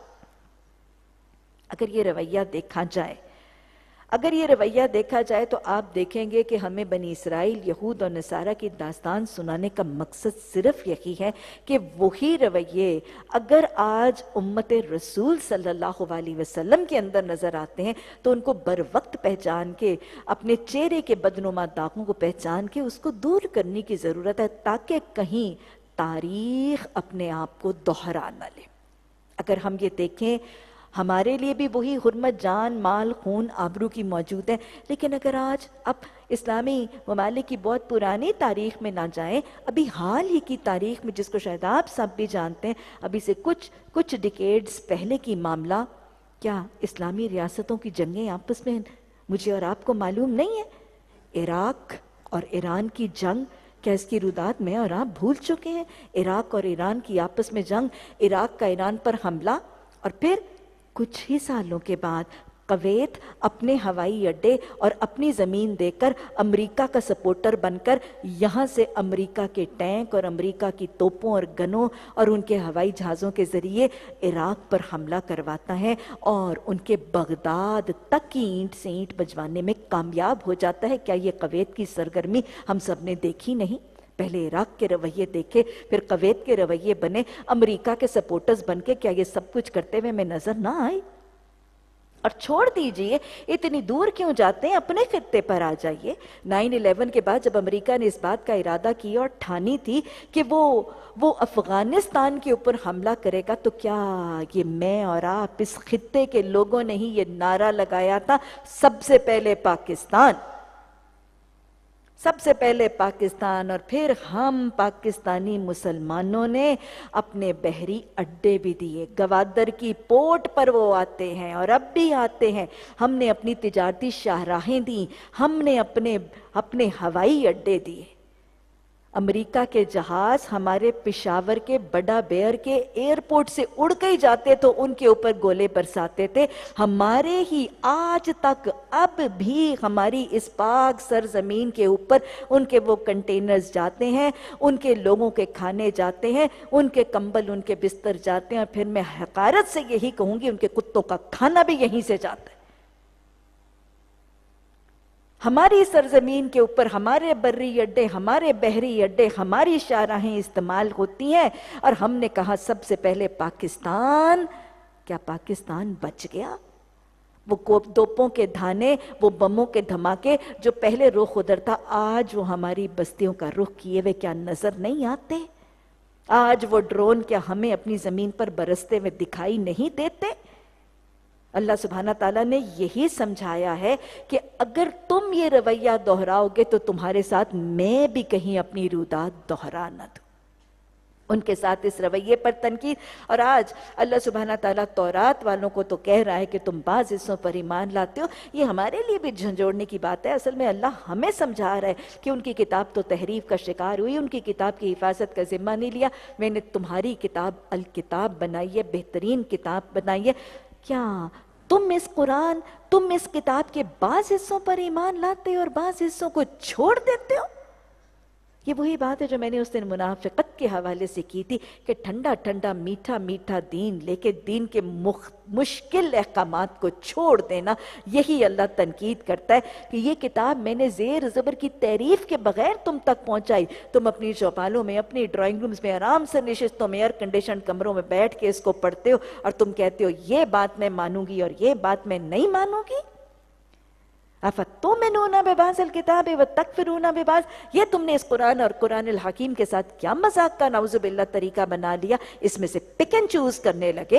اگر یہ رویہ دیکھا جائے اگر یہ رویہ دیکھا جائے تو آپ دیکھیں گے کہ ہمیں بنی اسرائیل، یہود اور نصارہ کی داستان سنانے کا مقصد صرف یہی ہے کہ وہی رویے اگر آج امت رسول صلی اللہ علیہ وسلم کے اندر نظر آتے ہیں تو ان کو بر وقت پہچان کے، اپنے چہرے کے بدنما داغوں کو پہچان کے اس کو دور کرنے کی ضرورت ہے، تاکہ کہیں تاریخ اپنے آپ کو دوہرا نہ لے۔ اگر ہم یہ دیکھیں ہمارے لیے بھی وہی حرمت جان، مال، خون، آبرو کی موجود ہے، لیکن اگر آج اب اسلامی ممالک کی بہت پرانی تاریخ میں نہ جائیں، ابھی حال ہی کی تاریخ میں جس کو شاید آپ سب بھی جانتے ہیں، ابھی سے کچھ کچھ ڈیکیڈز پہلے کی معاملہ، کیا اسلامی ریاستوں کی جنگیں آپس میں مجھے اور آپ کو معلوم نہیں ہے؟ عراق اور ایران کی جنگ، کیا اس کی رودات میں اور آپ بھول چکے ہیں؟ عراق اور ایران کی آپس میں جنگ، عراق کا ایران پر حملہ، اور پھر کچھ ہی سالوں کے بعد کویت اپنے ہوائی اڈے اور اپنی زمین دے کر امریکہ کا سپورٹر بن کر یہاں سے امریکہ کے ٹینک اور امریکہ کی توپوں اور گنوں اور ان کے ہوائی جہازوں کے ذریعے عراق پر حملہ کرواتا ہے اور ان کے بغداد تک کی اینٹ سے اینٹ بجوانے میں کامیاب ہو جاتا ہے۔ کیا یہ کویت کی سرگرمی ہم سب نے دیکھی نہیں؟ پہلے عراق کے رویے دیکھے، پھر کویت کے رویے بنے، امریکہ کے سپورٹرز بن کے، کیا یہ سب کچھ کرتے ہوئے میں نظر نہ آئی؟ اور چھوڑ دیجئے اتنی دور کیوں جاتے ہیں، اپنے خطے پر آ جائیے۔ نائن الیون کے بعد جب امریکہ نے اس بات کا ارادہ کیا اور ٹھانی تھی کہ وہ وہ افغانستان کے اوپر حملہ کرے گا، تو کیا یہ میں اور آپ اس خطے کے لوگوں نے ہی یہ نعرہ لگایا تھا، سب سے پہلے پاکستان، سب سے پہلے پاکستان، اور پھر ہم پاکستانی مسلمانوں نے اپنے بحری اڈے بھی دیے، گوادر کی پورٹ پر وہ آتے ہیں اور اب بھی آتے ہیں، ہم نے اپنی تجارتی شاہراہیں دیں، ہم نے اپنے اپنے ہوائی اڈے دیے۔ امریکہ کے جہاز ہمارے پشاور کے بڑا بیئر کے ایئرپورٹ سے اڑ کے ہی جاتے تو ان کے اوپر گولے برساتے تھے۔ ہمارے ہی آج تک اب بھی ہماری اس پاک سرزمین کے اوپر ان کے وہ کنٹینرز جاتے ہیں، ان کے لوگوں کے کھانے جاتے ہیں، ان کے کمبل، ان کے بستر جاتے ہیں، اور پھر میں حقارت سے یہی کہوں گی ان کے کتوں کا کھانا بھی یہیں سے جاتا ہے۔ ہماری سرزمین کے اوپر ہمارے بری اڈے، ہمارے بحری اڈے، ہماری شاہراہیں استعمال ہوتی ہیں، اور ہم نے کہا سب سے پہلے پاکستان۔ کیا پاکستان بچ گیا؟ وہ توپوں کے دھانے، وہ بموں کے دھماکے جو پہلے رخ ادھر تھا، آج وہ ہماری بستیوں کا رخ کیے ہوئے کیا نظر نہیں آتے؟ آج وہ ڈرون کیا ہمیں اپنی زمین پر برستے ہوئے دکھائی نہیں دیتے؟ اللہ سبحانہ تعالیٰ نے یہی سمجھایا ہے کہ اگر تم یہ رویہ دہراؤ گے تو تمہارے ساتھ میں بھی کہیں اپنی رودات دہرا نہ دوں۔ ان کے ساتھ اس رویے پر تنقید، اور آج اللہ سبحانہ تعالیٰ تورات والوں کو تو کہہ رہا ہے کہ تم بعض حصوں پر ایمان لاتے ہو، یہ ہمارے لیے بھی جھنجھوڑنے کی بات ہے۔ اصل میں اللہ ہمیں سمجھا رہا ہے کہ ان کی کتاب تو تحریف کا شکار ہوئی، ان کی کتاب کی حفاظت کا ذمہ نہیں لیا، میں نے تمہاری کتاب الکتاب بنائی ہے، بہترین کتاب بنائی ہے، کیا تم اس قرآن تم اس کتاب کے بعض حصوں پر ایمان لاتے ہو اور بعض حصوں کو چھوڑ دیتے ہو؟ یہ وہی بات ہے جو میں نے اس دن منافقت کے حوالے سے کی تھی کہ ٹھنڈا ٹھنڈا میٹھا میٹھا دین لے کے دین کے مشکل احکامات کو چھوڑ دینا، یہی اللہ تنقید کرتا ہے کہ یہ کتاب میں نے زیر زبر کی تعریف کے بغیر تم تک پہنچائی، تم اپنی چوپالوں میں، اپنی ڈرائنگ رومز میں آرام سے نشستوں میں، ایئر کنڈیشن کمروں میں بیٹھ کے اس کو پڑھتے ہو اور تم کہتے ہو یہ بات میں مانوں گی اور یہ بات میں نہیں مانوں گی۔ اَفَتُؤْمِنُونَ بِبَعْضِ الْكِتَابِ وَتَكْفُرُونَ بِبَعْضٍ، یہ تم نے اس قرآن اور قرآن الحکیم کے ساتھ کیا مذاق کا نعوذ باللہ طریقہ بنا لیا؟ اس میں سے پک اینڈ چوز کرنے لگے۔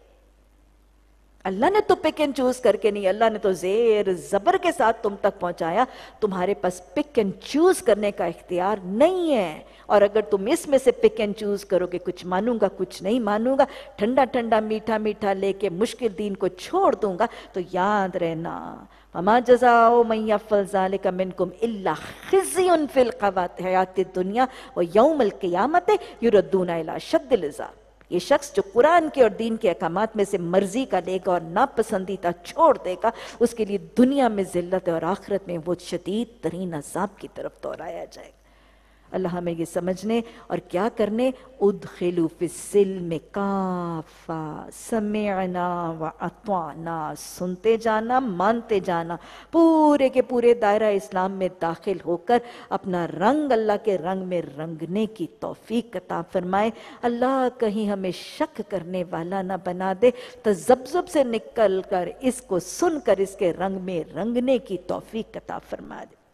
اللہ نے تو پک اینڈ چوز کر کے نہیں، اللہ نے تو زیر زبر کے ساتھ تم تک پہنچایا، تمہارے پاس پک اینڈ چوز کرنے کا اختیار نہیں ہے۔ اور اگر تم اس میں سے پک اینڈ چوز کرو کہ کچھ مانوں گا کچھ نہیں مانوں گا، ٹھنڈا ٹھنڈا میٹھا میٹھا لے کے مشکل دین کو چھوڑ دوں گا، تو یاد رہنا وَمَا جَزَاءُ مَن يَفْعَلَ ذَلِكَ مِنكُمْ إِلَّا خِزْيٌ فِي الْحَيَاةِ الدُّنْيَا وَيَوْمَ الْقِيَامَةِ يُرَدُّونَ إِلَىٰ أَشَدِّ الْعَذَابِ۔ یہ شخص جو قرآن کے اور دین کے احکامات میں سے مرضی کا لے گا اور ناپسندیدہ چھوڑ دے گا، اس کے لیے دنیا میں ذلت اور آخرت میں وہ شدید ترین عذاب کی طرف دوڑایا جائے گا۔ اللہ ہمیں یہ سمجھنے اور کیا کرنے، ادخلوا فی السلم کافہ، سمعنا واطعنا، سنتے جانا مانتے جانا، پورے کے پورے دائرہ اسلام میں داخل ہو کر اپنا رنگ اللہ کے رنگ میں رنگنے کی توفیق عطا فرمائے۔ اللہ کہیں ہمیں شک کرنے والا نہ بنا دے، تذبذب سے نکل کر اس کو سن کر اس کے رنگ میں رنگنے کی توفیق عطا فرما دے۔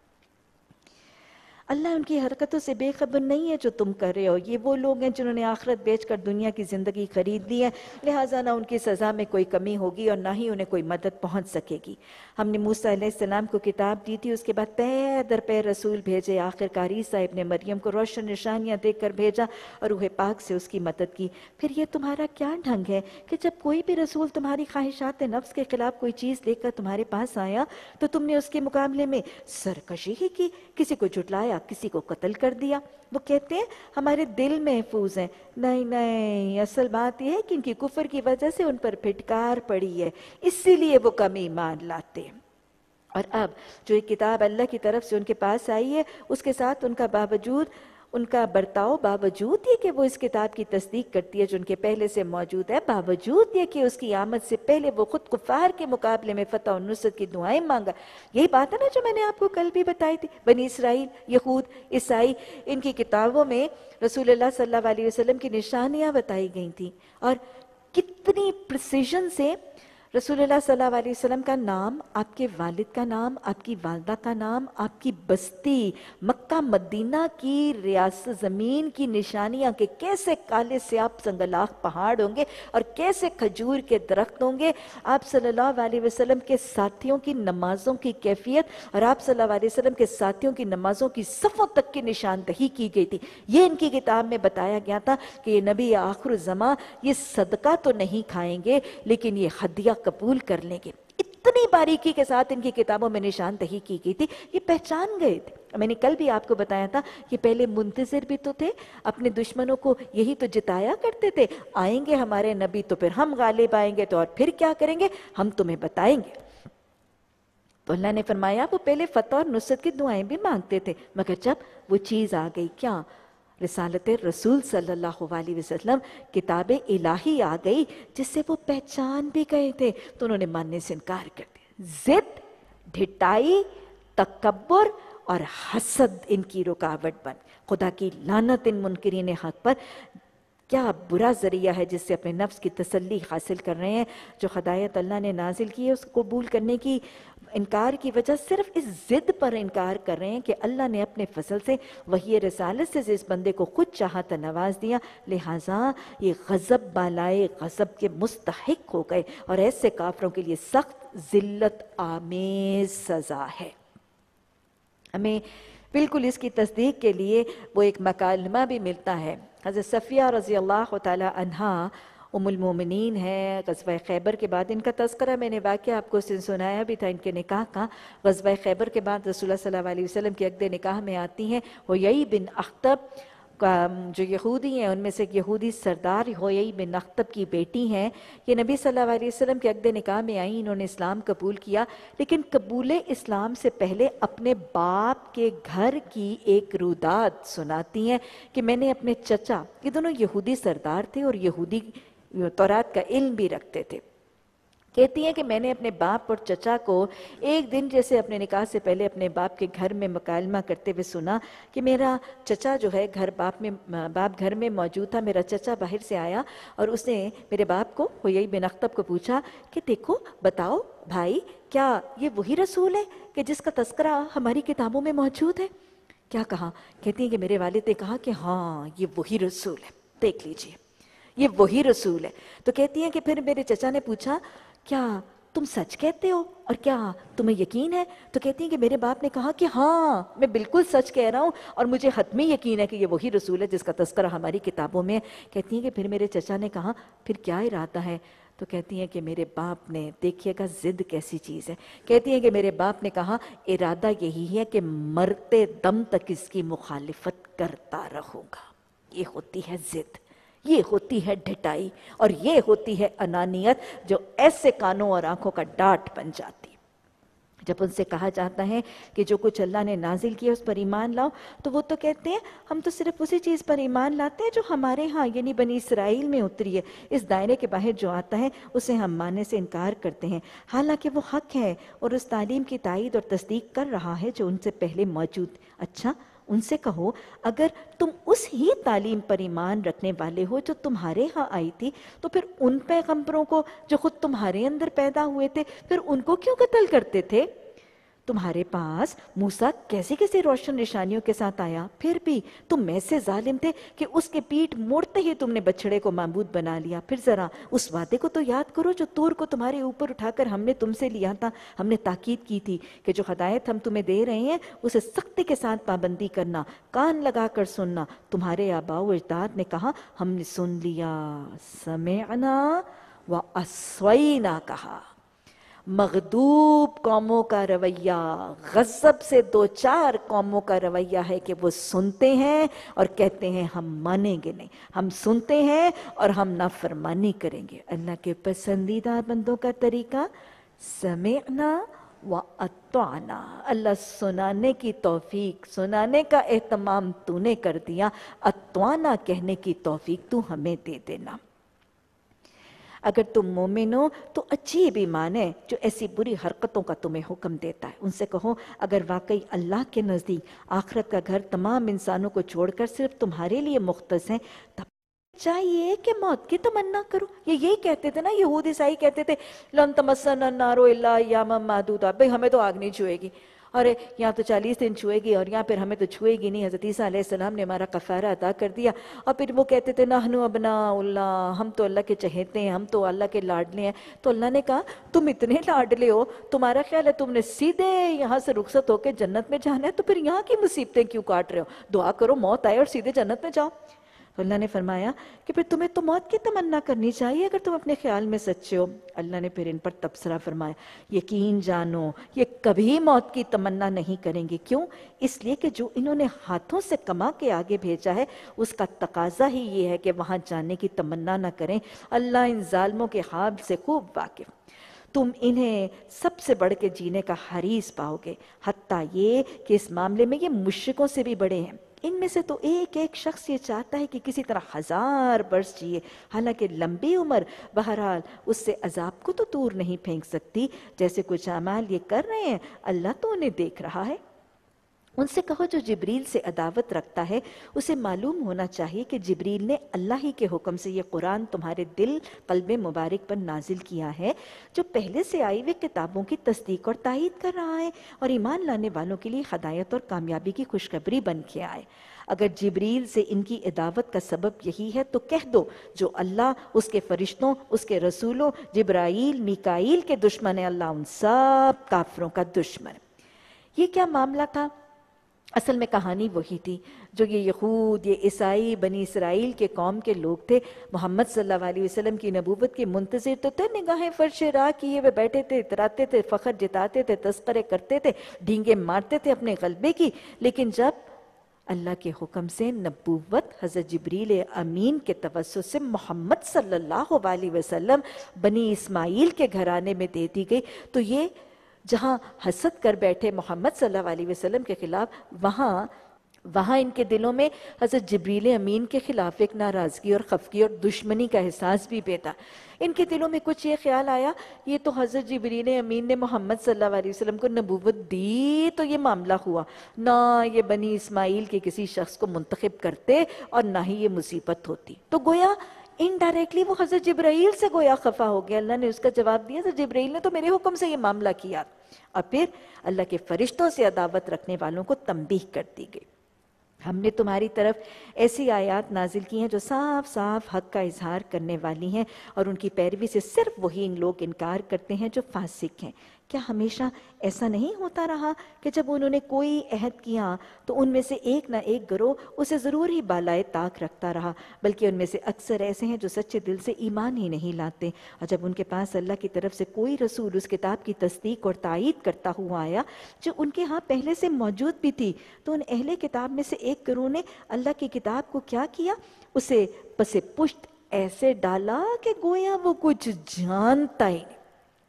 اللہ ان کی حرکتوں سے بے خبر نہیں ہے جو تم کر رہے ہو، یہ وہ لوگ ہیں جنہوں نے آخرت بیچ کر دنیا کی زندگی خرید لی ہے، لہٰذا نہ ان کی سزا میں کوئی کمی ہوگی اور نہ ہی انہیں کوئی مدد پہنچ سکے گی۔ ہم نے موسیٰ علیہ السلام کو کتاب دی تھی، اس کے بعد پے در پے رسول بھیجے، آخر کار عیسیٰ ابن مریم کو روشن نشانیاں دے کر بھیجا اور روح پاک سے اس کی مدد کی۔ پھر یہ تمہارا کیا ڈھنگ ہے کہ جب کوئی بھی رسول تمہاری خواہشات نفس کے خلاف کوئی چیز لے کر تمہارے پاس آیا تو تم نے اس کے مقابلے میں سرکشی ہی کی، کسی کو جھٹلایا، کسی کو قتل کر دیا۔ وہ کہتے ہیں ہمارے دل محفوظ ہیں، نہیں نہیں، اصل بات یہ ہے کہ ان کی کفر کی وجہ سے ان پر پھٹکار پڑی ہے، اسی لیے وہ کم ایمان لاتے ہیں۔ اور اب جو ایک کتاب اللہ کی طرف سے ان کے پاس آئی ہے، اس کے ساتھ ان کا باوجود ان کا برتاؤ، باوجود یہ کہ وہ اس کتاب کی تصدیق کرتی ہے جو ان کے پہلے سے موجود ہے، باوجود یہ کہ اس کی آمد سے پہلے وہ خود کفار کے مقابلے میں فتح و نصرت کی دعائیں مانگا۔ یہی بات ہے نا جو میں نے آپ کو کل بھی بتائی تھی، بنی اسرائیل، یہود، عیسائی، ان کی کتابوں میں رسول اللہ صلی اللہ علیہ وسلم کی نشانیاں بتائی گئی تھیں، اور کتنی پریسیژن سے رسول اللہ صلی اللہ علیہ وسلم کا نام، آپ کے والد کا نام، آپ کی والدہ کا نام، آپ کی بستی مکہ مدینہ کی ریاست زمین کی نشانیاں کہ کیسے کالے سیاب سنگلاخ پہاڑ ہوں گے اور کیسے کھجور کے درخت ہوں گے، آپ صلی اللہ علیہ وسلم کے ساتھیوں کی نمازوں کی کیفیت اور آپ صلی اللہ علیہ وسلم کے ساتھیوں کی نمازوں کی صفوں تک کی نشاندہی کی گئی تھی۔ یہ ان کی کتاب میں بتایا گیا تھا کہ یہ نبی آخر الزماں یہ صدقہ تو نہیں کھائیں گے لیکن یہ ہدیہ قبول کر لیں گے۔ اتنی باریکی کے ساتھ ان کی کتابوں میں نشاندہی کی گئی تھی، یہ پہچان گئے تھے۔ میں نے کل بھی آپ کو بتایا تھا کہ پہلے منتظر بھی تو تھے، اپنے دشمنوں کو یہی تو جتایا کرتے تھے، آئیں گے ہمارے نبی تو پھر ہم غالب آئیں گے تو اور پھر کیا کریں گے، ہم تمہیں بتائیں گے۔ تو اللہ نے فرمایا وہ پہلے فتح اور نصرت کی دعائیں بھی مانگتے تھے، مگر جب وہ چیز آ گئی، کیا رسالت رسول صلی اللہ علیہ وسلم، کتاب الہی آ گئی جس سے وہ پہچان بھی گئے تھے، تو انہوں نے ماننے سے انکار کر دیا۔ ضد، ڈھٹائی، تکبر اور حسد ان کی رکاوٹ بن، خدا کی لعنت ان منکرین حق پر۔ کیا برا ذریعہ ہے جس سے اپنے نفس کی تسلی حاصل کر رہے ہیں، جو ہدایت اللہ نے نازل کی ہے اس کو قبول کرنے کی انکار کی وجہ صرف اس ضد پر انکار کر رہے ہیں کہ اللہ نے اپنے فضل سے وحی رسالت سے اس بندے کو خود چاہا تو نواز دیا، لہٰذا یہ غضب بالائے غضب کے مستحق ہو گئے، اور ایسے کافروں کے لیے سخت ذلت آمیز سزا ہے۔ ہمیں بالکل اس کی تصدیق کے لیے وہ ایک مکالمہ بھی ملتا ہے۔ حضرت صفیہ رضی اللہ تعالی عنہا ام المومنین ہے، غزوہ خیبر کے بعد ان کا تذکرہ میں نے واقعہ آپ کو سنایا بھی تھا ان کے نکاح کا۔ غزوہ خیبر کے بعد رسول اللہ صلی اللہ علیہ وسلم کے عقد نکاح میں آتی ہیں ہویئی بن اخطب کا، جو یہودی ہیں ان میں سے ایک یہودی سردار ہویئی بن اخطب کی بیٹی ہیں۔ یہ نبی صلی اللہ علیہ وسلم کے عقد نکاح میں آئیں، انہوں نے اسلام قبول کیا، لیکن قبول اسلام سے پہلے اپنے باپ کے گھر کی ایک روداد سناتی ہیں کہ میں نے اپنے چچا، یہ دونوں یہودی سردار تھے اور یہودی تورات کا علم بھی رکھتے تھے، کہتی ہیں کہ میں نے اپنے باپ اور چچا کو ایک دن جیسے اپنے نکاح سے پہلے اپنے باپ کے گھر میں مکالمہ کرتے ہوئے سنا کہ میرا چچا جو ہے گھر باپ میں باپ گھر میں موجود تھا، میرا چچا باہر سے آیا اور اس نے میرے باپ کو ہویئی بن اخطب کو پوچھا کہ دیکھو بتاؤ بھائی، کیا یہ وہی رسول ہے کہ جس کا تذکرہ ہماری کتابوں میں موجود ہے؟ کیا کہا؟ کہتی ہیں کہ میرے والد نے کہا کہ ہاں یہ وہی رسول ہے، دیکھ لیجئے یہ وہی رسول ہے۔ تو کہتی ہیں کہ پھر میرے چچا نے پوچھا کیا تم سچ کہتے ہو اور کیا تمہیں یقین ہے؟ تو کہتی ہیں کہ میرے باپ نے کہا کہ ہاں میں بالکل سچ کہہ رہا ہوں اور مجھے حتمی یقین ہے کہ یہ وہی رسول ہے جس کا تذکرہ ہماری کتابوں میں ہے۔ کہتی ہیں کہ پھر میرے چچا نے کہا پھر کیا ارادہ ہے؟ تو کہتی ہیں کہ میرے باپ نے، دیکھیے گا ضد کیسی چیز ہے، کہتی ہیں کہ میرے باپ نے کہا ارادہ یہی ہے کہ مرتے دم تک اس کی مخالفت کرتا رہوں گا۔ یہ ہوتی ہے ضد، یہ ہوتی ہے ڈھٹائی، اور یہ ہوتی ہے انانیت جو ایسے کانوں اور آنکھوں کا ڈاٹ بن جاتی۔ جب ان سے کہا جاتا ہے کہ جو کچھ اللہ نے نازل کیا اس پر ایمان لاؤ، تو وہ تو کہتے ہیں ہم تو صرف اسی چیز پر ایمان لاتے ہیں جو ہمارے ہاں یعنی بنی اسرائیل میں اتری ہے، اس دائرے کے باہر جو آتا ہے اسے ہم ماننے سے انکار کرتے ہیں، حالانکہ وہ حق ہے اور اس تعلیم کی تائید اور تصدیق کر رہا ہے جو ان سے پہلے موجود۔ اچھا ان سے کہو اگر تم اس ہی تعلیم پر ایمان رکھنے والے ہو جو تمہارے ہاں آئی تھی، تو پھر ان پیغمبروں کو جو خود تمہارے اندر پیدا ہوئے تھے پھر ان کو کیوں قتل کرتے تھے؟ تمہارے پاس موسیٰ کیسی کیسی روشن نشانیوں کے ساتھ آیا، پھر بھی تم ایسے ظالم تھے کہ اس کے پیٹھ موڑتے ہی تم نے بچڑے کو معبود بنا لیا۔ پھر ذرا اس وعدے کو تو یاد کرو جو طور کو تمہارے اوپر اٹھا کر ہم نے تم سے لیا تھا، ہم نے تاکید کی تھی کہ جو ہدایت ہم تمہیں دے رہے ہیں اسے سختی کے ساتھ پابندی کرنا، کان لگا کر سننا۔ تمہارے آباء و اجداد نے کہا ہم نے سن لیا، سمعنا و عصینا کہا۔ مغضوب قوموں کا رویہ، غضب سے دو چار قوموں کا رویہ ہے کہ وہ سنتے ہیں اور کہتے ہیں ہم مانیں گے نہیں، ہم سنتے ہیں اور ہم نافرمانی کریں گے۔ اللہ کے پسندیدہ بندوں کا طریقہ سمعنا و اطعنا، اللہ سنانے کی توفیق، سنانے کا اہتمام تو نے کر دیا، اطعنا کہنے کی توفیق تو ہمیں دے دینا۔ اگر تم مومن ہو تو عجیب ایمان ہے جو ایسی بری حرکتوں کا تمہیں حکم دیتا ہے۔ ان سے کہو اگر واقعی اللہ کے نزدیک آخرت کا گھر تمام انسانوں کو چھوڑ کر صرف تمہارے لیے مختص ہیں، تب چاہیے کہ موت کی تمنا کرو۔ یہ یہی کہتے تھے نا یہود عیسائی، کہتے تھے لن تمسنا النار الا ایاما معدودا، بھئی ہمیں تو آگ نہیں چھوئے گی، اور یہاں تو چالیس دن چھوئے گی اور یہاں پھر ہمیں تو چھوئے گی نہیں۔ حضرت عیسیٰ علیہ السلام نے ہمارا کفارہ ادا کر دیا، اور پھر وہ کہتے تھے نحن ابناء اللہ، ہم تو اللہ کے چہیتے ہیں، ہم تو اللہ کے لاڈلے ہیں۔ تو اللہ نے کہا تم اتنے لاڈلے ہو، تمہارا خیال ہے تم نے سیدھے یہاں سے رخصت ہو کے جنت میں جانا ہے، تو پھر یہاں کی مصیبتیں کیوں کاٹ رہے ہو؟ دعا کرو موت آئے اور سیدھے جنت میں جاؤ۔ تو اللہ نے فرمایا کہ پھر تمہیں تو موت کی تمنا کرنی چاہیے اگر تم اپنے خیال میں سچے ہو۔ اللہ نے پھر ان پر تبصرہ فرمایا یقین جانو یہ کبھی موت کی تمنا نہیں کریں گے۔ کیوں؟ اس لیے کہ جو انہوں نے ہاتھوں سے کما کے آگے بھیجا ہے اس کا تقاضا ہی یہ ہے کہ وہاں جانے کی تمنا نہ کریں۔ اللہ ان ظالموں کے حال سے خوب واقف، تم انہیں سب سے بڑھ کے جینے کا حریص پاؤ گے، حتیٰ یہ کہ اس معاملے میں یہ مشرکوں سے بھی بڑے ہیں۔ ان میں سے تو ایک ایک شخص یہ چاہتا ہے کہ کسی طرح ہزار برس جیے، حالانکہ لمبی عمر بہرحال اس سے عذاب کو تو دور نہیں پھینک سکتی۔ جیسے کچھ اعمال یہ کر رہے ہیں اللہ تو انہیں دیکھ رہا ہے۔ उनसे कहो जो जिब्रील से अदावत रखता है उसे मालूम होना चाहिए कि जिब्रील ने अल्लाह ही के हुक्म से ये कुरान तुम्हारे दिल कल्ब मुबारक पर नाजिल किया है, जो पहले से आई हुई किताबों की तस्दीक और तायीद कर रहा है और ईमान लाने वालों के लिए हदायत और कामयाबी की खुशखबरी बन के आए। अगर जिब्रील से इनकी इदावत का सबब यही है तो कह दो जो अल्लाह, उसके फरिश्तों, उसके रसूलों, जिब्राईल, मीकाईल के दुश्मन है, अल्लाह उन सब काफिरों का दुश्मन है। ये क्या मामला था? असल में कहानी वही थी जो ये यहूद, ये ईसाई, बनी इसराइल के कौम के लोग थे। मोहम्मद सल्लल्लाहु अलैहि वसल्लम की नबूवत के मुंतज़िर तो थे, निगाहें फर्श राह किए हुए बैठे थे, इतराते थे, फ़ख्र जिताते थे, तस्करे करते थे, ढींगे मारते थे अपने गलबे की। लेकिन जब अल्लाह के हुक्म से नबूवत हज़रत जिब्रील अमीन के तवस्सुत से मोहम्मद सल्लल्लाहु अलैहि वसल्लम बनी इस्माइल के घराने में दे दी गई, तो ये जहाँ हसद कर बैठे मोहम्मद सल्लल्लाहु अलैहि वसल्लम के खिलाफ, वहाँ वहाँ इनके दिलों में हज़रत जिब्रील अमीन के खिलाफ एक नाराज़गी और खफगी और दुश्मनी का एहसास भी पैदा। इनके दिलों में कुछ ये ख्याल आया, ये तो हज़रत जिब्रील अमीन ने मोहम्मद सल्लल्लाहु अलैहि वसल्लम को नबूवत दी तो ये मामला हुआ ना, ये बनी इस्माइल के किसी शख्स को मुंतखब करते और ना ही ये मुसीबत होती। तो गोया इनडायरेक्टली वो हज़रत जिब्राईल से गोया खफा हो गया। अल्लाह ने उसका जवाब दिया, तो जिब्राईल ने तो मेरे हुक्म से ये मामला किया। और फिर अल्लाह के फरिश्तों से अदावत रखने वालों को तंबीह कर दी गई, हमने तुम्हारी तरफ ऐसी आयात नाजिल की हैं जो साफ साफ हक का इजहार करने वाली हैं, और उनकी पैरवी से सिर्फ वही इन लोग इनकार करते हैं जो फासिक हैं। क्या हमेशा ऐसा नहीं होता रहा कि जब उन्होंने कोई अहद किया तो उनमें से एक ना एक गिरोह उसे ज़रूर ही बालाए ताक रखता रहा, बल्कि उनमें से अक्सर ऐसे हैं जो सच्चे दिल से ईमान ही नहीं लाते। और जब उनके पास अल्लाह की तरफ से कोई रसूल उस किताब की तस्दीक और तायीद करता हुआ आया जो उनके यहाँ पहले से मौजूद भी थी, तो उन अहले किताब में से एक गिरोह ने अल्लाह की किताब को क्या किया, उसे पसे पुश्त ऐसे डाला कि गोया वो कुछ जानता ही नहीं।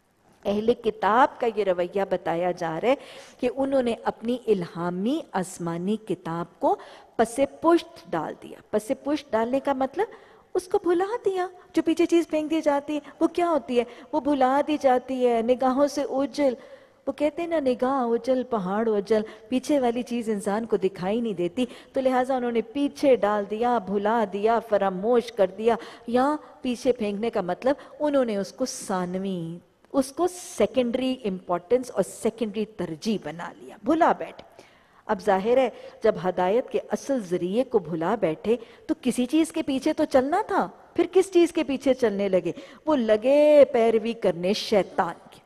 अहले किताब का ये रवैया बताया जा रहा है कि उन्होंने अपनी इल्हामी आसमानी किताब को पसे पुश्त डाल दिया। पसे पुश्त डालने का मतलब उसको भुला दिया। जो पीछे चीज़ फेंक दी जाती है वो क्या होती है, वो भुला दी जाती है, निगाहों से ओझल। वो कहते हैं ना, निगाह ओझल पहाड़ ओझल, पीछे वाली चीज़ इंसान को दिखाई नहीं देती, तो लिहाजा उन्होंने पीछे डाल दिया, भुला दिया, फरामोश कर दिया। या पीछे फेंकने का मतलब उन्होंने उसको सानवी, उसको सेकेंडरी इंपॉर्टेंस और सेकेंडरी तरजीह बना लिया, भुला बैठे। अब जाहिर है जब हदायत के असल जरिए को भुला बैठे तो किसी चीज के पीछे तो चलना था, फिर किस चीज के पीछे चलने लगे, वो लगे पैरवी करने शैतान की।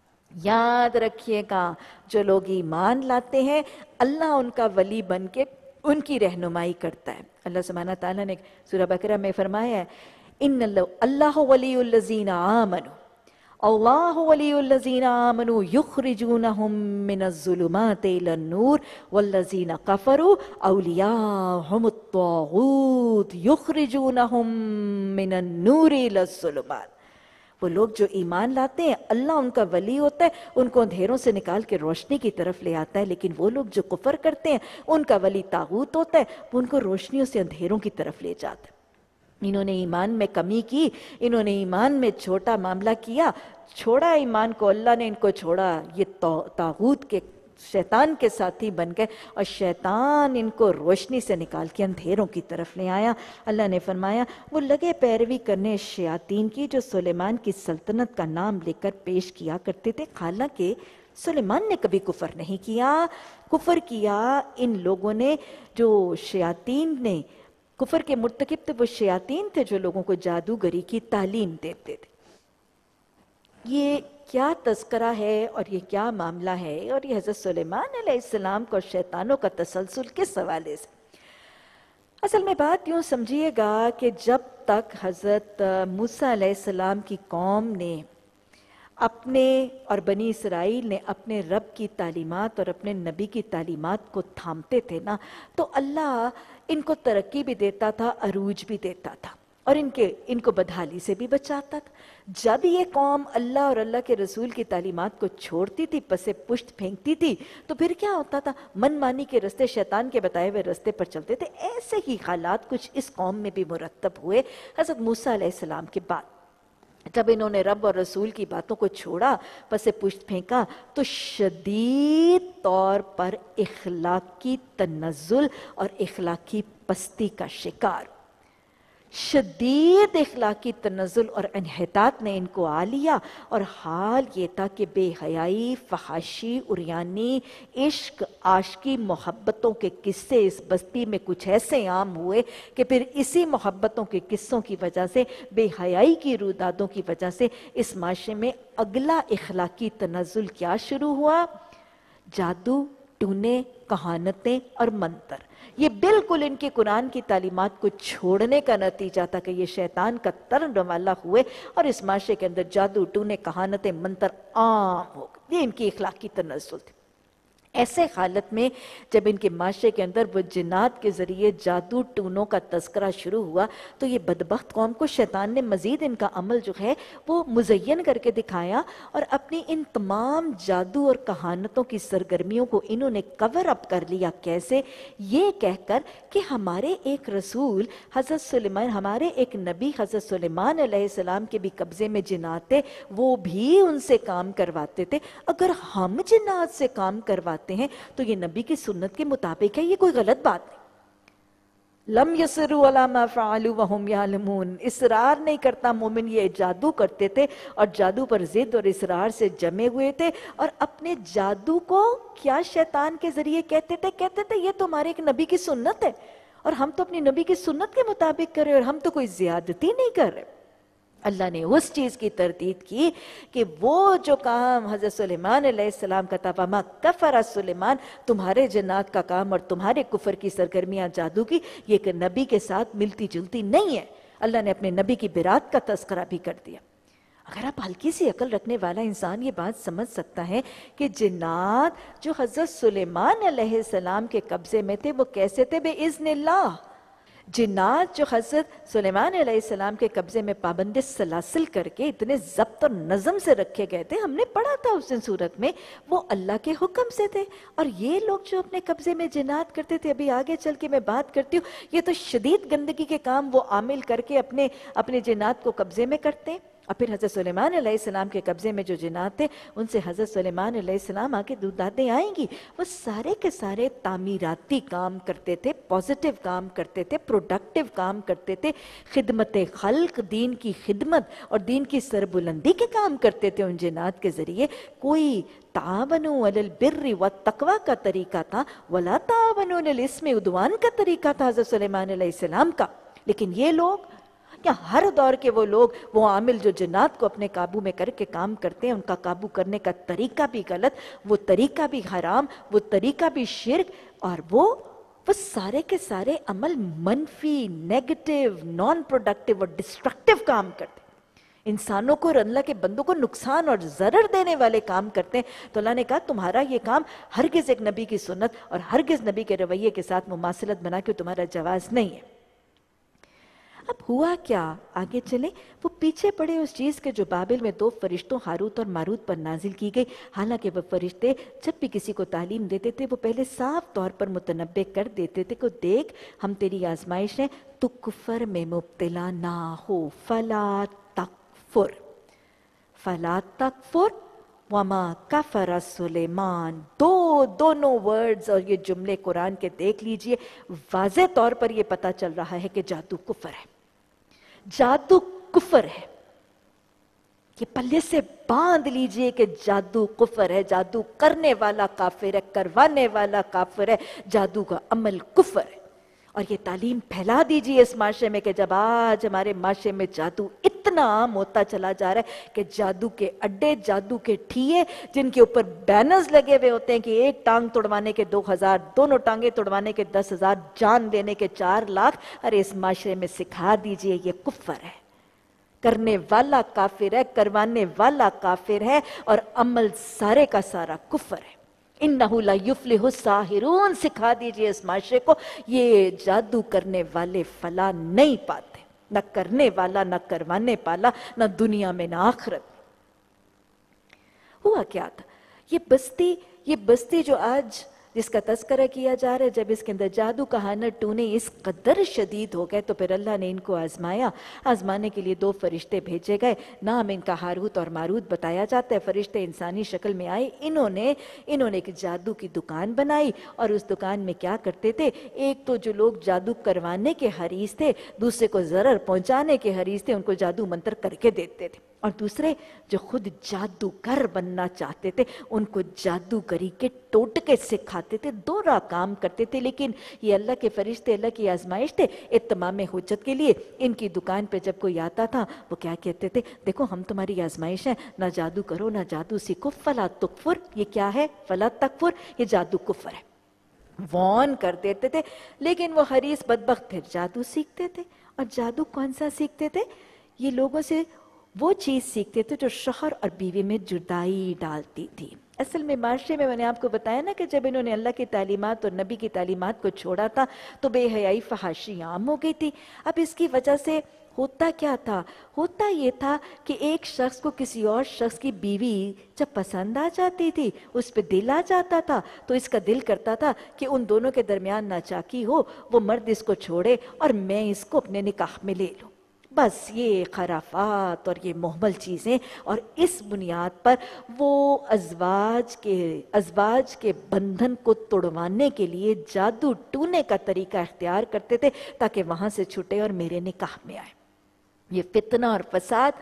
याद रखिएगा, जो लोग ईमान लाते हैं अल्लाह उनका वली बन के उनकी रहनुमाई करता है। अल्लाह सुब्हानहू व तआला ने सूरह बकरा में फरमाया है, इन्नल्लाह अल्लाहु वलियुल्लज़ीना आमनू, अल्लाहु वलियुल्लज़ीना आमनू युखरिजूनहुम मिनज़्ज़ुलुमाति इलन-नूर वल्लज़ीना कफ़रू औलियाहुमुत तागूत युखरिजूनहुम मिनन-नूरि इलज़्ज़ुलुमात। वो लोग जो ईमान लाते हैं अल्लाह उनका वली होता है, उनको अंधेरों से निकाल के रोशनी की तरफ ले आता है। लेकिन वो लोग जो कुफर करते हैं उनका वली तागूत होता है, वो उनको रोशनियों से अंधेरों की तरफ ले जाता है। इन्होंने ईमान में कमी की, इन्होंने ईमान में छोटा मामला किया, छोड़ा ईमान को, अल्लाह ने इनको छोड़ा, ये तागूत के शैतान के साथी बन गए और शैतान इनको रोशनी से निकाल के अंधेरों की तरफ ले आया। अल्लाह ने फरमाया वो लगे पैरवी करने शयातीन की जो सुलेमान की सल्तनत का नाम लेकर पेश किया करते थे। हालांकि सुलेमान ने कभी कुफर नहीं किया, कुफर किया इन लोगों ने जो शयातीन ने, कुफर के मुर्तकिब थे वो शयातीन थे जो लोगों को जादूगरी की तालीम देते थे। ये क्या तस्करा है और ये क्या मामला है, और ये हज़रत सुलेमान अलैहिस्सलाम को शैतानों का तसलसल किस हवाले से। असल में बात यूँ समझिएगा कि जब तक हज़रत मूसा अलैहिस्सलाम की कौम ने अपने और बनी इसराइल ने अपने रब की तालीमात और अपने नबी की तालीमात को थामते थे ना, तो अल्लाह इनको तरक्की भी देता था, अरूज भी देता था और इनके इनको बदहाली से भी बचाता था। जब ये कौम अल्लाह और अल्लाह के रसूल की तालीमात को छोड़ती थी, पसे पुश्त फेंकती थी, तो फिर क्या होता था, मनमानी के रास्ते, शैतान के बताए हुए रास्ते पर चलते थे। ऐसे ही हालात कुछ इस कौम में भी मुरतब हुए हज़रत मूसा अलैहिस्सलाम के बाद। जब इन्होंने रब और रसूल की बातों को छोड़ा, पस से पुष्ट फेंका, तो शदीद तौर पर इखलाकी तनज़्ज़ुल और इखलाकी पस्ती का शिकार, शदीद इखलाकी तनज़्ज़ुल और इन्हितात ने इनको आ लिया। और हाल ये था कि बेहयाई, फहाशी, उरियानी, इश्क, आशिकी, मोहब्बतों के किस्से इस बस्ती में कुछ ऐसे आम हुए कि फिर इसी मोहब्बतों के किस्सों की वजह से, बेहयाई की रुदादों की वजह से इस माशरे में अगला इखलाकी तनज़्ज़ुल क्या शुरू हुआ? जादू, टूने, कहानतें और मंतर। ये बिल्कुल इनके कुरान की तालीमात को छोड़ने का नतीजा था कि ये शैतान का तरन वाला हुए और इस माशरे के अंदर जादू, टूने, कहानतें, मंतर आम हो गए। ये इनकी इखलाकी तनज़्ज़ुल थी। ऐसे हालत में जब इनके माशरे के अंदर वो जिन्नात के ज़रिए जादू टूनों का तस्करा शुरू हुआ, तो ये बदबख्त कौम को शैतान ने मज़ीद इनका अमल जो है वो मुज़य्यन करके दिखाया और अपनी इन तमाम जादू और कहानतों की सरगर्मियों को इन्होंने कवर अप कर लिया। कैसे? ये कहकर कि हमारे एक रसूल हज़रत सुलेमान, हमारे एक नबी हज़रत सुलेमान अलैहिस्सलाम के भी कब्ज़े में जिन्नात थे, वो भी उनसे काम करवाते थे। अगर हम जिन्नात से काम करवाते हैं तो ये नबी की सुन्नत के मुताबिक है, ये कोई गलत बात नहीं। लम यसरू अला मा फ़अलू वहुम यालमून, इसरार नहीं करता मोमिन, ये जादू करते थे और जादू पर जिद और इसरार से जमे हुए थे और अपने जादू को क्या शैतान के जरिए कहते थे कहते थे ये तुम्हारे एक नबी की सुन्नत है और हम तो अपनी नबी की सुन्नत के मुताबिक कर रहे और हम तो कोई ज्यादती नहीं कर रहे। अल्लाह ने उस चीज की तरदीद की कि वो जो काम हजरत सुलेमान अलैहिस्सलाम का था, वमा कफरा सुलेमान, तुम्हारे जन्नात का काम और तुम्हारे कुफर की सरगर्मियां जादू की, ये एक नबी के साथ मिलती जुलती नहीं है। अल्लाह ने अपने नबी की बिरात का तस्करा भी कर दिया। अगर आप हल्की सी अकल रखने वाला इंसान ये बात समझ सकता है कि जिन्नात जो हजरत सुलेमान अलैहिस्सलाम के कब्जे में थे वो कैसे थे, बेइज़्निल्लाह। जिन्नात जो हजरत सुलेमान अलैहिस्सलाम के कब्जे में पाबंदी सलासिल करके इतने ज़ब्त और नज़म से रखे गए थे, हमने पढ़ा था उस दिन सूरत में, वो अल्लाह के हुक्म से थे। और ये लोग जो अपने कब्जे में जिन्नात करते थे, अभी आगे चल के मैं बात करती हूँ, ये तो शदीद गंदगी के काम वो आमिल करके अपने अपने जिन्नात को कब्जे में करते हैं। और फिर हज़रत सुलेमान अलैहिस्सलाम के कब्जे में जो जिन्नात थे, उनसे हज़रत सुलेमान अलैहिस्सलाम आके दूधाते आएंगी, वो सारे के सारे तामीराती काम करते थे, पॉजिटिव काम करते थे, प्रोडक्टिव काम करते थे, खिदमत खल्क, दीन की खिदमत और दीन की सरबुलंदी के काम करते थे उन जिन्नात के जरिए। कोई तावनु अलल बिर्रि व तकवा का तरीका था, वला तावनु अलल इस्मि उद्वान का तरीका था हज़रत सुलेमान अलैहिस्सलाम का। लेकिन ये लोग या हर दौर के वो लोग, वो आमिल जो जिन्नात को अपने काबू में करके काम करते हैं, उनका काबू करने का तरीका भी गलत, वो तरीका भी हराम, वो तरीका भी शिर्क, और वो वो सारे के सारे अमल मनफी, नेगेटिव, नॉन प्रोडक्टिव और डिस्ट्रक्टिव काम करते हैं, इंसानों को और अल्लाह के बंदों को नुकसान और जरर देने वाले काम करते हैं। तो अल्लाह ने कहा तुम्हारा ये काम हरगिज एक नबी की सुन्नत और हरगिज नबी के रवैये के साथ मुमासिलत बना के तुम्हारा जवाज नहीं है। अब हुआ क्या, आगे चले, वो पीछे पड़े उस चीज़ के जो बाबिल में दो फरिश्तों हारूत और मारूत पर नाजिल की गई। हालांकि वो फरिश्ते जब भी किसी को तालीम देते थे वो पहले साफ तौर पर मुतनब्बे कर देते थे को देख हम तेरी आजमाइश है, तो कुफर में मुब्तला ना हो, फला तकफुर, फला तकफुर वमा कफर सुलेमान। दो दोनों वर्ड्स और ये जुमले कुरान के देख लीजिए, वाज़े तौर पर ये पता चल रहा है कि जादू कुफर है, जादू कुफर है। ये पल्ले से बांध लीजिए कि जादू कुफर है, जादू करने वाला काफिर है, करवाने वाला काफिर है, जादू का अमल कुफर है। और ये तालीम फैला दीजिए इस माशरे में कि जब आज हमारे माशरे में जादू इतना आम होता चला जा रहा है कि जादू के अड्डे, जादू के ठिये जिनके ऊपर बैनर्स लगे हुए होते हैं कि एक टांग तोड़वाने के दो हजार, दोनों टांगे तोड़वाने के दस हजार, जान देने के चार लाख। अरे इस माशरे में सिखा दीजिए ये कुफर है, करने वाला काफिर है, करवाने वाला काफिर है और अमल सारे का सारा कुफर है। इन्नहु ला युफ्लिहु साहिरून, सिखा दीजिए इस माशरे को ये जादू करने वाले फला नहीं पाते, न करने वाला, न करवाने वाला, न दुनिया में न आखिरत। हुआ क्या था, ये बस्ती ये बस्ती जो आज जिसका तस्करा किया जा रहा है, जब इसके अंदर जादू कहानत टूने इस कदर शदीद हो गए तो फिर अल्लाह ने इनको आजमाया। आजमाने के लिए दो फरिश्ते भेजे गए, नाम इनका हारूत और मारूत बताया जाता है। फरिश्ते इंसानी शक्ल में आए, इन्होंने इन्होंने एक जादू की दुकान बनाई और उस दुकान में क्या करते थे, एक तो जो लोग जादू करवाने के हरीस थे, दूसरे को जरर पहुंचाने के हरीस थे, उनको जादू मंत्र करके देते थे, और दूसरे जो खुद जादूगर बनना चाहते थे उनको जादूगरी के टोटके सिखाते थे, दोहरा काम करते थे। लेकिन ये अल्लाह के फरिश्ते अल्लाह की आजमाइश थे। इत्तमाम हुज्जत के लिए इनकी दुकान पे जब कोई आता था वो क्या कहते थे, देखो हम तुम्हारी आजमाइश है, ना जादू करो ना जादू सीखो, फला तुकफुर। ये क्या है, फला तकफुर, ये जादू कुफर है, वॉर्न कर देते थे। लेकिन वो हरीस बदबख्त फिर जादू सीखते थे। और जादू कौन सा सीखते थे, ये लोगों से वो चीज़ सीखते थे जो शौहर और बीवी में जुदाई डालती थी। असल में माशरे में मैंने आपको बताया ना कि जब इन्होंने अल्लाह की तालीमात और नबी की तालीमात को छोड़ा था तो बेहयाई फहाशी आम हो गई थी। अब इसकी वजह से होता क्या था, होता ये था कि एक शख्स को किसी और शख्स की बीवी जब पसंद आ जाती थी, उस पर दिल आ जाता था, तो इसका दिल करता था कि उन दोनों के दरमियान नाचाकी हो, वो मर्द इसको छोड़े और मैं इसको अपने निकाह में ले लूँ। बस ये खराफात और ये मोहमल चीज़ें, और इस बुनियाद पर वो अज़वाज के अज़वाज के बंधन को तोड़वाने के लिए जादू टूने का तरीका इख्तियार करते थे ताकि वहाँ से छूटे और मेरे निकाह में आए। ये फितना और फसाद।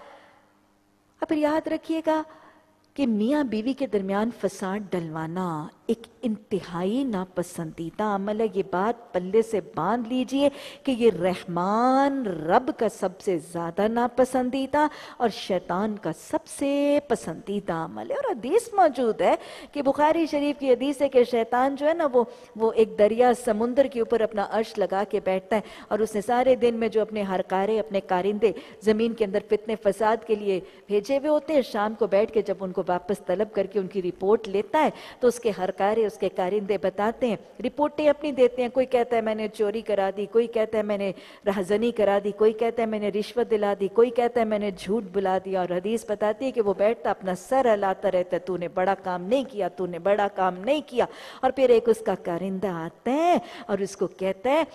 अब याद रखिएगा कि मियाँ बीवी के दरमियान फसाद डलवाना एक इंतहाई नापसंदीदा अमल है। ये बात पल्ले से बांध लीजिए कि ये रहमान रब का सबसे ज़्यादा नापसंदीदा और शैतान का सबसे पसंदीदा अमल है। और हदीस मौजूद है कि बुखारी शरीफ की हदीस है कि शैतान जो है ना वो वो एक दरिया समुंदर के ऊपर अपना अर्श लगा के बैठता है और उसने सारे दिन में जो अपने हरकारे अपने कारिंदे ज़मीन के अंदर फितने फसाद के लिए भेजे हुए होते हैं, शाम को बैठ के जब उनको वापस तलब करके उनकी रिपोर्ट लेता है तो उसके हर कार्य उसके कारिंदे बताते हैं, रिपोर्टें अपनी देते हैं। कोई कहता है मैंने चोरी करा दी, कोई कहता है मैंने राहजनी करा दी, कोई कहता है मैंने रिश्वत दिला दी, कोई कहता है मैंने झूठ बुला दिया। और हदीस बताती है कि वो बैठता अपना सर हिलाता रहता है, तूने बड़ा काम नहीं किया, तूने बड़ा काम नहीं किया। और फिर एक उसका कारिंदा आता है और उसको कहता है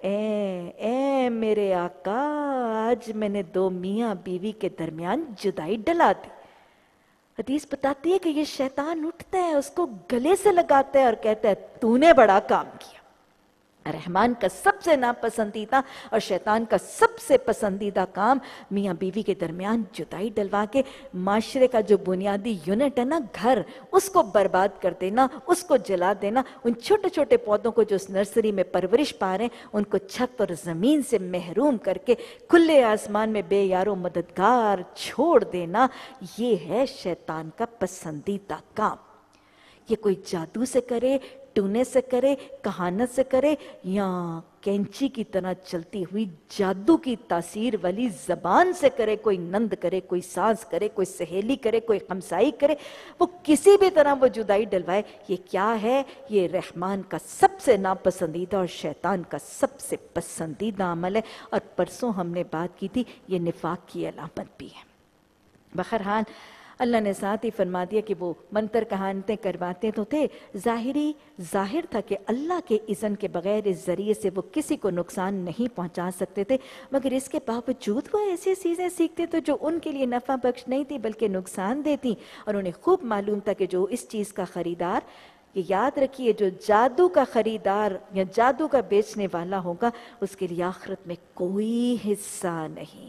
ए ए मेरे आका, आज मैंने दो मियाँ बीवी के दरमियान जुदाई डला दी। हदीस बताती है कि ये शैतान उठता है, उसको गले से लगाता है और कहता है तूने बड़ा काम किया। रहमान का सबसे नापसंदीदा और शैतान का सबसे पसंदीदा काम मियाँ बीवी के दरमियान जुदाई डलवा के माशरे का जो बुनियादी यूनिट है ना, घर, उसको बर्बाद कर देना, उसको जला देना। उन छोटे छोटे पौधों को जो उस नर्सरी में परवरिश पा रहे हैं उनको छत और ज़मीन से महरूम करके खुले आसमान में बेयारो मददगार छोड़ देना, ये है शैतान का पसंदीदा काम। ये कोई जादू से करे, टूने से करे, कहानत से करे, या कैंची की तरह चलती हुई जादू की तासीर वाली जबान से करे, कोई नंद करे, कोई सास करे, कोई सहेली करे, कोई हमसाई करे, वो किसी भी तरह वो जुदाई डलवाए, ये क्या है, ये रहमान का सबसे नापसंदीदा और शैतान का सबसे पसंदीदा अमल है। और परसों हमने बात की थी ये निफाक की अलामत भी है। बहरहाल अल्लाह ने साथ ही फरमा दिया कि वो मंतर कहानतें करवाते तो थे, ज़ाहिरी ज़ाहिर था कि अल्लाह के इज़्न के बगैर इस ज़रिए से वो किसी को नुकसान नहीं पहुंचा सकते थे, मगर इसके बावजूद वो ऐसी चीज़ें सीखते थे जो उनके लिए नफ़ा बख्श नहीं थी बल्कि नुकसान देती। और उन्हें खूब मालूम था कि जो इस चीज़ का ख़रीदार, ये याद रखिए, जो जादू का ख़रीदार या जादू का बेचने वाला होगा उसके लिए आखिरत में कोई हिस्सा नहीं,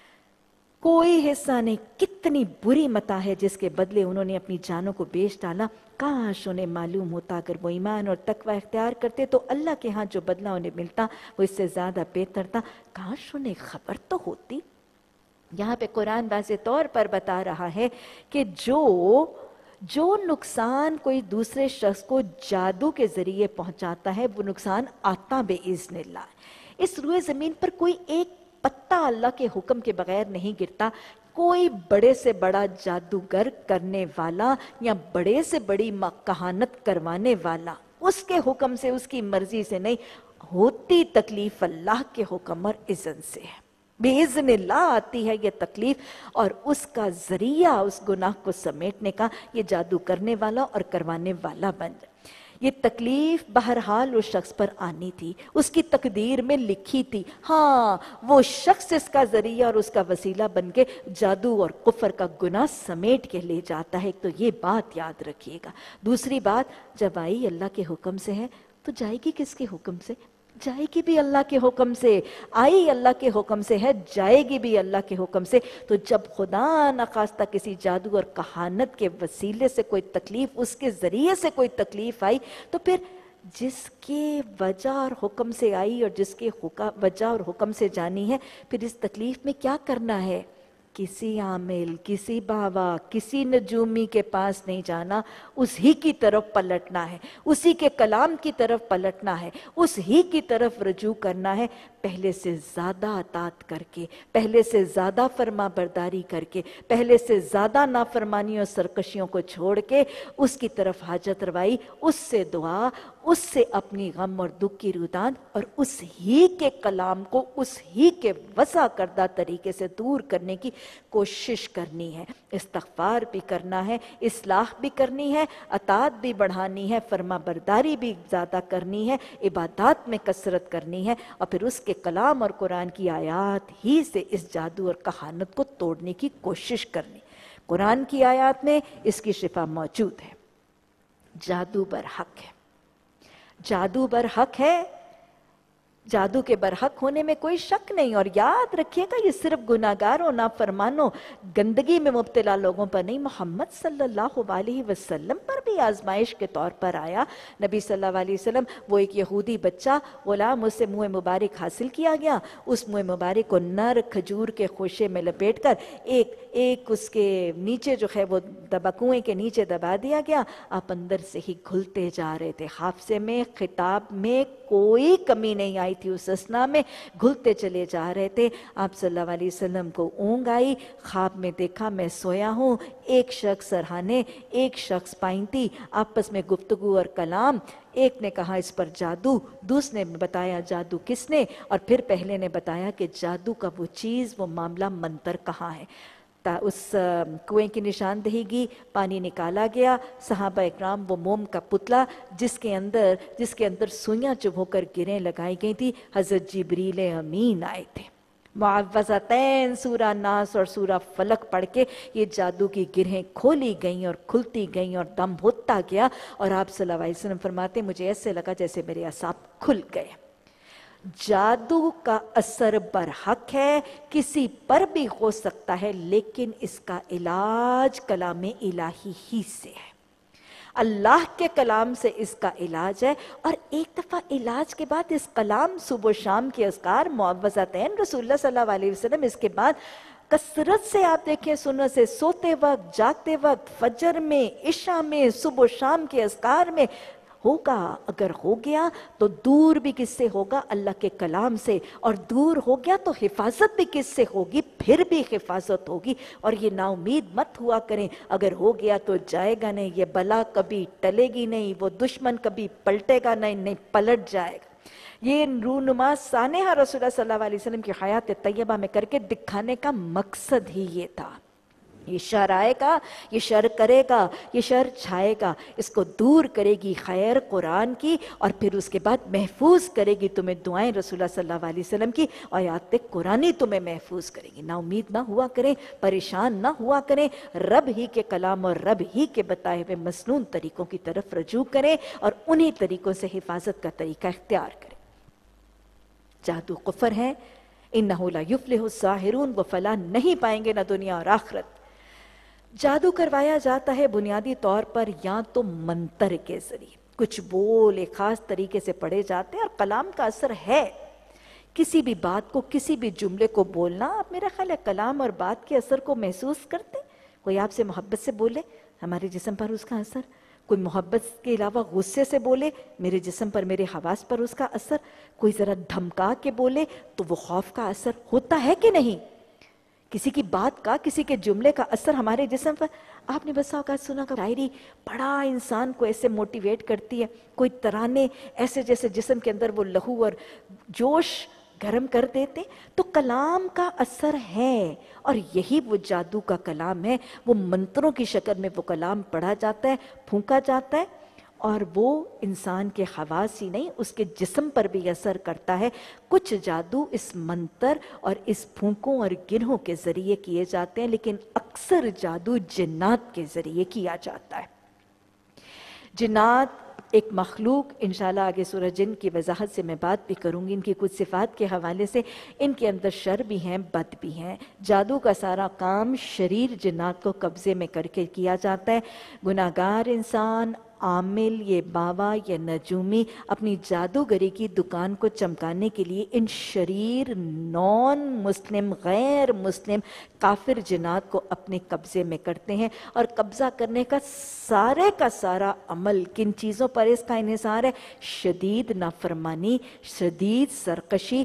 कोई हिस्सा नहीं। कितनी बुरी मता है जिसके बदले उन्होंने अपनी जानों को बेच डाला। काश उन्हें मालूम होता, अगर वो ईमान और तकवा इख्तियार करते तो अल्लाह के यहाँ जो बदला उन्हें मिलता वो इससे ज़्यादा बेहतर था। काश उन्हें खबर तो होती। यहाँ पे कुरान वाज़े तौर पर बता रहा है कि जो जो नुकसान कोई दूसरे शख्स को जादू के ज़रिए पहुँचाता है वो नुकसान आता बेइज़्निल्लाह। इस रूए ज़मीन पर कोई एक पत्ता अल्लाह के हुक्म के बगैर नहीं गिरता। कोई बड़े से बड़ा जादूगर करने वाला या बड़े से बड़ी कहानत करवाने वाला उसके हुक्म से, उसकी मर्जी से नहीं होती। तकलीफ अल्लाह के हुक्म और इज़्न से है, बेइज़्निल्लाह आती है ये तकलीफ, और उसका जरिया उस गुनाह को समेटने का ये जादू करने वाला और करवाने वाला बन जाए। یہ تکلیف بہرحال اس شخص پر آنی تھی، اس کی تقدیر میں لکھی تھی۔ ہاں وہ شخص اس کا ذریعہ اور اس کا وسیلہ بن کے جادو اور کفر کا گناہ سمیٹ کے لے جاتا ہے، تو یہ بات یاد رکھیے گا۔ دوسری بات، جب آئی اللہ کے حکم سے ہے تو جائے گی کس کے حکم سے؟ جائے گی بھی اللہ کے حکم سے۔ آئی اللہ کے حکم سے ہے، جائے گی بھی اللہ کے حکم سے۔ تو جب خدا نخواستہ کسی جادو اور کہانت کے وسیلے سے کوئی تکلیف، اس کے ذریعے سے کوئی تکلیف آئی، تو پھر جس کے وجہ اور حکم سے آئی اور جس کے وجہ اور حکم سے جانی ہے، پھر اس تکلیف میں کیا کرنا ہے؟ کسی عامل، کسی بابا، کسی نجومی کے پاس نہیں جانا، اس ہی کی طرف پلٹنا ہے، اسی کے کلام کی طرف پلٹنا ہے، اس ہی کی طرف رجوع کرنا ہے، پہلے سے زیادہ اطاعت کر کے، پہلے سے زیادہ فرما برداری کر کے، پہلے سے زیادہ نافرمانیوں اور سرکشیوں کو چھوڑ کے اس کی طرف حاجت روائی، اس سے دعا، اس سے اپنی غم اور دکھ کی رودان، اور اس ہی کے کلام کو اس ہی کے وضع کردہ طریقے سے دور کرنے کی کوشش کرنی ہے۔ استغفار بھی کرنا ہے، اصلاح بھی کرنی ہے، اطاعت بھی بڑھانی ہے، فرما برداری بھی زیادہ کرنی ہے، عبادات میں کثرت کرنی ہے، اور پھر اس کے کلام اور قرآن کی آیات ہی سے اس جادو اور کہانت کو توڑنے کی کوشش کرنی۔ قرآن کی آیات میں اس کی شفا موجود ہے۔ جادو برحق ہے، جادو برحق ہے، جادو کے برحق ہونے میں کوئی شک نہیں۔ اور یاد رکھیے گا، یہ صرف گناہگاروں، نافرمانوں، گندگی میں مبتلا لوگوں پر نہیں، محمد صلی اللہ علیہ وسلم پر بھی آزمائش کے طور پر آیا۔ نبی صلی اللہ علیہ وسلم، وہ ایک یہودی بچہ غلام، اسے منہ مبارک حاصل کیا گیا، اس منہ مبارک کو نر کھجور کے خوشے میں لپیٹ کر ایک ایک اس کے نیچے جو ہے وہ دبا کنویں کے نیچے دبا دیا گیا۔ آپ اندر سے ہی گھلتے جا رہے تھے، حافظے میں، خطاب میں کوئی کمی نہیں آئی تھی، اس اسنا میں گھلتے چلے جا رہے تھے۔ آپ صلی اللہ علیہ وسلم کو اونگ آئی، خواب میں دیکھا میں سویا ہوں، ایک شخص سرہانے، ایک شخص پائنتی، آپس میں گفتگو اور کلام، ایک نے کہا اس پر جادو، دوسرے نے بتایا جادو کس نے، اور پھر پہلے نے بتایا کہ جادو کا وہ چیز، وہ معاملہ منتر کہاں ہے۔ اس کنویں کی نشاندہی کی، پانی نکالا گیا، صحابہ اکرام وہ موم کا پتلا جس کے اندر جس کے اندر سوئیاں چبھ ہو کر گریں لگائی گئی تھی، حضرت جبریل امین آئے تھے، معوذتین سورہ ناس اور سورہ فلق پڑھ کے یہ جادو کی گرہیں کھولی گئیں اور کھلتی گئیں اور دم ہوتا گیا، اور آپ صلی اللہ علیہ وسلم فرماتے مجھے ایسے لگا جیسے میرے اعصاب کھل گئے۔ جادو کا اثر برحق ہے، کسی پر بھی ہو سکتا ہے، لیکن اس کا علاج کلام الہی ہی سے ہے، اللہ کے کلام سے اس کا علاج ہے۔ اور ایک دفعہ علاج کے بعد اس کلام، صبح و شام کے اذکار، معوذتین، رسول اللہ صلی اللہ علیہ وسلم اس کے بعد کثرت سے آپ دیکھیں سنت سے سوتے وقت، جاگتے وقت، فجر میں، عشاء میں، صبح و شام کے اذکار میں ہوگا۔ اگر ہو گیا تو دور بھی کس سے ہوگا؟ اللہ کے کلام سے، اور دور ہو گیا تو حفاظت بھی کس سے ہوگی؟ پھر بھی حفاظت ہوگی۔ اور یہ نا امید مت ہوا کریں، اگر ہو گیا تو جائے گا نہیں، یہ بلا کبھی ٹلے گی نہیں، وہ دشمن کبھی پلٹے گا نہیں، نہیں پلٹ جائے گا۔ یہ رونما سانحہ رسول اللہ صلی اللہ علیہ وسلم کی حیات طیبہ میں کر کے دکھانے کا مقصد ہی یہ تھا۔ یہ شر آئے گا، یہ شر کرے گا، یہ شر چھائے گا، اس کو دور کرے گی خیر قرآن کی، اور پھر اس کے بعد محفوظ کرے گی تمہیں دعائیں رسول اللہ صلی اللہ علیہ وسلم کی، آیات قرآنی تمہیں محفوظ کرے گی۔ نا امید نہ ہوا کریں، پریشان نہ ہوا کریں، رب ہی کے کلام اور رب ہی کے بتائے ہوئے مسنون طریقوں کی طرف رجوع کریں، اور انہی طریقوں سے حفاظت کا طریقہ اختیار کریں۔ جادو کفر ہے، انہو لا یفلح الساحرون، وہ فلاح نہیں پائیں گے نہ دنیا اور آخرت۔ جادو کروایا جاتا ہے بنیادی طور پر یا تو منتر کے ذریعے، کچھ بول ایک خاص طریقے سے پڑھے جاتے ہیں، اور کلام کا اثر ہے، کسی بھی بات کو، کسی بھی جملے کو بولنا، آپ میرا خیال ہے کلام اور بات کے اثر کو محسوس کرتے ہیں۔ کوئی آپ سے محبت سے بولے، ہمارے جسم پر اس کا اثر، کوئی محبت کے علاوہ غصے سے بولے، میرے جسم پر، میرے حواس پر اس کا اثر، کوئی ذرا دھمکا کے بولے تو وہ خوف کا اثر ہوتا ہے کہ نہیں؟ کسی کی بات کا، کسی کے جملے کا اثر ہمارے جسم پر، آپ نے بس اوقات سنا کہ شاعری بڑا انسان کو ایسے موٹیویٹ کرتی ہے، کوئی ترانے ایسے جیسے جسم کے اندر وہ لہو اور جوش گرم کر دیتے، تو کلام کا اثر ہے، اور یہی وہ جادو کا کلام ہے، وہ منتروں کی شکل میں وہ کلام پڑھا جاتا ہے، پھونکا جاتا ہے، اور وہ انسان کے حواس ہی نہیں اس کے جسم پر بھی اثر کرتا ہے۔ کچھ جادو اس منتر اور اس پھونکوں اور گرہوں کے ذریعے کیے جاتے ہیں، لیکن اکثر جادو جنات کے ذریعے کیا جاتا ہے۔ جنات ایک مخلوق، انشاءاللہ آگے سورہ جن کی وضاحت سے میں بات بھی کروں گی، ان کی کچھ صفات کے حوالے سے۔ ان کے اندر شر بھی ہیں، بد بھی ہیں۔ جادو کا سارا کام شریر جنات کو قبضے میں کر کے کیا جاتا ہے۔ گناہگار انسان، عامل، یہ باوا، یہ نجومی اپنی جادوگری کی دکان کو چمکانے کے لیے ان شریر نان مسلم، غیر مسلم، کافر جنات کو اپنے قبضے میں کرتے ہیں، اور قبضہ کرنے کا سارے کا سارا عمل کن چیزوں پر اس کا انحصار ہے؟ شدید نافرمانی، شدید سرکشی،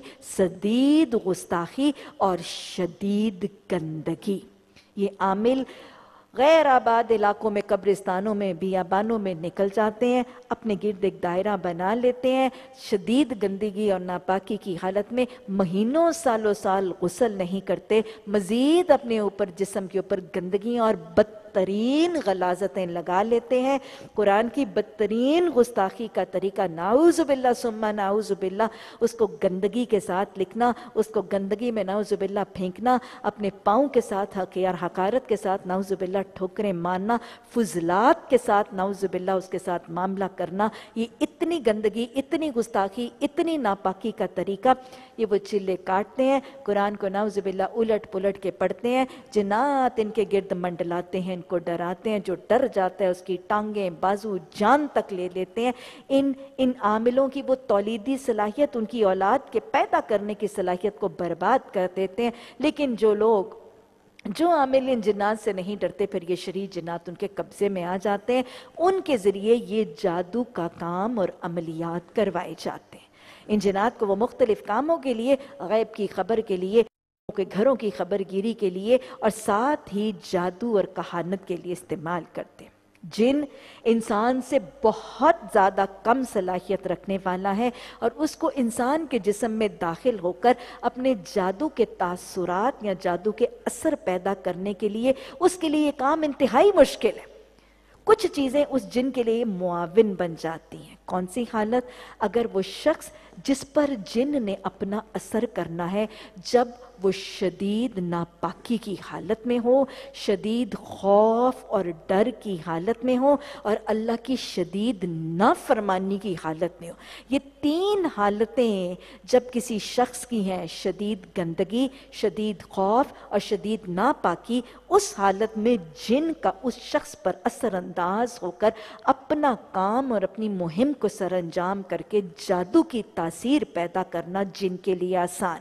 شدید گستاخی اور شدید گندگی۔ یہ عامل غیر آباد علاقوں میں، قبرستانوں میں، بیابانوں میں نکل جاتے ہیں، اپنے گرد ایک دائرہ بنا لیتے ہیں، شدید گندگی اور ناپاکی کی حالت میں مہینوں سالوں سال غسل نہیں کرتے، مزید اپنے اوپر جسم کے اوپر گندگیاں اور بدترین غلاظتیں لگا لیتے ہیں۔ قرآن کی بدترین گستاخی کا طریقہ نعوذ باللہ ثم نعوذ باللہ، اس کو گندگی کے ساتھ لکھنا، اس کو گندگی میں نعوذ باللہ پھینکنا، اپنے پاؤں کے ساتھ حقیر حقارت کے ساتھ نعوذ باللہ ٹھوکریں مارنا، فضلات کے ساتھ نعوذ باللہ اس کے ساتھ معاملہ کرنا، یہ اتنی گندگی، اتنی گستاخی، اتنی ناپاکی کا طریقہ۔ یہ وہ چلے کاٹتے ہیں، قرآن کو نعوذ باللہ الٹ پلٹ کے پڑھتے ہیں، جنات ان کے گرد منڈلاتے ہیں، ان کو ڈراتے ہیں، جو ڈر جاتا ہے اس کی ٹانگیں، بازو، جان تک لے لیتے ہیں۔ ان ان عاملوں کی وہ تولیدی صلاحیت، ان کی اولاد کے پیدا کرنے کی صلاحیت کو برباد کر دیتے ہیں۔ لیکن جو لوگ جو عامل ان جنات سے نہیں ڈرتے، پھر یہ شریر جنات ان کے قبضے میں آ جاتے ہیں، ان کے ذریعے یہ جادو کا کام اور عملیات کروائے جاتے ہیں۔ ان جنات کو وہ مختلف کاموں کے لیے، غیب کی خبر کے لیے، کے گھروں کی خبر گیری کے لیے، اور ساتھ ہی جادو اور کہانت کے لیے استعمال کرتے ہیں۔ جن انسان سے بہت زیادہ کم صلاحیت رکھنے والا ہے، اور اس کو انسان کے جسم میں داخل ہو کر اپنے جادو کے تاثرات یا جادو کے اثر پیدا کرنے کے لیے، اس کے لیے یہ کام انتہائی مشکل ہے۔ کچھ چیزیں اس جن کے لیے معاون بن جاتی ہیں۔ کون سی حالت؟ اگر وہ شخص جس پر جن نے اپنا اثر کرنا ہے، جب وہ شدید ناپاکی کی حالت میں ہو، شدید خوف اور ڈر کی حالت میں ہو، اور اللہ کی شدید نافرمانی کی حالت میں ہو۔ یہ تین حالتیں جب کسی شخص کی ہیں، شدید گندگی، شدید خوف اور شدید ناپاکی، اس حالت میں جن کا اس شخص پر اثر انداز ہو کر اپنا کام اور اپنی مہم کو سر انجام کر کے جادو کی تاثیر پیدا کرنا جن کے لیے آسان۔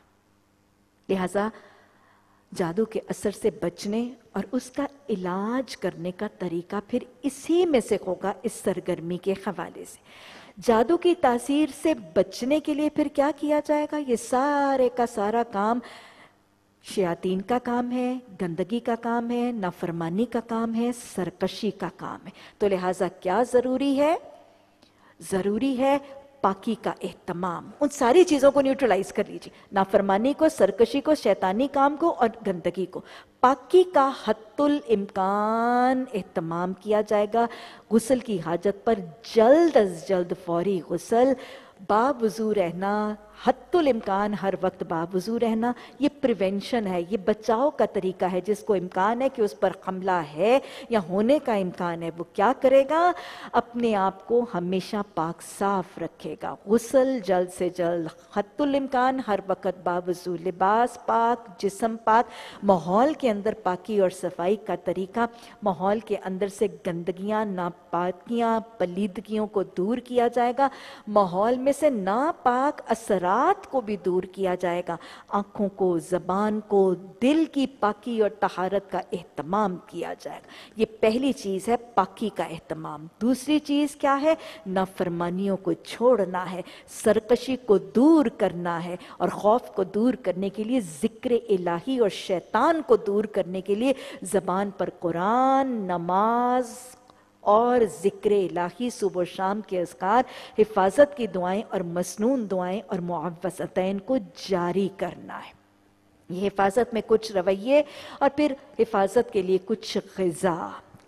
لہذا جادو کے اثر سے بچنے اور اس کا علاج کرنے کا طریقہ پھر اسی میں سے ہوگا، اس سرگرمی کے حوالے سے۔ جادو کی تاثیر سے بچنے کے لیے پھر کیا کیا جائے گا؟ یہ سارے کا سارا کام شیاطین کا کام ہے، گندگی کا کام ہے، نافرمانی کا کام ہے، سرکشی کا کام ہے۔ تو لہٰذا کیا ضروری ہے؟ ضروری ہے پاکی کا اہتمام۔ ان ساری چیزوں کو نیوٹرلائز کر لیجیے، نافرمانی کو، سرکشی کو، شیطانی کام کو اور گندگی کو۔ پاکی کا حتی الامکان اہتمام کیا جائے گا۔ غسل کی حاجت پر جلد از جلد فوری غسل، باوضو رہنا، حتی الامکان ہر وقت باوضو رہنا، یہ پریونشن ہے، یہ بچاؤ کا طریقہ ہے۔ جس کو امکان ہے کہ اس پر حملہ ہے یا ہونے کا امکان ہے، وہ کیا کرے گا؟ اپنے آپ کو ہمیشہ پاک صاف رکھے گا۔ غسل جلد سے جلد، حتی الامکان ہر وقت باوضو، لباس پاک، جسم پاک، ماحول کے اندر پاکی اور صفائی کا طریقہ، ماحول کے اندر سے گندگیاں، ناپاکیاں، پلیدگیوں کو دور کیا جائے گا، ماحول میں سے ناپاک اثرات کو بھی دور کیا جائے گا، آنکھوں کو، زبان کو، دل کی پاکی اور طہارت کا اہتمام کیا جائے گا۔ یہ پہلی چیز ہے، پاکی کا اہتمام۔ دوسری چیز کیا ہے؟ نافرمانیوں کو چھوڑنا ہے، سرکشی کو دور کرنا ہے، اور خوف کو دور کرنے کے لیے ذکر الہی اور شیطان کو دور کرنے کے لیے زبان پر قرآن، نماز اور ذکر الہی، صبح و شام کے اذکار، حفاظت کی دعائیں اور مسنون دعائیں اور معوذتین کو جاری کرنا ہے۔ یہ حفاظت میں کچھ رویے اور پھر حفاظت کے لیے کچھ غذا،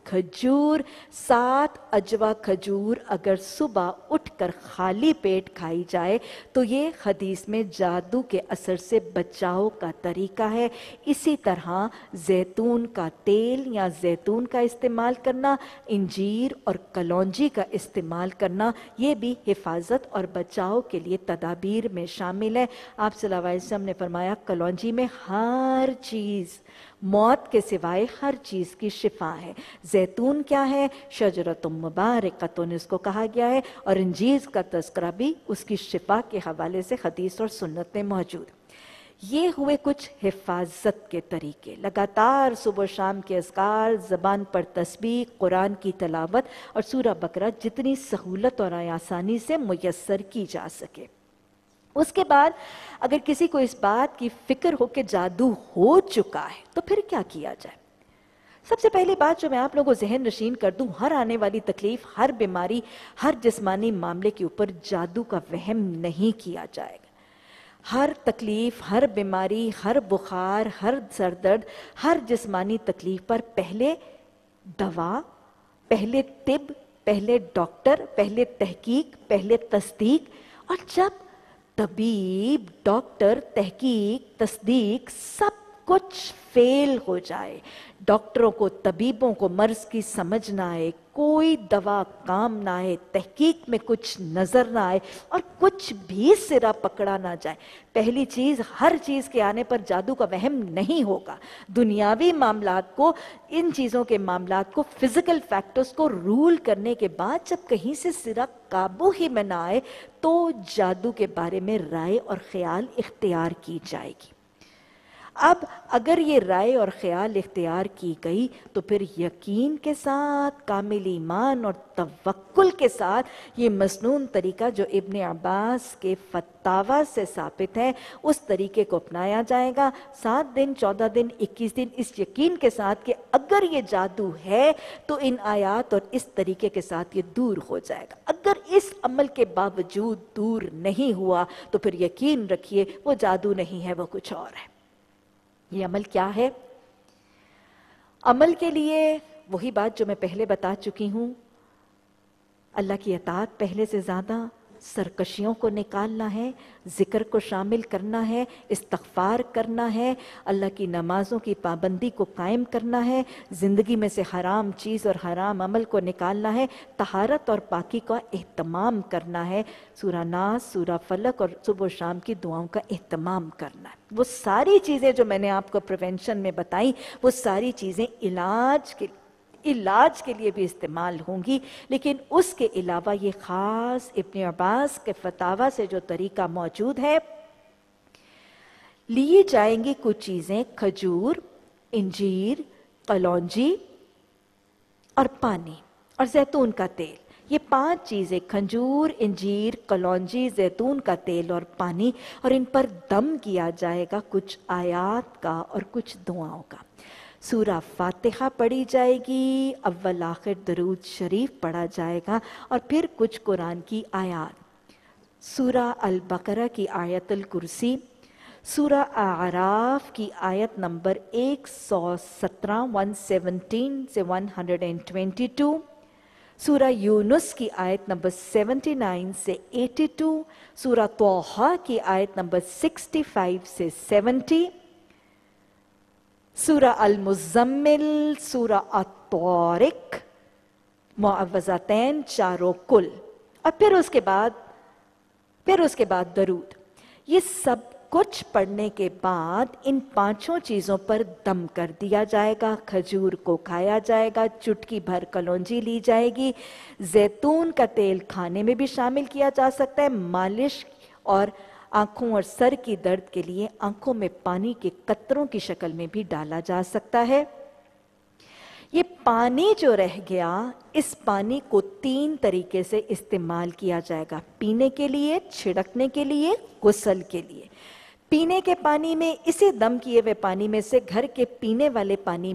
खजूर, सात अजवा खजूर अगर सुबह उठकर खाली पेट खाई जाए तो ये हदीस में जादू के असर से बचाव का तरीका है। इसी तरह जैतून का तेल या जैतून का इस्तेमाल करना, इंजीर और कलौंजी का इस्तेमाल करना, ये भी हिफाजत और बचाव के लिए तदाबीर में शामिल है। आप सल्लल्लाहु अलैहि वसल्लम ने फरमाया कलौंजी में हर चीज़, मौत के सिवाय हर चीज़ की शिफा है। जैतून क्या है? शजरतुम मुबारकतुन इसको कहा गया है, और इंजीर का तज़किरा भी उसकी शिफा के हवाले से हदीस और सुन्नत में मौजूद। ये हुए कुछ हिफाजत के तरीके। लगातार सुबह शाम के अज़कार, ज़बान पर तस्बीह, कुरान की तलावत और सूरह बकरा जितनी सहूलत और आसानी से मुयस्सर की जा सके। उसके बाद अगर किसी को इस बात की फिक्र हो कि जादू हो चुका है तो फिर क्या किया जाए? सबसे पहली बात जो मैं आप लोगों को जहन नशीन कर दूं, हर आने वाली तकलीफ, हर बीमारी, हर जिस्मानी मामले के ऊपर जादू का वहम नहीं किया जाएगा। हर तकलीफ, हर बीमारी, हर बुखार, हर सर दर्द, हर जिस्मानी तकलीफ पर पहले दवा, पहले तिब, पहले डॉक्टर, पहले तहकीक, पहले तस्दीक, और जब तबीब, डॉक्टर, तहकीक, तस्दीक सब कुछ फेल हो जाए, डॉक्टरों को, तबीबों को मर्ज की समझ ना आए, कोई दवा काम ना आए, तहकीक में कुछ नजर ना आए और कुछ भी सिरा पकड़ा ना जाए, पहली चीज, हर चीज के आने पर जादू का वहम नहीं होगा। दुनियावी मामलात को, इन चीजों के मामलात को, फिजिकल फैक्टर्स को रूल करने के बाद जब कहीं से सिरा काबू ही में ना आए तो जादू के बारे में राय और ख्याल इख्तियार की जाएगी। अब अगर ये राय और ख्याल इख्तियार की गई तो फिर यकीन के साथ, कामिल ईमान और तवक्कुल के साथ ये मसनून तरीका जो इब्न अब्बास के फतावा से साबित है उस तरीके को अपनाया जाएगा। सात दिन, चौदह दिन, इक्कीस दिन, इस यकीन के साथ कि अगर ये जादू है तो इन आयात और इस तरीके के साथ ये दूर हो जाएगा। अगर इस अमल के बावजूद दूर नहीं हुआ तो फिर यकीन रखिए वो जादू नहीं है, वो कुछ और है। ये अमल क्या है? अमल के लिए वही बात जो मैं पहले बता चुकी हूं, अल्लाह की अताअत पहले से ज्यादा, सरकशियों को निकालना है, जिक्र को शामिल करना है, इस्तग़फ़ार करना है, अल्लाह की नमाजों की पाबंदी को कायम करना है, ज़िंदगी में से हराम चीज़ और हराम अमल को निकालना है, तहारत और पाकी का एहतमाम करना है, सूरह नास, सूरह फलक और सुबह शाम की दुआओं का एहतमाम करना है। वो सारी चीज़ें जो मैंने आपको प्रिवेंशन में बताई, वो सारी चीज़ें इलाज के इलाज के लिए भी इस्तेमाल होंगी, लेकिन उसके अलावा ये खास इब्न अब्बास के फतावा से जो तरीका मौजूद है, लिए जाएंगी कुछ चीजें, खजूर, इंजीर, कलौंजी और पानी और जैतून का तेल। ये पांच चीजें, खजूर, इंजीर, कलौंजी, जैतून का तेल और पानी, और इन पर दम किया जाएगा कुछ आयात का और कुछ दुआओं का। सूरा फातिहा पढ़ी जाएगी, अव्वल आखिर दरूद शरीफ पढ़ा जाएगा और फिर कुछ कुरान की आयत, सूरा अल बकरा की आयतुल कुर्सी, सूरा आराफ की आयत नंबर एक सौ सत्रह, एक सौ सत्रह से एक सौ बाईस, सूरा यूनुस की आयत नंबर उन्यासी से बयासी, सूरा तौहा की आयत नंबर पैंसठ से सत्तर, सूरा अल मुज़म्मिल, सूरा अत-तारिक, मुअव्वज़तैन चारों कुल, और फिर उसके बाद फिर उसके बाद दरूद। ये सब कुछ पढ़ने के बाद इन पांचों चीजों पर दम कर दिया जाएगा। खजूर को खाया जाएगा, चुटकी भर कलौंजी ली जाएगी, जैतून का तेल खाने में भी शामिल किया जा सकता है, मालिश और आंखों और सर की दर्द के लिए आंखों में पानी के कतरों की शक्ल में भी डाला जा सकता है। ये पानी जो रह गया, इस पानी को तीन तरीके से इस्तेमाल किया जाएगा, पीने के लिए, छिड़कने के लिए, गुस्ल के लिए। पीने के पानी में, इसे दम किए हुए पानी में से घर के पीने वाले पानी में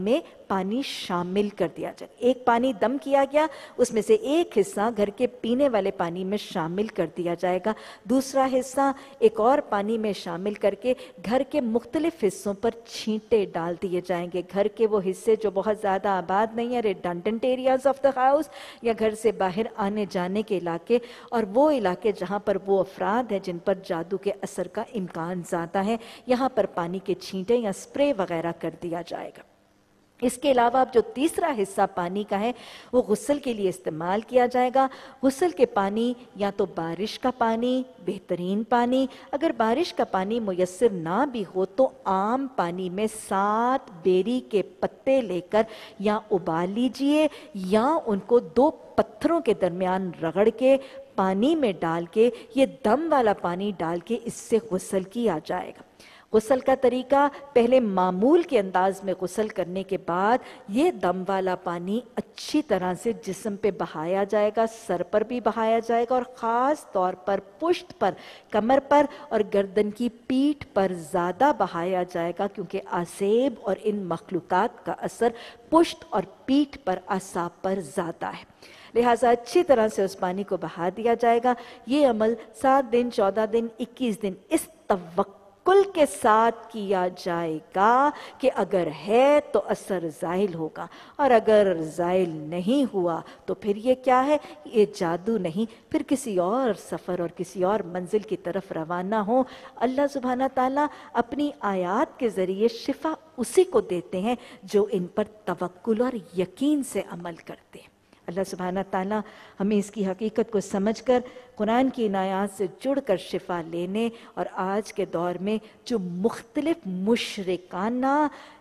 پانی شامل کر دیا جائے. ایک پانی دم کیا گیا، اس میں سے ایک حصہ گھر کے پینے والے پانی میں شامل کر دیا جائے گا، دوسرا حصہ ایک اور پانی میں شامل کر کے گھر کے مختلف حصوں پر چھینٹے ڈال دیے جائیں گے. گھر کے وہ حصے جو بہت زیادہ آباد نہیں ہیں، redundant areas of the house, یا گھر سے باہر آنے جانے کے علاقے، اور وہ علاقے جہاں پر وہ افراد ہیں جن پر جادو کے اثر کا امکان زیادہ ہے، یہاں پر پانی کے چھینٹے یا سپرے وغیرہ کر دیا جائے گا. اس کے علاوہ اب جو تیسرا حصہ پانی کا ہے وہ غسل کے لیے استعمال کیا جائے گا. غسل کے پانی یا تو بارش کا پانی، بہترین پانی، اگر بارش کا پانی میسر نہ بھی ہو تو عام پانی میں سات بیری کے پتے لے کر یا ابال لیجئے یا ان کو دو پتھروں کے درمیان رگڑ کے پانی میں ڈال کے، یہ دم والا پانی ڈال کے اس سے غسل کیا جائے گا. غسل کا طریقہ، پہلے معمول کے انداز میں غسل کرنے کے بعد یہ دم والا پانی اچھی طرح سے جسم پہ بہایا جائے گا، سر پر بھی بہایا جائے گا، اور خاص طور پر پشت پر، کمر پر اور گردن کی پیٹھ پر زیادہ بہایا جائے گا، کیونکہ آسیب اور ان مخلوقات کا اثر پشت اور پیٹھ پر، اعصاب پر زیادہ ہے. لہٰذا اچھی طرح سے اس پانی کو بہا دیا جائے گا. یہ عمل سات دن، چودہ دن، اکیس دن اس توقع کل کے ساتھ کیا جائے گا کہ اگر ہے تو اثر زائل ہوگا، اور اگر زائل نہیں ہوا تو پھر یہ کیا ہے؟ یہ جادو نہیں، پھر کسی اور سفر اور کسی اور منزل کی طرف روانہ ہو. اللہ سبحانہ تعالیٰ اپنی آیات کے ذریعے شفا اسی کو دیتے ہیں جو ان پر توکل اور یقین سے عمل کرتے ہیں. اللہ سبحانہ تعالیٰ ہمیں اس کی حقیقت کو سمجھ کر قرآن کی ان آیات سے جڑ کر شفا لینے، اور آج کے دور میں جو مختلف مشرکانہ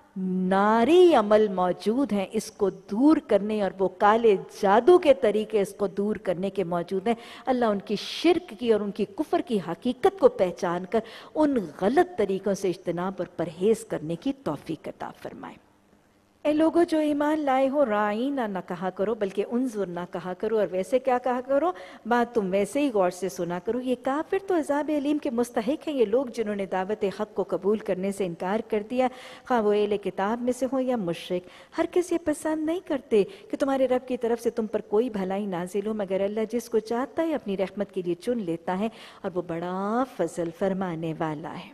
ناری عمل موجود ہیں اس کو دور کرنے، اور وہ کالے جادو کے طریقے اس کو دور کرنے کے موجود ہیں، اللہ ان کی شرک کی اور ان کی کفر کی حقیقت کو پہچان کر ان غلط طریقوں سے اجتناب اور پرہیز کرنے کی توفیق عطا فرمائے. اے لوگوں جو ایمان لائے ہو، رائینہ نہ کہا کرو بلکہ انظر نہ کہا کرو، اور ویسے کیا کہا کرو؟ بات تم ویسے ہی غور سے سنا کرو. یہ کافر تو عذاب علیم کے مستحق ہیں، یہ لوگ جنہوں نے دعوت حق کو قبول کرنے سے انکار کر دیا، خواہ وہ اہل کتاب میں سے ہو یا مشرک. ہر کس یہ پسند نہیں کرتے کہ تمہارے رب کی طرف سے تم پر کوئی بھلائی نازل ہو، مگر اللہ جس کو چاہتا ہے اپنی رحمت کے لیے چن لیتا ہے، اور وہ بڑا فضل فرمانے والا ہے.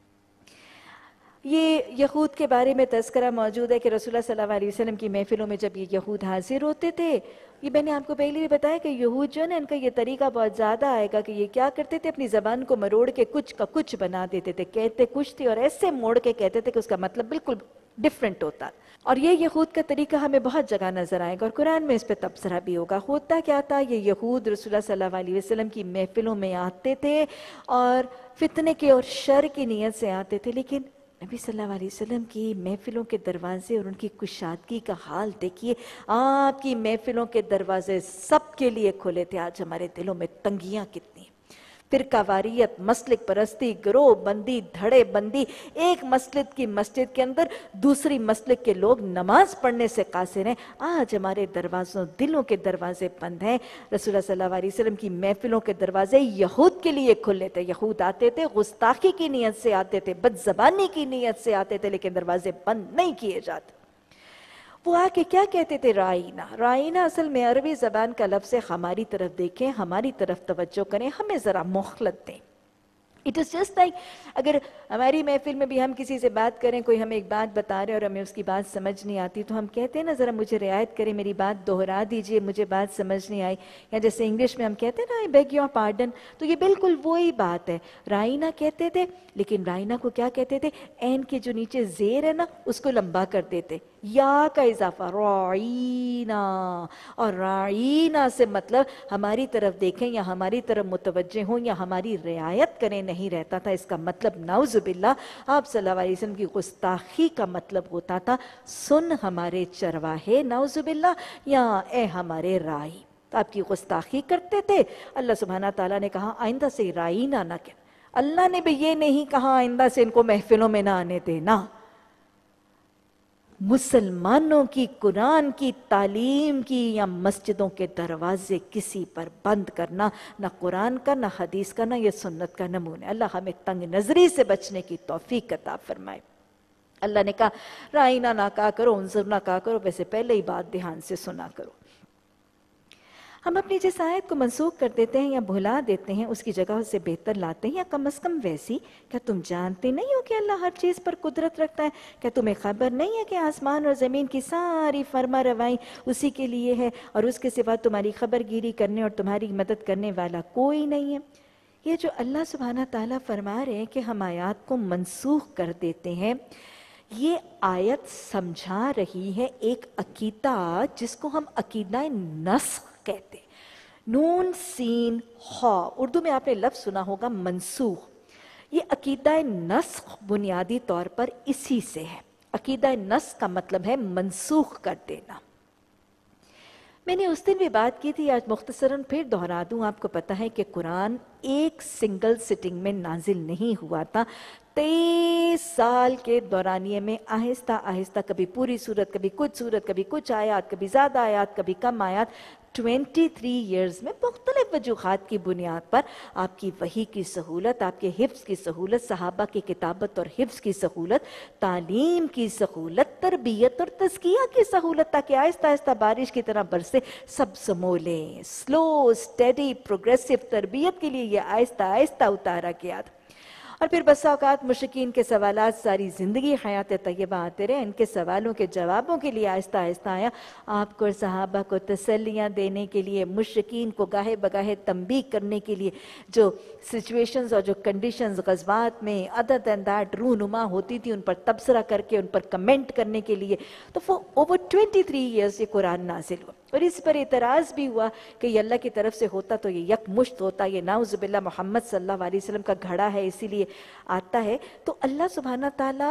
یہ یہود کے بارے میں تذکرہ موجود ہے کہ رسول اللہ صلی اللہ علیہ وسلم کی محفلوں میں جب یہ یہود حاضر ہوتے تھے، یہ میں نے آپ کو پہلے بھی بتایا کہ یہود جو ہے نا، ان کا یہ طریقہ بہت زیادہ آئے گا کہ یہ کیا کرتے تھے، اپنی زبان کو مروڑ کے کچھ کا کچھ بنا دیتے تھے، کہتے کچھ تھے اور ایسے موڑ کے کہتے تھے کہ اس کا مطلب بالکل ڈیفرنٹ ہوتا. اور یہ یہود کا طریقہ ہمیں بہت جگہ نظر آئے گا، اور قرآن میں اس پہ تبصرہ بھی ہوگا. ہوتا کیا تھا، یہ یہود رسول اللہ صلی اللہ علیہ وسلم کی محفلوں میں آتے تھے اور فتنے کے اور شر کی نیت سے آتے تھے، لیکن نبی صلی اللہ علیہ وسلم کی محفلوں کے دروازے اور ان کی کشادگی کا حال دیکھیے. آپ کی محفلوں کے دروازے سب کے لیے کھلے تھے. آج ہمارے دلوں میں تنگیاں کتنی، فرقہ واریت، مسلک پرستی، گروہ بندی، دھڑے بندی. ایک مسجد کی مسجد کے اندر دوسری مسلک کے لوگ نماز پڑھنے سے قاصر ہیں. آج ہمارے دروازوں، دلوں کے دروازے بند ہیں. رسول اللہ صلی اللہ علیہ وسلم کی محفلوں کے دروازے یہود کے لیے کھلے تھے. یہود آتے تھے، گستاخی کی نیت سے آتے تھے، بد زبانی کی نیت سے آتے تھے، لیکن دروازے بند نہیں کیے جاتے. وہ آ کے کیا کہتے تھے؟ رائینہ. رائینہ اصل میں عربی زبان کا لفظ ہے. ہماری طرف دیکھیں، ہماری طرف توجہ کریں، ہمیں ذرا مہلت دیں. اٹ از جسٹ لائک اگر ہماری محفل میں بھی ہم کسی سے بات کریں، کوئی ہمیں ایک بات بتا رہے اور ہمیں اس کی بات سمجھ نہیں آتی، تو ہم کہتے ہیں نا ذرا مجھے رعایت کریں، میری بات دہرا دیجئے، مجھے بات سمجھ نہیں آئی. یا جیسے انگلش میں ہم کہتے ہیں نا آئی بیگ یور پارڈن، تو یہ بالکل وہی بات ہے. رائینہ کہتے تھے، لیکن رائینہ کو کیا کہتے تھے؟ این کے جو نیچے زیر ہے نا اس کو لمبا کر دیتے، یا کا اضافہ رائینہ. اور رائینہ سے مطلب ہماری طرف دیکھیں یا ہماری طرف متوجہ ہوں یا ہماری رعایت کریں نہیں رہتا تھا. اس کا مطلب نعوذ باللہ آپ صلی اللہ علیہ وسلم کی گستاخی کا مطلب ہوتا تھا سن ہمارے چرواہے نعوذ باللہ، یا اے ہمارے رائی. تو آپ کی گستاخی کرتے تھے. اللہ سبحانہ تعالیٰ نے کہا آئندہ سے رائینہ نہ کہ. اللہ نے بھی یہ نہیں کہا آئندہ سے ان کو محفلوں میں نہ آنے دینا. مسلمانوں کی قرآن کی تعلیم کی یا مسجدوں کے دروازے کسی پر بند کرنا، نہ قرآن کا، نہ حدیث کا، نہ یہ سنت کا نمونہ. اللہ ہمیں تنگ نظری سے بچنے کی توفیق عطا فرمائے. اللہ نے کہا رائنا نہ کہا کرو، انظر نہ کہا کرو، ویسے پہلے ہی بات دھیان سے سنا کرو۔ ہم اپنی جس آیت کو منسوخ کر دیتے ہیں یا بھلا دیتے ہیں اس کی جگہ اس سے بہتر لاتے ہیں، یا کم از کم ویسی، کیا تم جانتے نہیں ہو کہ اللہ ہر چیز پر قدرت رکھتا ہے؟ کیا تمہیں خبر نہیں ہے کہ آسمان اور زمین کی ساری فرما روائی اسی کے لیے ہے اور اس کے سوا تمہاری خبر گیری کرنے اور تمہاری مدد کرنے والا کوئی نہیں ہے؟ یہ جو اللہ سبحانہ تعالیٰ فرما رہے ہیں کہ ہم آیات کو منسوخ کر دیتے ہیں، یہ آیت سمجھا رہی ہے ایک عقیدہ جس کو ہم عقیدہ نسخ کہتے ہیں۔ نون سین خا، اردو میں آپ نے لفظ سنا ہوگا منسوخ۔ یہ عقیدہ نسخ بنیادی طور پر اسی سے ہے۔ عقیدہ نسخ کا مطلب ہے منسوخ کر دینا۔ میں نے اس دن بھی بات کی تھی، آج مختصراً پھر دہرا دوں۔ آپ کو پتہ ہے کہ قرآن ایک سنگل سٹنگ میں نازل نہیں ہوا تھا، تیئیس سال کے دورانیے میں آہستہ آہستہ کبھی پوری صورت، کبھی کچھ صورت، کبھی کچھ آیات، کبھی زیادہ آیات، کبھی کم آیات، ٹوینٹی تھری ایئرز میں مختلف وجوہات کی بنیاد پر آپ کی وحی کی سہولت، آپ کے حفظ کی سہولت، صحابہ کی کتابت اور حفظ کی سہولت، تعلیم کی سہولت، تربیت اور تزکیہ کی سہولت، تاکہ آہستہ آہستہ بارش کی طرح برسے سب سمولیں۔ سلو سٹیڈی پروگریسو تربیت کے لیے یہ آہستہ آہستہ اتارا گیا تھا۔ اور پھر بسا اوقات مشرکین کے سوالات ساری زندگی حیات طیبہ آتے رہے، ان کے سوالوں کے جوابوں کے لیے آہستہ آہستہ آیا۔ آپ کو اور صحابہ کو تسلیاں دینے کے لیے، مشرکین کو گاہے بگاہے تنبیہ کرنے کے لیے، جو سچویشنز اور جو کنڈیشنز غزوات میں ادر دین دیٹ رونما ہوتی تھی، ان پر تبصرہ کر کے، ان پر کمنٹ کرنے کے لیے، تو وہ اوور ٹوینٹی تھری ایئرز یہ قرآن نازل ہوا۔ اور اس پر اعتراض بھی ہوا کہ یہ اللہ کی طرف سے ہوتا تو یہ یک مشت ہوتا، یہ نعوذ باللہ محمد صلی اللہ علیہ وسلم کا گھڑا ہے اسی لیے آتا ہے۔ تو اللہ سبحانہ تعالیٰ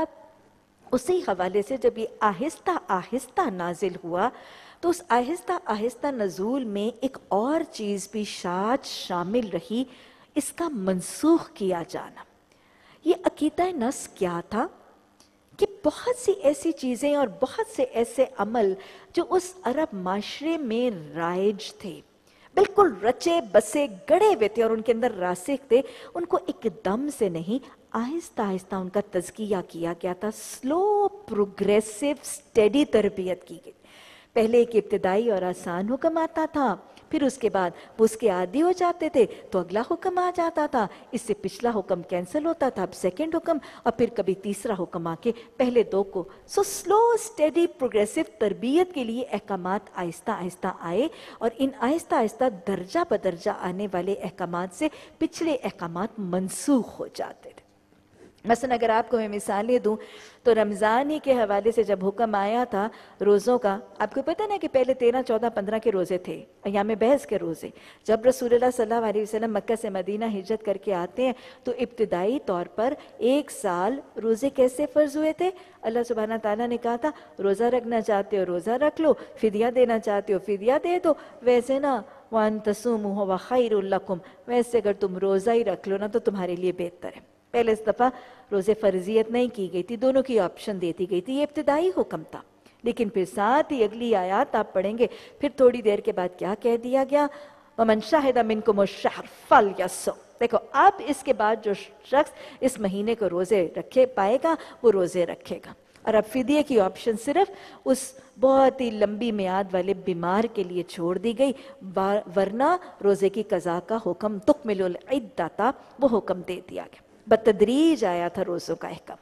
اسی حوالے سے جب یہ آہستہ آہستہ نازل ہوا تو اس آہستہ آہستہ نزول میں ایک اور چیز بھی شاید شامل رہی، اس کا منسوخ کیا جانا۔ یہ عقیدہ نسخ کیا تھا کہ بہت سی ایسی چیزیں اور بہت سے ایسے عمل جو اس عرب معاشرے میں رائج تھے، بالکل رچے بسے گڑے ہوئے تھے اور ان کے اندر راسخ تھے، ان کو ایک دم سے نہیں، آہستہ آہستہ ان کا تزکیہ کیا گیا تھا، سلو پروگریسو سٹیڈی تربیت کی گئی۔ پہلے ایک ابتدائی اور آسان حکم آتا تھا، پھر اس کے بعد وہ اس کے عادی ہو جاتے تھے تو اگلا حکم آ جاتا تھا، اس سے پچھلا حکم کینسل ہوتا تھا، اب سیکنڈ حکم، اور پھر کبھی تیسرا حکم آ کے پہلے دو کو سو سلو سٹیڈی پروگریسو تربیت کے لیے احکامات آہستہ آہستہ آئے، اور ان آہستہ آہستہ درجہ بدرجہ آنے والے احکامات سے پچھلے احکامات منسوخ ہو جاتے تھے۔ مثلا اگر آپ کو میں مثالیں دوں تو رمضان ہی کے حوالے سے جب حکم آیا تھا روزوں کا، آپ کو پتہ نا کہ پہلے تیرہ چودہ پندرہ کے روزے تھے، ایام بحث کے روزے۔ جب رسول اللہ صلی اللہ علیہ وسلم مکہ سے مدینہ ہجرت کر کے آتے ہیں تو ابتدائی طور پر ایک سال روزے کیسے فرض ہوئے تھے؟ اللہ سبحانہ تعالیٰ نے کہا تھا روزہ رکھنا چاہتے ہو روزہ رکھ لو، فدیہ دینا چاہتے ہو فدیہ دے دو، ویسے نا وَأَن تَصُومُوا هُوَ خَيْرٌ لَكُمْ، ویسے اگر تم روزہ ہی رکھ لو نا تو تمہارے لیے بہتر ہے۔ پہلے اس دفعہ روزے فرضیت نہیں کی گئی تھی، دونوں کی آپشن دیتی گئی تھی، یہ ابتدائی حکم تھا۔ لیکن پھر ساتھ ہی اگلی آیات آپ پڑھیں گے، پھر تھوڑی دیر کے بعد کیا کہہ دیا گیا؟ وَمَنْ شَهِدَ مِنْكُمُ الشَّهْرَ فَلْيَصُمْ۔ دیکھو اب اس کے بعد جو شخص اس مہینے کو روزے رکھے پائے گا وہ روزے رکھے گا۔ اور اب فدیے کی آپشن صرف اس بہت ہی لمبی میعاد والے بیمار کے لیے چھوڑ دی گئی، ورنہ روزے کی قضا کا حکم تکمل العدۃ وہ حکم دے دیا گیا۔ بتدریج آیا تھا روزوں کا احکام۔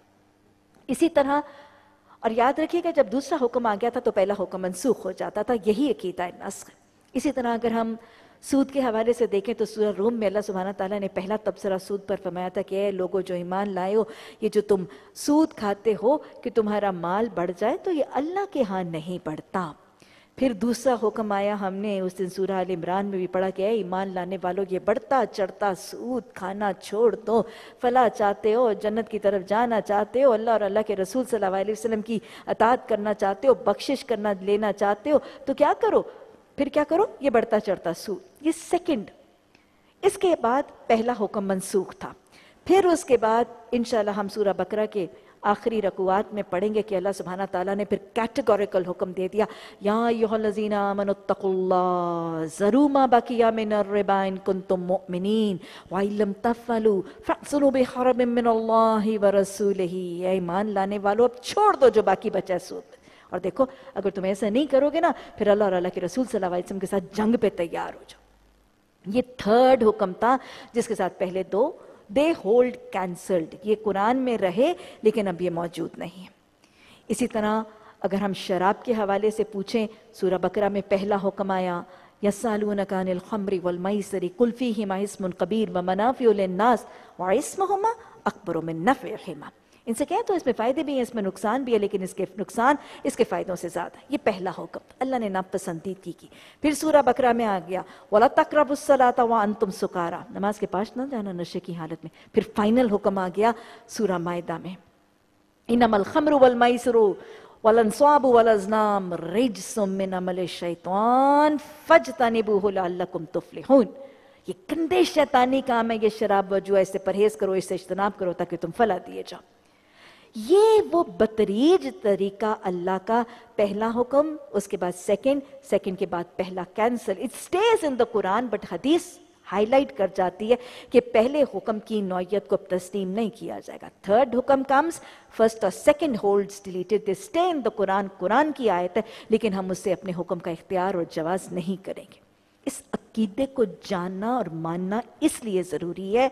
اسی طرح، اور یاد رکھیے گا جب دوسرا حکم آ گیا تھا تو پہلا حکم منسوخ ہو جاتا تھا، یہی عقیدہ نسخ ہے۔ اسی طرح اگر ہم سود کے حوالے سے دیکھیں تو سورہ روم میں اللہ سبحانہ تعالیٰ نے پہلا تبصرہ سود پر فرمایا تھا کہ اے لوگوں جو ایمان لائے ہو، یہ جو تم سود کھاتے ہو کہ تمہارا مال بڑھ جائے تو یہ اللہ کے ہاں نہیں بڑھتا۔ پھر دوسرا حکم آیا، ہم نے اس دن سورہ آل عمران میں بھی پڑھا کہ اے ایمان لانے والوں یہ بڑھتا چڑھتا سود کھانا چھوڑ دو، فلاح چاہتے ہو، جنت کی طرف جانا چاہتے ہو، اللہ اور اللہ کے رسول صلی اللہ علیہ وسلم کی اطاعت کرنا چاہتے ہو، بخشش کرنا لینا چاہتے ہو تو کیا کرو؟ پھر کیا کرو؟ یہ بڑھتا چڑھتا سود، یہ سیکنڈ۔ اس کے بعد پہلا حکم منسوخ تھا۔ پھر اس کے بعد انشاءاللہ ہم سورہ بقرہ کے आखिरी रकुआत में पढ़ेंगे कि अल्लाह सुब्हाना ताला ने फिर कैटेगोरिकल हुक्म दे दिया, या अय्युहल्लज़ीना आमनुत्तकुल्लाह ज़रू मा बकिया मिनर रिबा इन कुंतुम मुमिनीन व इल्लम तफ़अलू फ़अ्ज़नु बिहर्बिम मिनल्लाहि व रसूलिही। ऐ ईमान लाने वालों, अब छोड़ दो जो बाकी बचा है सूद। और देखो, अगर तुम ऐसा नहीं करोगे ना, फिर अल्लाह और अल्लाह के रसूल सल्लल्लाहु अलैहि वसल्लम के साथ जंग पे तैयार हो जाओ। ये थर्ड हुक्म था, जिसके साथ पहले दो दे होल्ड कैंसल्ड, ये कुरान में रहे लेकिन अब ये मौजूद नहीं है। इसी तरह अगर हम शराब के हवाले से पूछें, सूरह बकरा में पहला हुक्म आया, यस्अलूनका अनिल खम्रि वल मैसिरि कुल फीहिमा इस्मुन कबीर व मनाफिउ लिन्नास व इस्मुहुमा अकबरु मिन नफ़इहिमा। इनसे कहें तो इसमें फ़ायदे भी हैं, इसमें नुकसान भी है, लेकिन इसके नुकसान इसके फ़ायदों से ज़्यादा। ये पहला हुक्म अल्लाह ने नापसंदीदगी की। फिर सूरह बकरा में आ गया, वला तक़रबुस्सलाता व अंतुम सुकारा, नमाज के पास न जाना नशे की हालत में। फिर फाइनल हुक्म आ गया सूरह माइदा में, इन्नमल खम्रु वल मैसिरु वल अंसाबु वल अज़लाम रिज्सुम मिन अमलि शैतान फज्तनिबूहु लअल्लकुम तुफ़्लिहून। ये गंदे शैतानी काम है, ये शराब व जुआ, इससे परहेज करो, इससे इज्तनाब करो ताकि तुम फला दिए जाओ। ये वो बतरीज तरीका अल्लाह का पहला हुक्म, उसके बाद सेकंड, सेकंड के बाद पहला cancel. It stays in the Quran but हदीस हाईलाइट कर जाती है कि पहले हुक्म की नौयत को तस्लीम नहीं किया जाएगा। थर्ड हुक्म कम्स, फर्स्ट और second holds deleted, they stay in the Quran, Quran की आयत है, लेकिन हम उससे अपने हुक्म का इख्तियार और जवाज नहीं करेंगे। इस अकीदे को जानना और मानना इसलिए ज़रूरी है,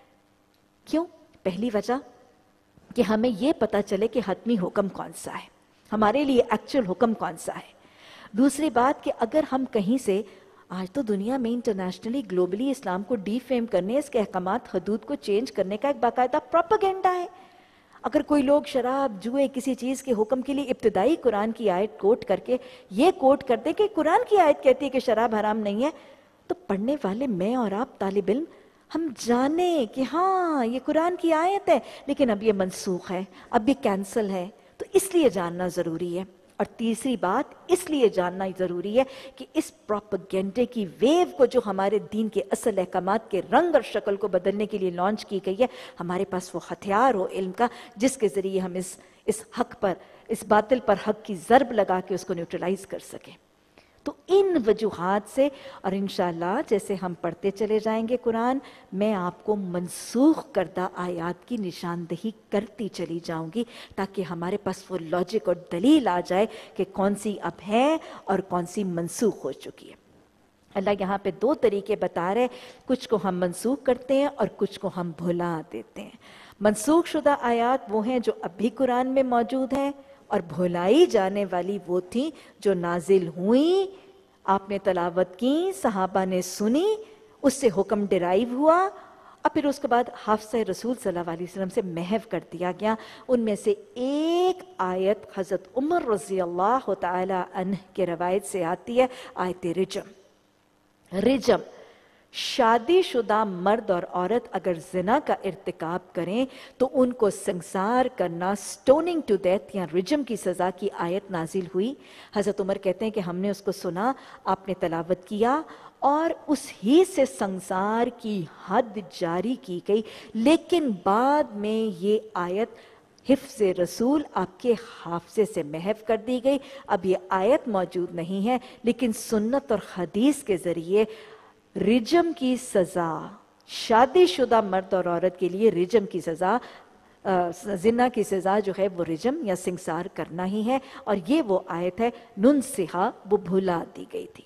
क्यों? पहली वजह कि हमें यह पता चले कि हतमी हुक्म कौन सा है, हमारे लिए एक्चुअल हुक्म कौन सा है। दूसरी बात कि अगर हम कहीं से, आज तो दुनिया में इंटरनेशनली ग्लोबली इस्लाम को डीफेम करने, इसके अहकामात हदूद को चेंज करने का एक बाकायदा प्रोपेगेंडा है। अगर कोई लोग शराब जुए किसी चीज़ के हुक्म के लिए इब्तिदाई कुरान की आयत कोट करके ये कोट करते कि कुरान की आयत कहती है कि शराब हराम नहीं है, तो पढ़ने वाले मैं और आप तालिब इल्म हम जाने कि हाँ ये कुरान की आयत है, लेकिन अब ये मनसूख है, अब ये कैंसल है, तो इसलिए जानना ज़रूरी है। और तीसरी बात इसलिए जानना ज़रूरी है कि इस प्रोपेगेंडे की वेव को जो हमारे दीन के असल अहकामात के रंग और शक्ल को बदलने के लिए लॉन्च की गई है, हमारे पास वो हथियार हो इल्म का, जिसके ज़रिए हम इस इस हक पर, इस बातिल पर हक की ज़रब लगा के उसको न्यूट्रलाइज कर सकें। तो इन वजूहात से, और इंशाअल्लाह जैसे हम पढ़ते चले जाएंगे कुरान, मैं आपको मनसूख करदा आयात की निशानदही करती चली जाऊंगी, ताकि हमारे पास वो लॉजिक और दलील आ जाए कि कौन सी अब है और कौन सी मनसूख हो चुकी है। अल्लाह यहाँ पे दो तरीके बता रहे, कुछ को हम मनसूख करते हैं और कुछ को हम भुला देते हैं। मनसूख शुदा आयात वो हैं जो अब भी कुरान में मौजूद हैं, और भुलाई जाने वाली वो थी जो नाजिल हुई, आपने तलावत की, सहाबा ने सुनी, उससे हुक्म डिराइव हुआ, और फिर उसके बाद हाफ़िज़ रसूल सल्लल्लाहु अलैहि वसल्लम से महव कर दिया गया। उनमें से एक आयत हज़रत उमर रज़ी अल्लाह तआला अन्ह के रवायत से आती है, आयत रिजम। रिजम शादीशुदा मर्द और औरत अगर जिना का इर्तिकाब करें तो उनको संसार करना, स्टोनिंग टू डेथ या रिजम की सज़ा की आयत नाजिल हुई। हज़रत उमर कहते हैं कि हमने उसको सुना, आपने तलावत किया, और उस ही से संसार की हद जारी की गई। लेकिन बाद में ये आयत हिफ्ज़ रसूल आपके हाफ़ज़े से महव कर दी गई। अब ये आयत मौजूद नहीं है, लेकिन सुन्नत और हदीस के ज़रिए रिजम की सज़ा, शादीशुदा मर्द और औरत के लिए रिजम की सज़ा, जिना की सज़ा जो है वो रिजम या सिंगसार करना ही है। और ये वो आयत है नुनसिहा, वो भुला दी गई थी।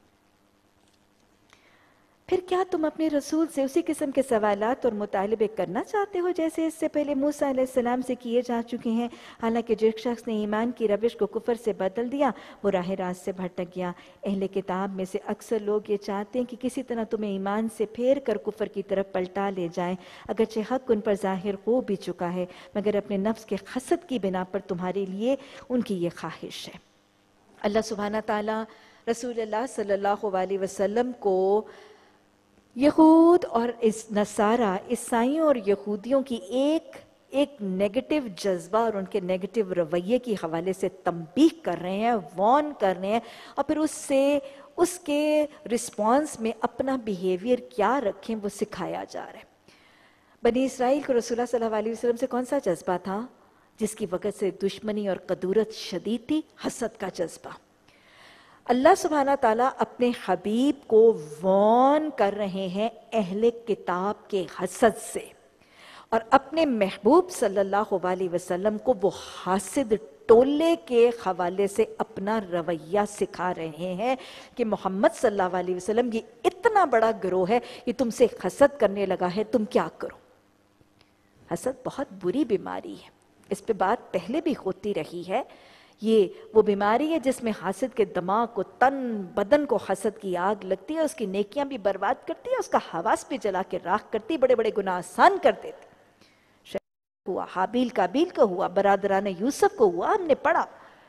फिर क्या तुम अपने रसूल से उसी किस्म के सवालात और मुतालिबे करना चाहते हो जैसे इससे पहले मूसा अलैहिस्सलाम से किए जा चुके हैं? हालांकि जिस शख्स ने ईमान की रविश को कुफर से बदल दिया वो राह रास्त से भटक गया। अहले किताब में से अक्सर लोग ये चाहते हैं कि किसी तरह तुम्हें ईमान से फेर कर कुफर की तरफ पलटा ले जाएं, अगरचे हक उन पर जाहिर हो भी चुका है, मगर अपने नफ्स के खसद की बिना पर तुम्हारे लिए उनकी ये ख्वाहिश है। अल्लाह सुब्हाना ताला रसूलुल्लाह सल्लल्लाहु अलैहि वसल्लम को यहूद और इस नसारा, ईसाइयों और यहूदियों की एक एक नेगेटिव जज्बा और उनके नेगेटिव रवैये के हवाले से तंबीह कर रहे हैं, वॉर्न कर रहे हैं, और फिर उससे उसके रिस्पॉन्स में अपना बिहेवियर क्या रखें वो सिखाया जा रहा है। बनी इसराइल को रसूलुल्लाह सल्लल्लाहु अलैहि वसल्लम से कौन सा जज्बा था? جس کی وجہ سے دشمنی اور قدورت شدید تھی، حسد کا جذبہ۔ اللہ سبحانہ تعالیٰ اپنے حبیب کو وارن کر رہے ہیں اہل کتاب کے حسد سے، اور اپنے محبوب صلی اللہ علیہ وسلم کو وہ حاسد ٹولے کے حوالے سے اپنا رویہ سکھا رہے ہیں کہ محمد صلی اللہ علیہ وسلم یہ اتنا بڑا گروہ ہے، یہ تم سے حسد کرنے لگا ہے، تم کیا کرو۔ حسد بہت بری بیماری ہے، اس پہ بات پہلے بھی ہوتی رہی ہے۔ یہ وہ بیماری ہے جس میں حاسد کے دماغ کو، تن بدن کو حسد کی آگ لگتی ہے، اس کی نیکیاں بھی برباد کرتی ہے، اس کا حواس بھی جلا کے راکھ کرتی، بڑے بڑے گناہ آسان کر دیتی۔ ہوا حابیل کابیل کو ہوا، برادران یوسف کو ہوا، ہم نے پڑھا۔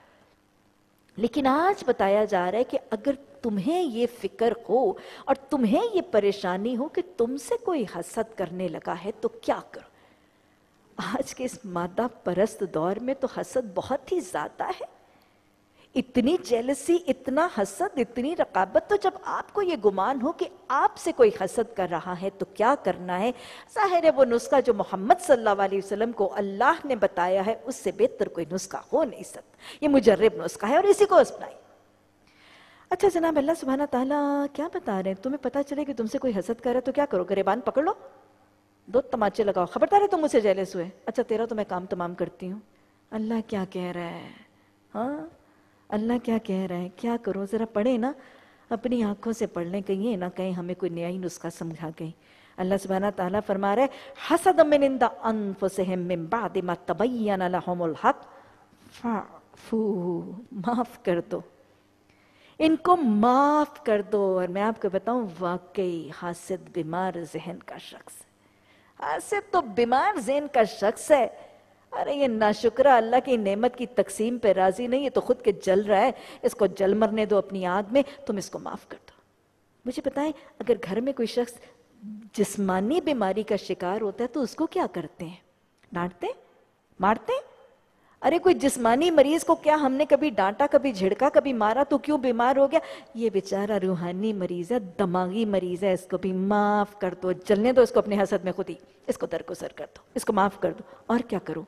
لیکن آج بتایا جا رہا ہے کہ اگر تمہیں یہ فکر ہو اور تمہیں یہ پریشانی ہو کہ تم سے کوئی حسد کرنے لگا ہے تو کیا کرو۔ آج کے اس مادہ پرست دور میں تو حسد بہت ہی زیادہ ہے، اتنی جیلسی، اتنا حسد، اتنی رقابت۔ تو جب آپ کو یہ گمان ہو کہ آپ سے کوئی حسد کر رہا ہے تو کیا کرنا ہے؟ ظاہر ہے وہ نسخہ جو محمد صلی اللہ علیہ وسلم کو اللہ نے بتایا ہے اس سے بہتر کوئی نسخہ ہو نہیں سکتا، یہ مجرب نسخہ ہے اور اسی کو اپنائیں۔ اچھا جناب، اللہ سبحانہ تعالیٰ کیا بتا رہے ہیں؟ تمہیں پتا چلے کہ تم سے کوئی حسد کر رہا ہے تو کیا کرو؟ گریبان پکڑ لو، دو تماچے لگاؤ، خبردار ہے تم مجھ سے جیلس ہوئے، اچھا تیرا تو میں کام تمام کرتی ہوں۔ اللہ کیا کہہ رہا ہے؟ ہاں اللہ کیا کہہ رہا ہے؟ کیا کرو؟ ذرا پڑھیں نا، اپنی آنکھوں سے پڑھ لیں، کہیں نہ کہیں ہمیں کوئی نیا ہی نسخہ سمجھا گئی۔ اللہ سبحانہ تعالیٰ فرما رہے حسد من عند انفسہم من بعد ما تبین لہم الحق فاعفو، معاف کر دو، ان کو معاف کر دو۔ اور میں آپ کو بتاؤں، واقعی حاسد بیمار ذہن کا شخص ہے، حاسد تو بیمار ذہن کا شخص ہے۔ ارے یہ ناشکرہ اللہ کی نعمت کی تقسیم پہ راضی نہیں، یہ تو خود کے جل رہا ہے، اس کو جل مرنے دو اپنی آگ میں، تم اس کو معاف کر دو۔ مجھے بتائیں، اگر گھر میں کوئی شخص جسمانی بیماری کا شکار ہوتا ہے تو اس کو کیا کرتے ہیں؟ ڈانٹتے؟ مارتے؟ ارے کوئی جسمانی مریض کو کیا ہم نے کبھی ڈانٹا، کبھی جھڑکا، کبھی مارا تو کیوں بیمار ہو گیا؟ یہ بیچارہ روحانی مریض ہے، دماغی مریض ہے، اس کو بھی معاف کر دو، جلنے دو اس کو اپنے حسد میں خود ہی، اس کو درگزر کر دو، اس کو معاف کر دو۔ اور کیا کرو؟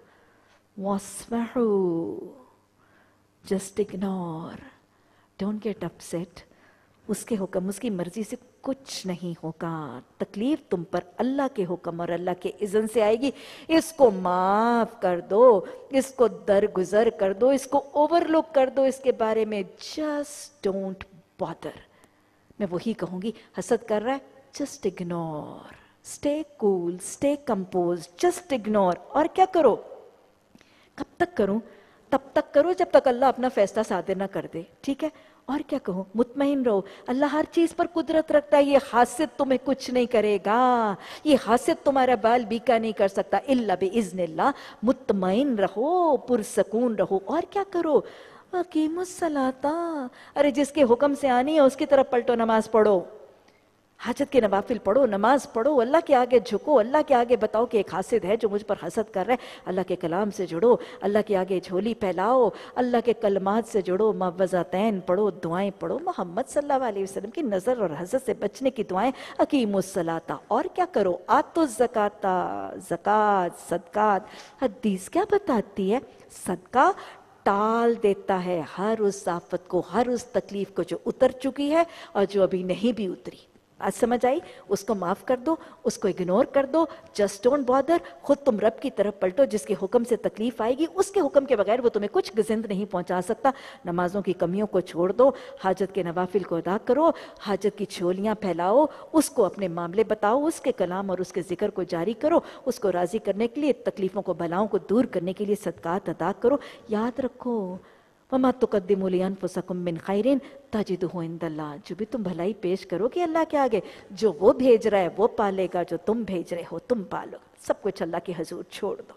وَاصْفَحُوا، just ignore, don't get upset۔ اس کے حکم، اس کی مرضی سے کچھ نہیں ہوگا، تکلیف تم پر اللہ کے حکم اور اللہ کے اذن سے آئے گی۔ اس کو معاف کر دو، اس کو درگزر کر دو، اس کو اوور لک کر دو، اس کے بارے میں just don't bother۔ میں وہی کہوں گی، حسد کر رہا ہے just ignore، stay cool، stay composed، just ignore۔ اور کیا کرو؟ کب تک کروں؟ تب تک کرو جب تک اللہ اپنا فیصلہ صادر نہ کر دے، ٹھیک ہے؟ اور کیا کہو؟ مطمئن رہو، اللہ ہر چیز پر قدرت رکھتا ہے، یہ حاسد تمہیں کچھ نہیں کرے گا، یہ حاسد تمہارا بال بیکا نہیں کر سکتا الا باذن اللہ۔ مطمئن رہو، پرسکون رہو۔ اور کیا کرو؟ اقیموا الصلاۃ، ارے جس کے حکم سے آنی ہے اس کی طرف پلٹو، نماز پڑھو، حاجت کے نوافل پڑھو، نماز پڑھو، اللہ کے آگے جھکو، اللہ کے آگے بتاؤ کہ ایک حاسد ہے جو مجھ پر حسد کر رہا ہے، اللہ کے کلام سے جڑو، اللہ کے آگے جھولی پھیلاؤ، اللہ کے کلمات سے جڑو، معوذتین پڑھو، دعائیں پڑھو، محمد صلی اللہ علیہ وسلم کی نظر اور حسد سے بچنے کی دعائیں۔ اقیموا الصلاۃ، اور کیا کرو؟ آتوا الزکاۃ، زکوٰۃ، صدقات۔ حدیث کیا بتاتی ہے؟ صدقہ ٹال دیتا ہے ہر اس آفت کو، ہر اس تکلیف کو جو اتر چکی ہے اور جو ابھی نہیں بھی اتری۔ آج سمجھ آئی؟ اس کو معاف کر دو، اس کو اگنور کر دو، جسٹ ڈونٹ بادر۔ خود تم رب کی طرف پلٹو، جس کے حکم سے تکلیف آئے گی، اس کے حکم کے بغیر وہ تمہیں کچھ گزند نہیں پہنچا سکتا۔ نمازوں کی کمیوں کو چھوڑ دو، حاجت کے نوافل کو ادا کرو، حاجت کی چھولیاں پھیلاؤ، اس کو اپنے معاملے بتاؤ، اس کے کلام اور اس کے ذکر کو جاری کرو، اس کو راضی کرنے کے لیے، تکلیفوں کو، بلاؤں کو دور کرنے کے لیے صدقات ادا کرو۔ یاد رکھو، وَمَا تُقَدِّمُوا لِأَنفُسَكُم مِّن خَيْرٍ تَجِدُوهُ عِندَ اللَّهِ، جو بھی تم بھلائی پیش کرو گے اللہ کے آگے، جو وہ بھیج رہا ہے وہ پالے گا، جو تم بھیج رہے ہو تم پالو، سب کچھ اللہ کے حضور چھوڑ دو۔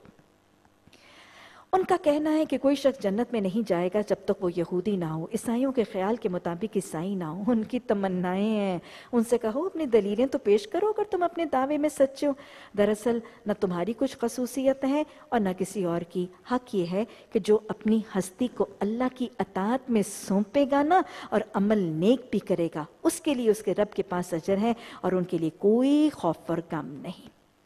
ان کا کہنا ہے کہ کوئی شخص جنت میں نہیں جائے گا جب تک وہ یہودی نہ ہو، عیسائیوں کے خیال کے مطابق عیسائی نہ ہو، ان کی تمنائیں ہیں۔ ان سے کہو اپنی دلیلیں تو پیش کرو اگر تم اپنے دعوے میں سچے ہو۔ دراصل نہ تمہاری کچھ خصوصیت ہے اور نہ کسی اور کی، حق یہ ہے کہ جو اپنی ہستی کو اللہ کی اطاعت میں سونپے گا نا اور عمل نیک بھی کرے گا، اس کے لیے اس کے رب کے پاس اجر ہے اور ان کے لیے کوئی خوف اور غم نہیں۔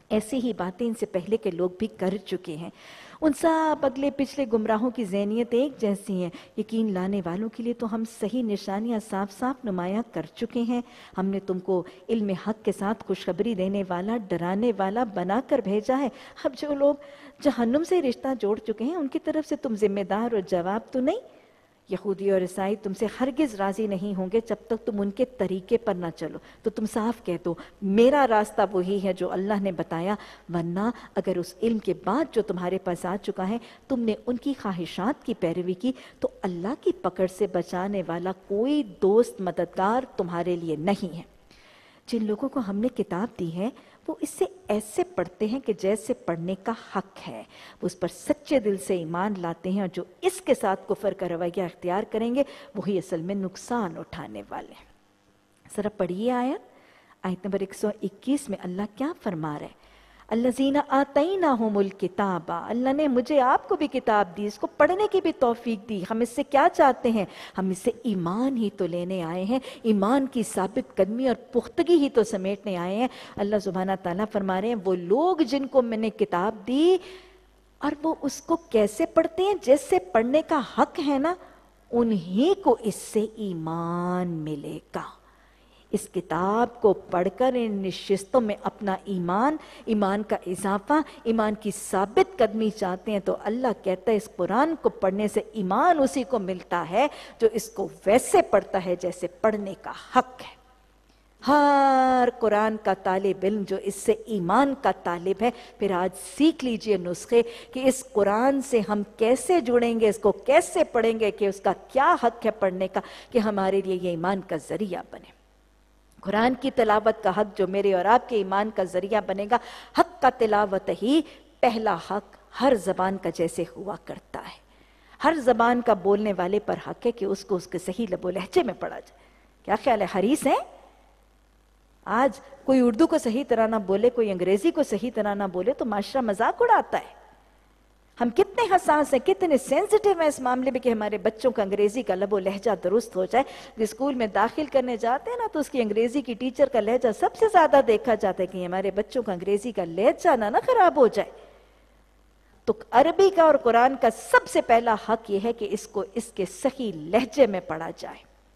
ایسی ہی باتیں ان سے پہلے کے لوگ بھی کر چکے ہیں. ان سب اگلے پچھلے گمراہوں کی ذہنیت ایک جیسی ہیں. یقین لانے والوں کے لیے تو ہم صحیح نشانیاں صاف صاف نمایاں کر چکے ہیں. ہم نے تم کو علم حق کے ساتھ خوشخبری دینے والا، ڈرانے والا بنا کر بھیجا ہے. اب جو لوگ جہنم سے رشتہ جوڑ چکے ہیں ان کی طرف سے تم ذمہ دار اور جواب تو نہیں. یہودی اور عیسائی تم سے ہرگز راضی نہیں ہوں گے جب تک تم ان کے طریقے پر نہ چلو. تو تم صاف کہہ دو میرا راستہ وہی ہے جو اللہ نے بتایا، ورنہ اگر اس علم کے بعد جو تمہارے پاس آ چکا ہے تم نے ان کی خواہشات کی پیروی کی تو اللہ کی پکڑ سے بچانے والا کوئی دوست مددگار تمہارے لیے نہیں ہے. جن لوگوں کو ہم نے کتاب دی ہے وہ اس سے ایسے پڑھتے ہیں کہ جیسے پڑھنے کا حق ہے. وہ اس پر سچے دل سے ایمان لاتے ہیں، اور جو اس کے ساتھ کفر کا رویہ اختیار کریں گے وہی اصل میں نقصان اٹھانے والے ہیں. ذرا پڑھیے آیت آیت نمبر ایک سو اکیس میں اللہ کیا فرما رہے ہیں. الذین آتیناہم الکتاب، اللہ نے مجھے آپ کو بھی کتاب دی، اس کو پڑھنے کی بھی توفیق دی. ہم اس سے کیا چاہتے ہیں؟ ہم اس سے ایمان ہی تو لینے آئے ہیں، ایمان کی ثابت قدمی اور پختگی ہی تو سمیٹنے آئے ہیں. اللہ سبحانہ تعالیٰ فرما رہے ہیں وہ لوگ جن کو میں نے کتاب دی اور وہ اس کو کیسے پڑھتے ہیں جیسے پڑھنے کا حق ہے نا، انہی کو اس سے ایمان ملے گا. اس کتاب کو پڑھ کر ان نشستوں میں اپنا ایمان ایمان کا اضافہ، ایمان کی ثابت قدمی چاہتے ہیں تو اللہ کہتا ہے اس قرآن کو پڑھنے سے ایمان اسی کو ملتا ہے جو اس کو ویسے پڑھتا ہے جیسے پڑھنے کا حق ہے. ہر قرآن کا طالب علم جو اس سے ایمان کا طالب ہے، پھر آج سیکھ لیجئے نسخے کہ اس قرآن سے ہم کیسے جڑیں گے، اس کو کیسے پڑھیں گے، کہ اس کا کیا حق ہے پڑھنے کا کہ ہمارے لیے یہ ایمان کا ذریعہ بنے. قرآن کی تلاوت کا حق جو میرے اور آپ کے ایمان کا ذریعہ بنے گا. حق کا تلاوت ہی پہلا حق ہر زبان کا جیسے ہوا کرتا ہے. ہر زبان کا بولنے والے پر حق ہے کہ اس کو اس کے صحیح لب و لہجے میں پڑھا جائے. کیا خیال ہے حریص ہیں؟ آج کوئی اردو کو صحیح طرح نہ بولے، کوئی انگریزی کو صحیح طرح نہ بولے تو معاشرہ مذاق اڑاتا ہے. ہم کتنے حساس ہیں، کتنے سینسٹیو ہیں اس معاملے میں کہ ہمارے بچوں کا انگریزی کا لب و لہجہ درست ہو جائے. اسکول میں داخل کرنے جاتے ہیں نا تو اس کی انگریزی کی ٹیچر کا لہجہ سب سے زیادہ دیکھا جاتا ہے کہ ہمارے بچوں کا انگریزی کا لہجہ نہ نہ خراب ہو جائے. تو عربی کا اور قرآن کا سب سے پہلا حق یہ ہے کہ اس کو اس کے صحیح لہجے میں پڑھا جائے.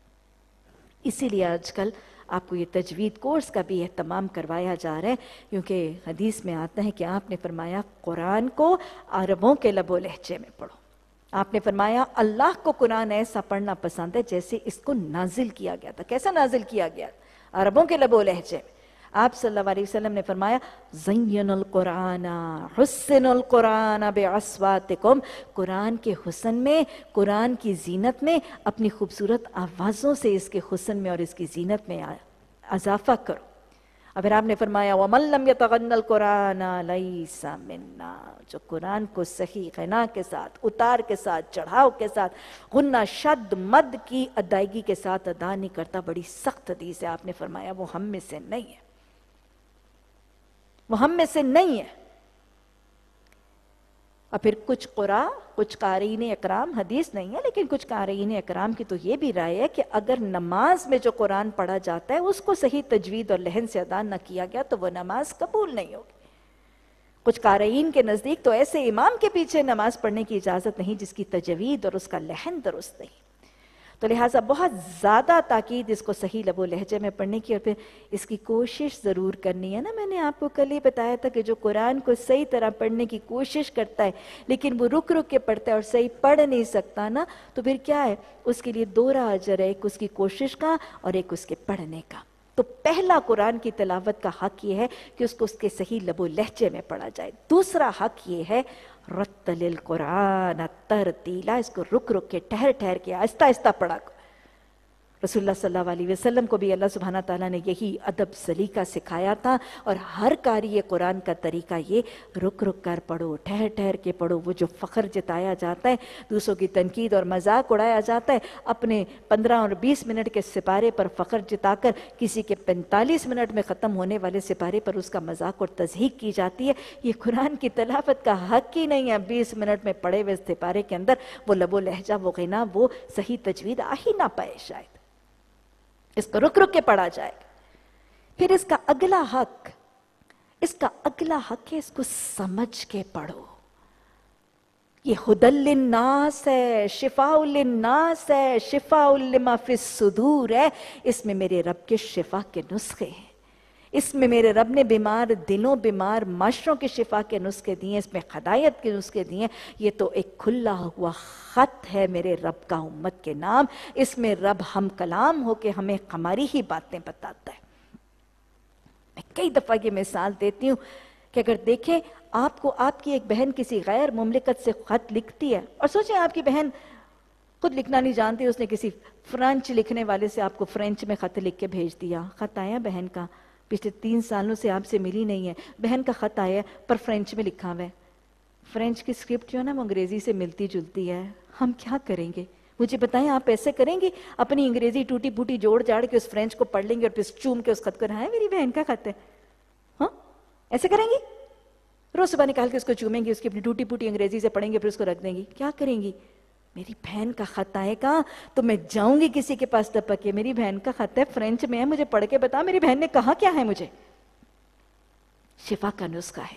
اسی لیے آج کل آپ کو یہ تجوید کورس کا بھی اہتمام کروایا جا رہا ہے، کیونکہ حدیث میں آتا ہے کہ آپ نے فرمایا قرآن کو عربوں کے لب و لہجے میں پڑھو. آپ نے فرمایا اللہ کو قرآن ایسا پڑھنا پسند ہے جیسے اس کو نازل کیا گیا تھا. کیسا نازل کیا گیا؟ عربوں کے لب و لہجے میں. آپ صلی اللہ علیہ وسلم نے فرمایا زین القرآن حسن القرآن باصواتکم، قرآن کے حسن میں، قرآن کی زینت میں اپنی خوبصورت آوازوں سے اس کے حسن میں اور اس کی زینت میں اضافہ کرو. اور پھر آپ نے فرمایا وَمَن لَمْ يَتَغَنَّ الْقُرْآنَ لَيْسَ مِنَّا، جو قرآن کو صحیح غنا کے ساتھ، اتار کے ساتھ، چڑھاؤ کے ساتھ، غنہ شد مد کی ادائیگی کے ساتھ ادا نہیں کرتا. بڑی سخت حدیث ہے. آپ نے فرمایا وہ ہم میں سے نہیں ہے، وہ ہم میں سے نہیں ہے. اور پھر کچھ قرآ، کچھ قارئین اکرام، حدیث نہیں ہے لیکن کچھ قارئین اکرام کی تو یہ بھی رائے ہے کہ اگر نماز میں جو قرآن پڑھا جاتا ہے اس کو صحیح تجوید اور لحن سے ادا نہ کیا گیا تو وہ نماز قبول نہیں ہوگی. کچھ قارئین کے نزدیک تو ایسے امام کے پیچھے نماز پڑھنے کی اجازت نہیں جس کی تجوید اور اس کا لحن درست نہیں. تو لہٰذا بہت زیادہ تاکید اس کو صحیح لب و لہجے میں پڑھنے کی، اور پھر اس کی کوشش ضرور کرنی ہے نا. میں نے آپ کو کل ہی بتایا تھا کہ جو قرآن کو صحیح طرح پڑھنے کی کوشش کرتا ہے لیکن وہ رک رک کے پڑھتا ہے اور صحیح پڑھ نہیں سکتا نا، تو پھر کیا ہے اس کے لیے دورہ اجر ہے، ایک اس کی کوشش کا اور ایک اس کے پڑھنے کا. تو پہلا قرآن کی تلاوت کا حق یہ ہے کہ اس کو اس کے صحیح لب و لہجے میں پڑھا جائے. دوسرا حق یہ ہے رتل القرآن ترتیلا، اس کو رک رک کے ٹھہر ٹھہر کے آہستہ آہستہ پڑھا. رسول اللہ صلی اللہ علیہ وسلم کو بھی اللہ سبحانہ تعالیٰ نے یہی ادب سلیقہ سکھایا تھا، اور ہر قاری قرآن کا طریقہ یہ رک رک کر پڑھو، ٹھہر ٹھہر کے پڑھو. وہ جو فخر جتایا جاتا ہے، دوسروں کی تنقید اور مذاق اڑایا جاتا ہے، اپنے پندرہ اور بیس منٹ کے سپارے پر فخر جتا کر کسی کے پینتالیس منٹ میں ختم ہونے والے سپارے پر اس کا مذاق اور تضحیق کی جاتی ہے. یہ قرآن کی تلاوت کا حق ہی نہیں ہے. بیس منٹ میں پڑھے ہوئے سپارے کے اندر وہ لب و لہجہ، وہ غنا، وہ صحیح تجوید آ ہی نہ پائے شاید. اس کو رک رک کے پڑھا جائے گا. پھر اس کا اگلا حق اس کا اگلا حق ہے اس کو سمجھ کے پڑھو. یہ ہدی للناس ہے، شفاء للناس ہے، شفاء لما فی الصدور ہے. اس میں میرے رب کے شفا کے نسخے ہیں. اس میں میرے رب نے بیمار دلوں، بیمار معاشروں کے شفا کے نسخے دیے، اس میں ہدایت کے نسخے دیے. یہ تو ایک کھلا ہوا خط ہے میرے رب کا امت کے نام. اس میں رب ہم کلام ہو کے ہمیں ہماری ہی باتیں بتاتا ہے. میں کئی دفعہ یہ مثال دیتی ہوں کہ اگر دیکھیں آپ کو آپ کی ایک بہن کسی غیر مملکت سے خط لکھتی ہے، اور سوچیں آپ کی بہن خود لکھنا نہیں جانتی، اس نے کسی فرانچ لکھنے والے سے آپ کو فرینچ میں خط لکھ کے بھیج دیا. خط آیا بہن کا، پچھلے تین سالوں سے آپ سے ملی نہیں ہے، بہن کا خط آیا پر فرینچ میں لکھا ہوا ہے. فرینچ کی سکرپٹ جو ہے نا وہ انگریزی سے ملتی جلتی ہے. ہم کیا کریں گے؟ مجھے بتائیں آپ ایسے کریں گے؟ اپنی انگریزی ٹوٹی پھوٹی جوڑ جاڑ کے اس فرینچ کو پڑھ لیں گے اور پھر چوم کے اس خط کو رہا ہے میری بہن کا خط ہے؟ ہاں ایسے کریں گی؟ روز صبح نکال کے اس کو چومیں گی، اس کی اپنی ٹوٹی پھوٹی انگریزی سے پڑھیں گے، پھر اس کو رکھ دیں گی. کیا کریں گی؟ میری بہن کا خط آئے گا تو میں جاؤں گی کسی کے پاس ٹپک کے، میری بہن کا خط ہے فرینچ میں ہے، مجھے پڑھ کے بتا میری بہن نے کہا کیا ہے. مجھے شفا کا نسخہ ہے.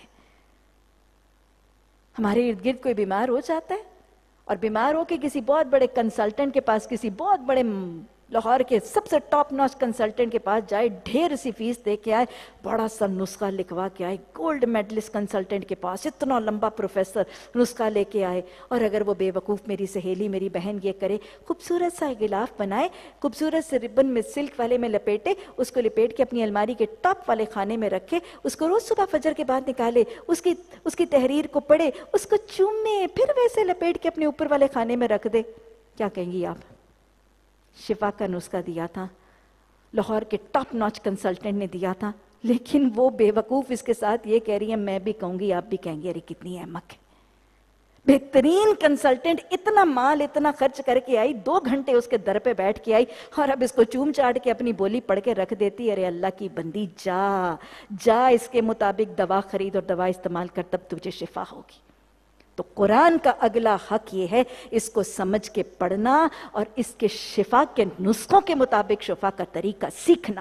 ہمارے ارد گرد کوئی بیمار ہو جاتا ہے اور بیمار ہو کے کسی بہت بڑے کنسلٹنٹ کے پاس، کسی بہت بڑے لاہور کے سب سے ٹاپ نوچ کنسلٹنٹ کے پاس جائے، ڈھیر سی فیس دے کے آئے، بڑا سا نسخہ لکھوا کے آئے، گولڈ میڈلسٹ کنسلٹنٹ کے پاس اتنا لمبا پروفیسر نسخہ لے کے آئے. اور اگر وہ بے وقوف میری سہیلی میری بہن یہ کرے، خوبصورت سا غلاف بنائے، خوبصورت سے ربن میں سلک والے میں لپیٹے، اس کو لپیٹ کے اپنی الماری کے ٹاپ والے خانے میں رکھے، اس کو روز صبح فجر کے بعد نکالے، اس کی اس کی تحریر کو پڑھے، اس کو چومے، پھر ویسے لپیٹ کے اپنے اوپر والے خانے میں رکھ دے. کیا کہیں گی آپ؟ شفا کا نسخہ دیا تھا، لاہور کے ٹاپ نوچ کنسلٹنٹ نے دیا تھا، لیکن وہ بے وقوف اس کے ساتھ یہ کہہ رہی ہے، میں بھی کہوں گی آپ بھی کہیں گے ارے کتنی احمق ہے. بہترین کنسلٹنٹ اتنا مال اتنا خرچ کر کے آئی، دو گھنٹے اس کے در پہ بیٹھ کے آئی، اور اب اس کو چوم چاٹ کے اپنی بولی پڑھ کے رکھ دیتی. ارے اللہ کی بندی جا جا اس کے مطابق دوا خرید اور دوا استعمال کر، تب تجھے شفا ہوگی. تو قرآن کا اگلا حق یہ ہے اس کو سمجھ کے پڑھنا اور اس کے شفا کے نسخوں کے مطابق شفا کا طریقہ سیکھنا.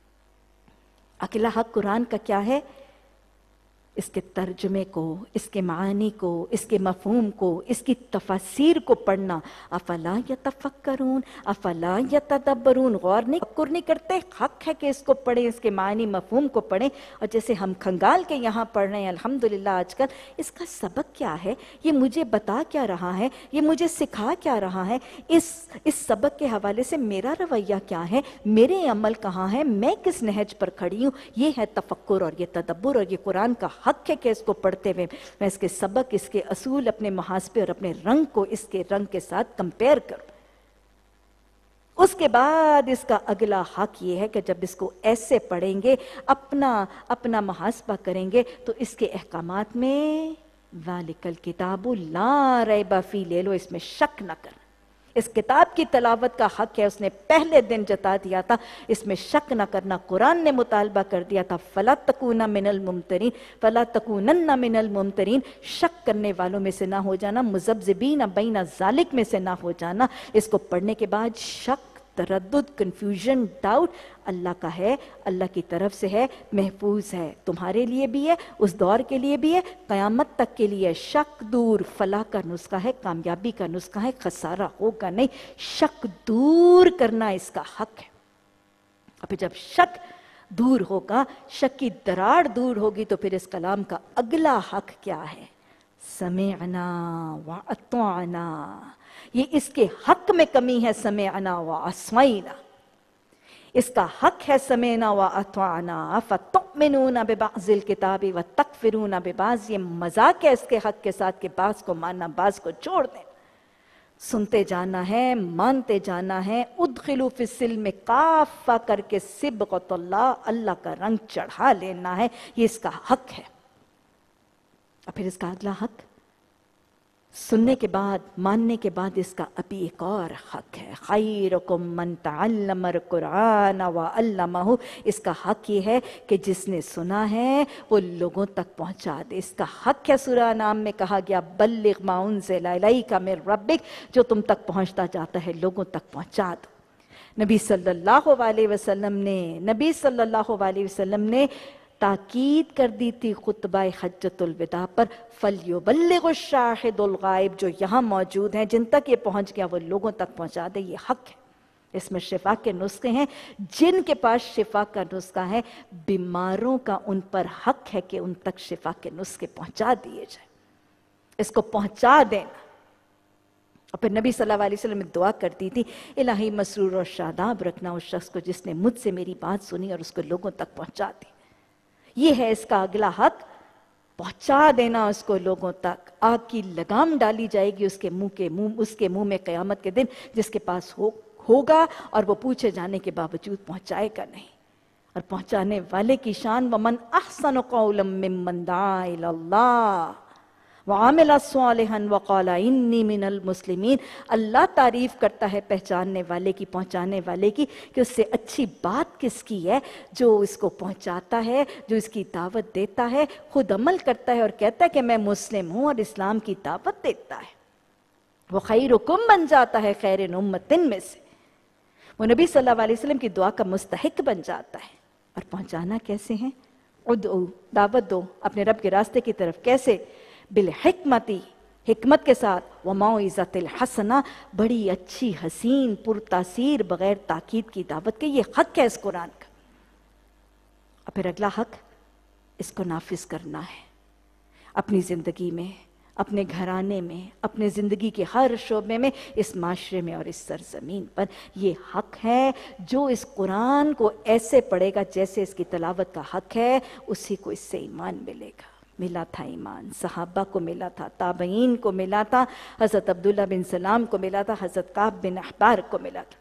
اگلا حق قرآن کا کیا ہے؟ اس کے ترجمے کو، اس کے معانی کو، اس کے مفہوم کو، اس کی تفاسیر کو پڑھنا. افلا یتفکرون افلا یتدبرون، غور نہیں تفکر نہیں کرتے. حق ہے کہ اس کو پڑھیں، اس کے معنی مفہوم کو پڑھیں. اور جیسے ہم کھنگال کے یہاں پڑھ رہے ہیں الحمدللہ آج کل، اس کا سبق کیا ہے، یہ مجھے بتا کیا رہا ہے، یہ مجھے سکھا کیا رہا ہے، اس اس سبق کے حوالے سے میرا رویہ کیا ہے، میرے عمل کہاں ہے، میں کس نہج پر کھڑی ہوں. یہ ہے تفکر اور یہ تدبر، اور یہ قرآن کا حق ہے کہ اس کو پڑھتے ہوئے میں اس کے سبق، اس کے اصول، اپنے محاسبے اور اپنے رنگ کو اس کے رنگ کے ساتھ کمپیئر کروں. اس کے بعد اس کا اگلا حق یہ ہے کہ جب اس کو ایسے پڑھیں گے، اپنا اپنا محاسبہ کریں گے، تو اس کے احکامات میں ذالک الکتاب لا ریب فیہ لے لو، اس میں شک نہ کرنا. اس کتاب کی تلاوت کا حق ہے، اس نے پہلے دن جتا دیا تھا، اس میں شک نہ کرنا. قرآن نے مطالبہ کر دیا تھا فلا تکون من الممترین فلا تکونن من الممترین، شک کرنے والوں میں سے نہ ہو جانا، مذبذبین بین ذالک میں سے نہ ہو جانا. اس کو پڑھنے کے بعد شک، تردد، کنفیوژن، ڈاؤٹ اللہ کا ہے، اللہ کی طرف سے ہے، محفوظ ہے، تمہارے لیے بھی ہے، اس دور کے لیے بھی ہے، قیامت تک کے لیے. شک دور فلاح کا نسخہ ہے، کامیابی کا نسخہ ہے، خسارہ ہوگا نہیں. شک دور کرنا اس کا حق ہے. اب جب شک دور ہوگا، شک کی دراڑ دور ہوگی، تو پھر اس کلام کا اگلا حق کیا ہے؟ سمعنا واطعنا. یہ اس کے حق میں کمی ہے، سمعنا وعصینا. اس کا حق ہے سمعنا واطعنا. فتؤمنون ببعض الکتاب وتکفرون ببعض. یہ مذاق ہے اس کے حق کے ساتھ کہ بعض کو ماننا بعض کو چھوڑ دیں. سنتے جانا ہے، مانتے جانا ہے. ادخلوا فی السلم کافہ کر کے صبغۃ اللہ، اللہ کا رنگ چڑھا لینا ہے. یہ اس کا حق ہے. اور پھر اس کا اگلا حق، سننے کے بعد، ماننے کے بعد اس کا ابھی ایک اور حق ہے. خیرکم من تعلم القرآن وعلمہ. اس کا حق یہ ہے کہ جس نے سنا ہے وہ لوگوں تک پہنچا دے. اس کا حق ہے، سورہ نام میں کہا گیا بلغ ما انزل الیک من ربک، جو تم تک پہنچتا جاتا ہے لوگوں تک پہنچا دو. نبی صلی اللہ علیہ وسلم نے نبی صلی اللہ علیہ وسلم نے ताकीद कर दी थी खुतबा हज्जतुल विदा पर, फल्युबल्लिगु शाहिदुल गायब, जो यहाँ मौजूद हैं जिन तक ये पहुँच गया वो लोगों तक पहुँचा दे, ये हक है। इसमें शिफा के नुस्खे हैं, जिनके पास शिफा का नुस्खा है बीमारों का उन पर हक है कि उन तक शिफा के नुस्खे पहुँचा दिए जाए, इसको पहुँचा देना। और फिर नबी सल्लल्लाहु अलैहि वसल्लम दुआ करती थी, इलाही मसरूर और शादाब रखना उस शख्स को जिसने मुझसे मेरी बात सुनी और उसको लोगों तक पहुंचा दी। ये है इसका अगला हक, पहुंचा देना उसको लोगों तक। आग की लगाम डाली जाएगी उसके मुंह के मुंह उसके मुंह में क़यामत के दिन, जिसके पास हो होगा और वो पूछे जाने के बावजूद पहुंचाएगा नहीं। और पहुंचाने वाले की शान, वमन अहसनु क़ौलन मिम्मन दआ इलल्लाह वआमिला सालिहन वक़ाला इन्नी मिनल मुस्लिमीन। अल्लाह तारीफ करता है पहचानने वाले की, पहुंचाने वाले की, कि उससे अच्छी बात किसकी है जो इसको पहुंचाता है, जो इसकी दावत देता है, खुद अमल करता है और कहता है कि मैं मुस्लिम हूं और इस्लाम की दावत देता है। वो खैरुकुम बन जाता है, खैरिन उम्मतिन में से, वो नबी सल्लल्लाहु अलैहि वसल्लम की दुआ का मुस्तहिक बन जाता है। और पहुंचाना कैसे है? उदउ, दावत दो अपने रब के रास्ते की तरफ। कैसे? बिल हिकमती, हिकमत के साथ, व मौइज़तिल हसना, बड़ी अच्छी हसीन पुरतासीर बगैर ताकीद की दावत के। ये हक है इस कुरान का। और फिर अगला हक, इसको नाफिज करना है अपनी ज़िंदगी में, अपने घराने में, अपने ज़िंदगी के हर शोबे में, इस माशरे में और इस सरजमीन पर। ये हक है, जो इस कुरान को ऐसे पढ़ेगा जैसे इसकी तिलावत का हक है, उसी को इससे ईमान मिलेगा। मिला था ईमान, सहाबा को मिला था, ताबईन को मिला था, हज़रत अब्दुल्ला बिन सलाम को मिला था, हज़रत काब बिन अहबार को मिला था।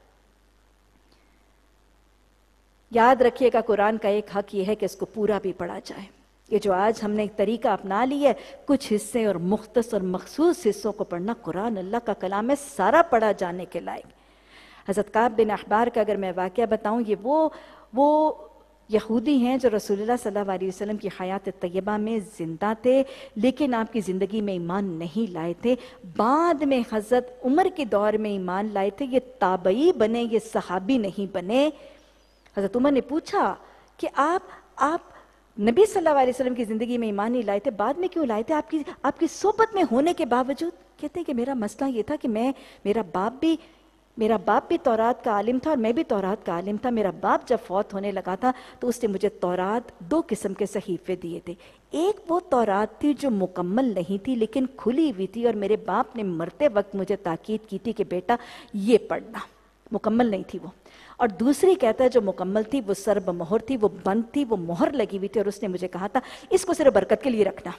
याद रखिएगा, कुरान का एक हक ये है कि इसको पूरा भी पढ़ा जाए। ये जो आज हमने एक तरीका अपना लिया है, कुछ हिस्से और मुख्तस और मखसूस हिस्सों को पढ़ना, कुरान अल्लाह का कलाम है, सारा पढ़ा जाने के लायक। हज़रत काब बिन अहबार का अगर मैं वाक़या बताऊं, ये वो वो यहूदी हैं जो रसूलुल्लाह सल्लल्लाहु अलैहि वसल्लम की हयात तय्यबा में ज़िंदा थे, लेकिन आपकी ज़िंदगी में ईमान नहीं लाए थे। बाद में हज़रत उमर के दौर में ईमान लाए थे। ये ताबई बने, ये सहाबी नहीं बने। हज़रत उमर ने पूछा कि आप आप नबी सल्लल्लाहु अलैहि वसल्लम की ज़िंदगी में ईमान नहीं लाए थे, बाद में क्यों लाए थे, आपकी आपकी सोबत में होने के बावजूद? कहते हैं कि मेरा मसला ये था कि मैं मेरा बाप भी मेरा बाप भी तौरात का आलिम था और मैं भी तौरात का आलिम था। मेरा बाप जब फौत होने लगा था तो उसने मुझे तौरात दो किस्म के सहीफे दिए थे। एक वो तौरात थी जो मुकम्मल नहीं थी लेकिन खुली हुई थी, और मेरे बाप ने मरते वक्त मुझे ताकीद की थी कि बेटा ये पढ़ना। मुकम्मल नहीं थी वो। और दूसरी कहता है जो मुकम्मल थी वो सरब मोहर थी, वो बंद थी, वो मोहर लगी हुई थी, और उसने मुझे कहा था इसको सिर्फ बरकत के लिए रखना,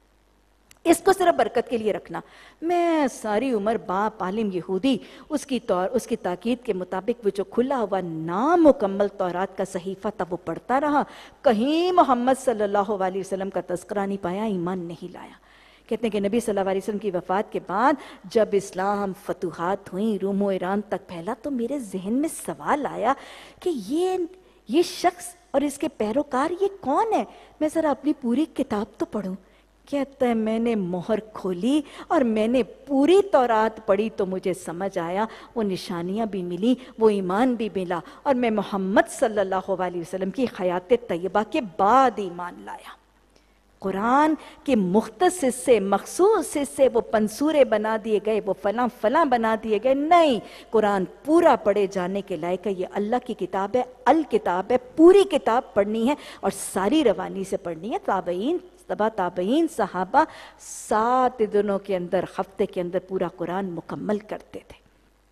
इसको सिर्फ बरकत के लिए रखना। मैं सारी उम्र बाप आलिम यहूदी उसकी तौर उसकी ताकीद के मुताबिक वो जो खुला हुआ नामुकम्मल तौरात का सहीफा था वो पढ़ता रहा। कहीं मोहम्मद सल्लल्लाहु अलैहि वसल्लम का तज़किरा नहीं पाया, ईमान नहीं लाया। कहते हैं कि नबी सल्लल्लाहु अलैहि वसल्लम की वफ़ात के बाद जब इस्लाम फतूहात हुई, रूम व ईरान तक फैला, तो मेरे जहन में सवाल आया कि ये ये शख्स और इसके पैरोकार ये कौन है? मैं ज़रा अपनी पूरी किताब तो पढ़ूं। कहता है मैंने मोहर खोली और मैंने पूरी तौरात पढ़ी तो मुझे समझ आया, वो निशानियां भी मिली, वो ईमान भी मिला, और मैं मोहम्मद सल्लल्लाहु अलैहि वसल्लम की हयात तय्यबा के बाद ईमान लाया। कुरान के मुख्तस हिस्से, मखसूस हिस्से वो पंसूरे बना दिए गए, वो फलां फलां बना दिए गए, नहीं। कुरान पूरा पढ़े जाने के लायक है। ये अल्लाह की किताब है, अल किताब है, पूरी किताब पढ़नी है और सारी रवानी से पढ़नी है। ताबईन तबा ताबईन सहाबा सात दिनों के अंदर, हफ्ते के अंदर पूरा कुरान मुकम्मल करते थे।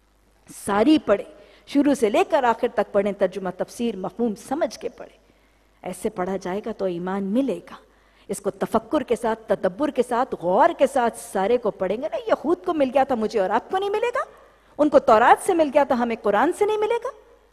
सारी पढ़े, शुरू से लेकर आखिर तक पढ़े, तर्जुमा तफसीर मफहूम समझ के पढ़े। ऐसे पढ़ा जाएगा तो ईमान मिलेगा। इसको तफक्कुर के साथ, तदब्बुर के साथ, गौर के साथ सारे को पढ़ेंगे ना। यहूद को मिल गया था, मुझे और आपको नहीं मिलेगा। उनको तौरात से मिल गया था, हमें कुरान से नहीं मिलेगा।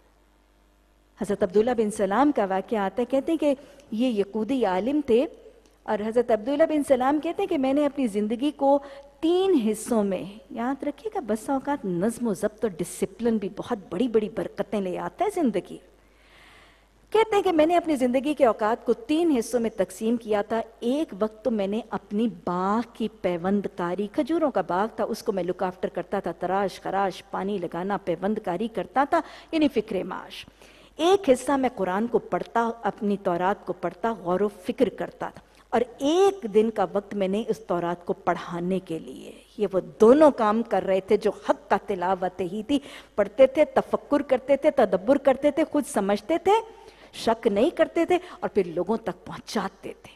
हज़रत अब्दुल्ला बिन सलाम का वाक़या आता है, कहते हैं कि ये यहूदी आलिम थे, और हज़रत अब्दुल्ला बिन सलाम कहते हैं कि मैंने अपनी ज़िंदगी को तीन हिस्सों में, याद रखिएगा बस औकात नज़्म व ज़ब्त और डिसिप्लिन भी बहुत बड़ी बड़ी बरकतें ले आता है ज़िंदगी। कहते हैं कि मैंने अपनी ज़िंदगी के औकात को तीन हिस्सों में तकसीम किया था। एक वक्त तो मैंने अपनी बाग की पैवंदकारी, खजूरों का बाग था, उसको मैं लुक आफ्टर करता था, तराश खराश, पानी लगाना, पैवंदकारी करता था, यानी फ़िक्र माश। ایک حصہ میں قرآن کو پڑھتا، اپنی تورات کو پڑھتا، غور و فکر کرتا تھا، اور ایک دن کا وقت میں نے اس تورات کو پڑھانے کے لیے. یہ وہ دونوں کام کر رہے تھے جو حق کا تلاوت ہی تھی. پڑھتے تھے، تفکر کرتے تھے، تدبر کرتے تھے، خود سمجھتے تھے، شک نہیں کرتے تھے، اور پھر لوگوں تک پہنچاتے تھے.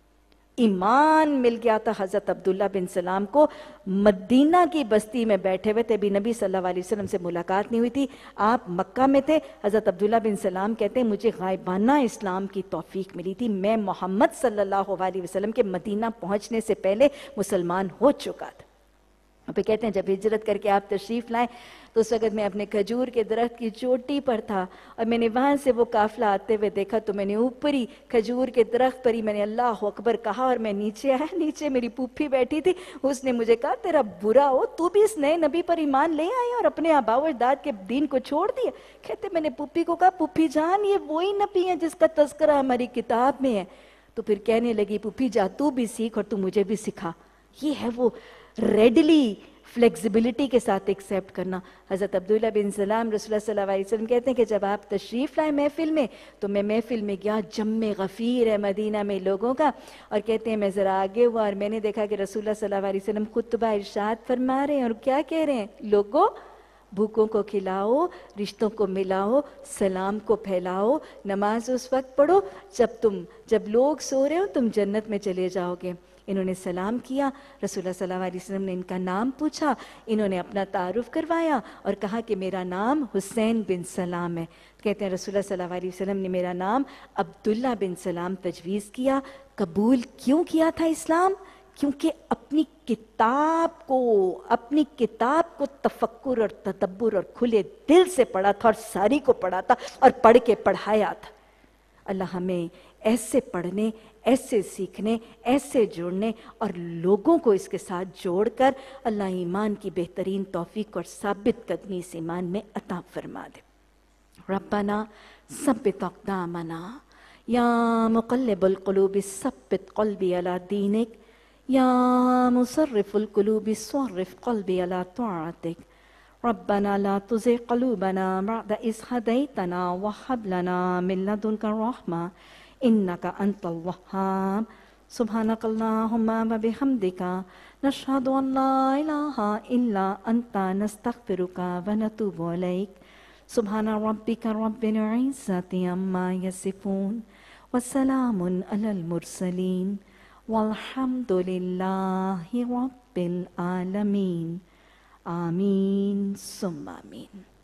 ایمان مل گیا تھا حضرت عبداللہ بن سلام کو. مدینہ کی بستی میں بیٹھے ہوئے تھے، ابھی نبی صلی اللہ علیہ وسلم سے ملاقات نہیں ہوئی تھی، آپ مکہ میں تھے. حضرت عبداللہ بن سلام کہتے ہیں مجھے غائبانہ اسلام کی توفیق ملی تھی، میں محمد صلی اللہ علیہ وسلم کے مدینہ پہنچنے سے پہلے مسلمان ہو چکا تھا. پھر کہتے ہیں جب ہجرت کر کے آپ تشریف لائیں تو اس وقت میں اپنے کھجور کے درخت کی چوٹی پر تھا، اور میں نے وہاں سے وہ قافلہ آتے ہوئے دیکھا تو میں نے اوپری کھجور کے درخت پر ہی میں نے اللہ اکبر کہا، اور میں نیچے آیا. نیچے میری پھوپھی بیٹھی تھی، اس نے مجھے کہا تیرا برا ہو، تو بھی اس نئے نبی پر ایمان لے آئی اور اپنے آبا و اجداد کے دین کو چھوڑ دیا. کہتے میں نے پھوپھی کو کہا پھوپھی جان یہ وہی نبی ہے جس کا تذکرہ ہماری کتاب میں ہے. تو پھر کہنے لگی پھوپھی جا تو بھی سیکھ اور تو مجھے بھی سکھا. یہ ہے وہ ریڈلی فلیکسیبلٹی کے ساتھ ایکسیپٹ کرنا. حضرت عبداللہ بن سلام رسول اللہ صلی اللہ علیہ وسلم کہتے ہیں کہ جب آپ تشریف لائے محفل میں تو میں محفل میں گیا، جم غفیر ہے مدینہ میں لوگوں کا، اور کہتے ہیں میں ذرا آگے ہوا اور میں نے دیکھا کہ رسول اللہ صلی اللہ علیہ وسلم خطبہ ارشاد فرما رہے ہیں، اور کیا کہہ رہے ہیں؟ لوگوں بھوکوں کو کھلاؤ، رشتوں کو ملاؤ، سلام کو پھیلاؤ، نماز اس وقت پڑھو جب تم جب لوگ سو رہے ہو تم جنت میں چلے جاؤ گے. انہوں نے سلام کیا، رسول اللہ صلی اللہ علیہ وسلم نے ان کا نام پوچھا، انہوں نے اپنا تعارف کروایا اور کہا کہ میرا نام حسین بن سلام ہے. کہتے ہیں رسول اللہ صلی اللہ علیہ وسلم نے میرا نام عبداللہ بن سلام تجویز کیا. قبول کیوں کیا تھا اسلام؟ کیونکہ اپنی کتاب کو اپنی کتاب کو تفکر اور تدبر اور کھلے دل سے پڑھا تھا، اور ساری کو پڑھا تھا اور پڑھ کے پڑھایا تھا. اللہ ہمیں ایسے پڑھنے، ایسے سیکھنے، ایسے جوڑنے اور لوگوں کو اس کے ساتھ جوڑ کر اللہ ایمان کی بہترین توفیق اور ثابت قدمی اس ایمان میں عطا فرما دے. ربنا ثبت اقدامنا یا مقلب القلوب ثبت قلبی علی دینک یا مصرف القلوب صرف قلبی علی طاعتک. ربنا لا تزغ قلوبنا بعد إذ هديتنا وهب لنا من لدنك رحمة إنك أنت الوهاب. سبحانك اللهم وبحمدك نشهد أن لا إله إلا أنت نستغفرك ونتوب إليك. سبحان ربك رب العزة عما يصفون وسلام على المرسلين والحمد لله رب العالمين. آمین ثم آمین.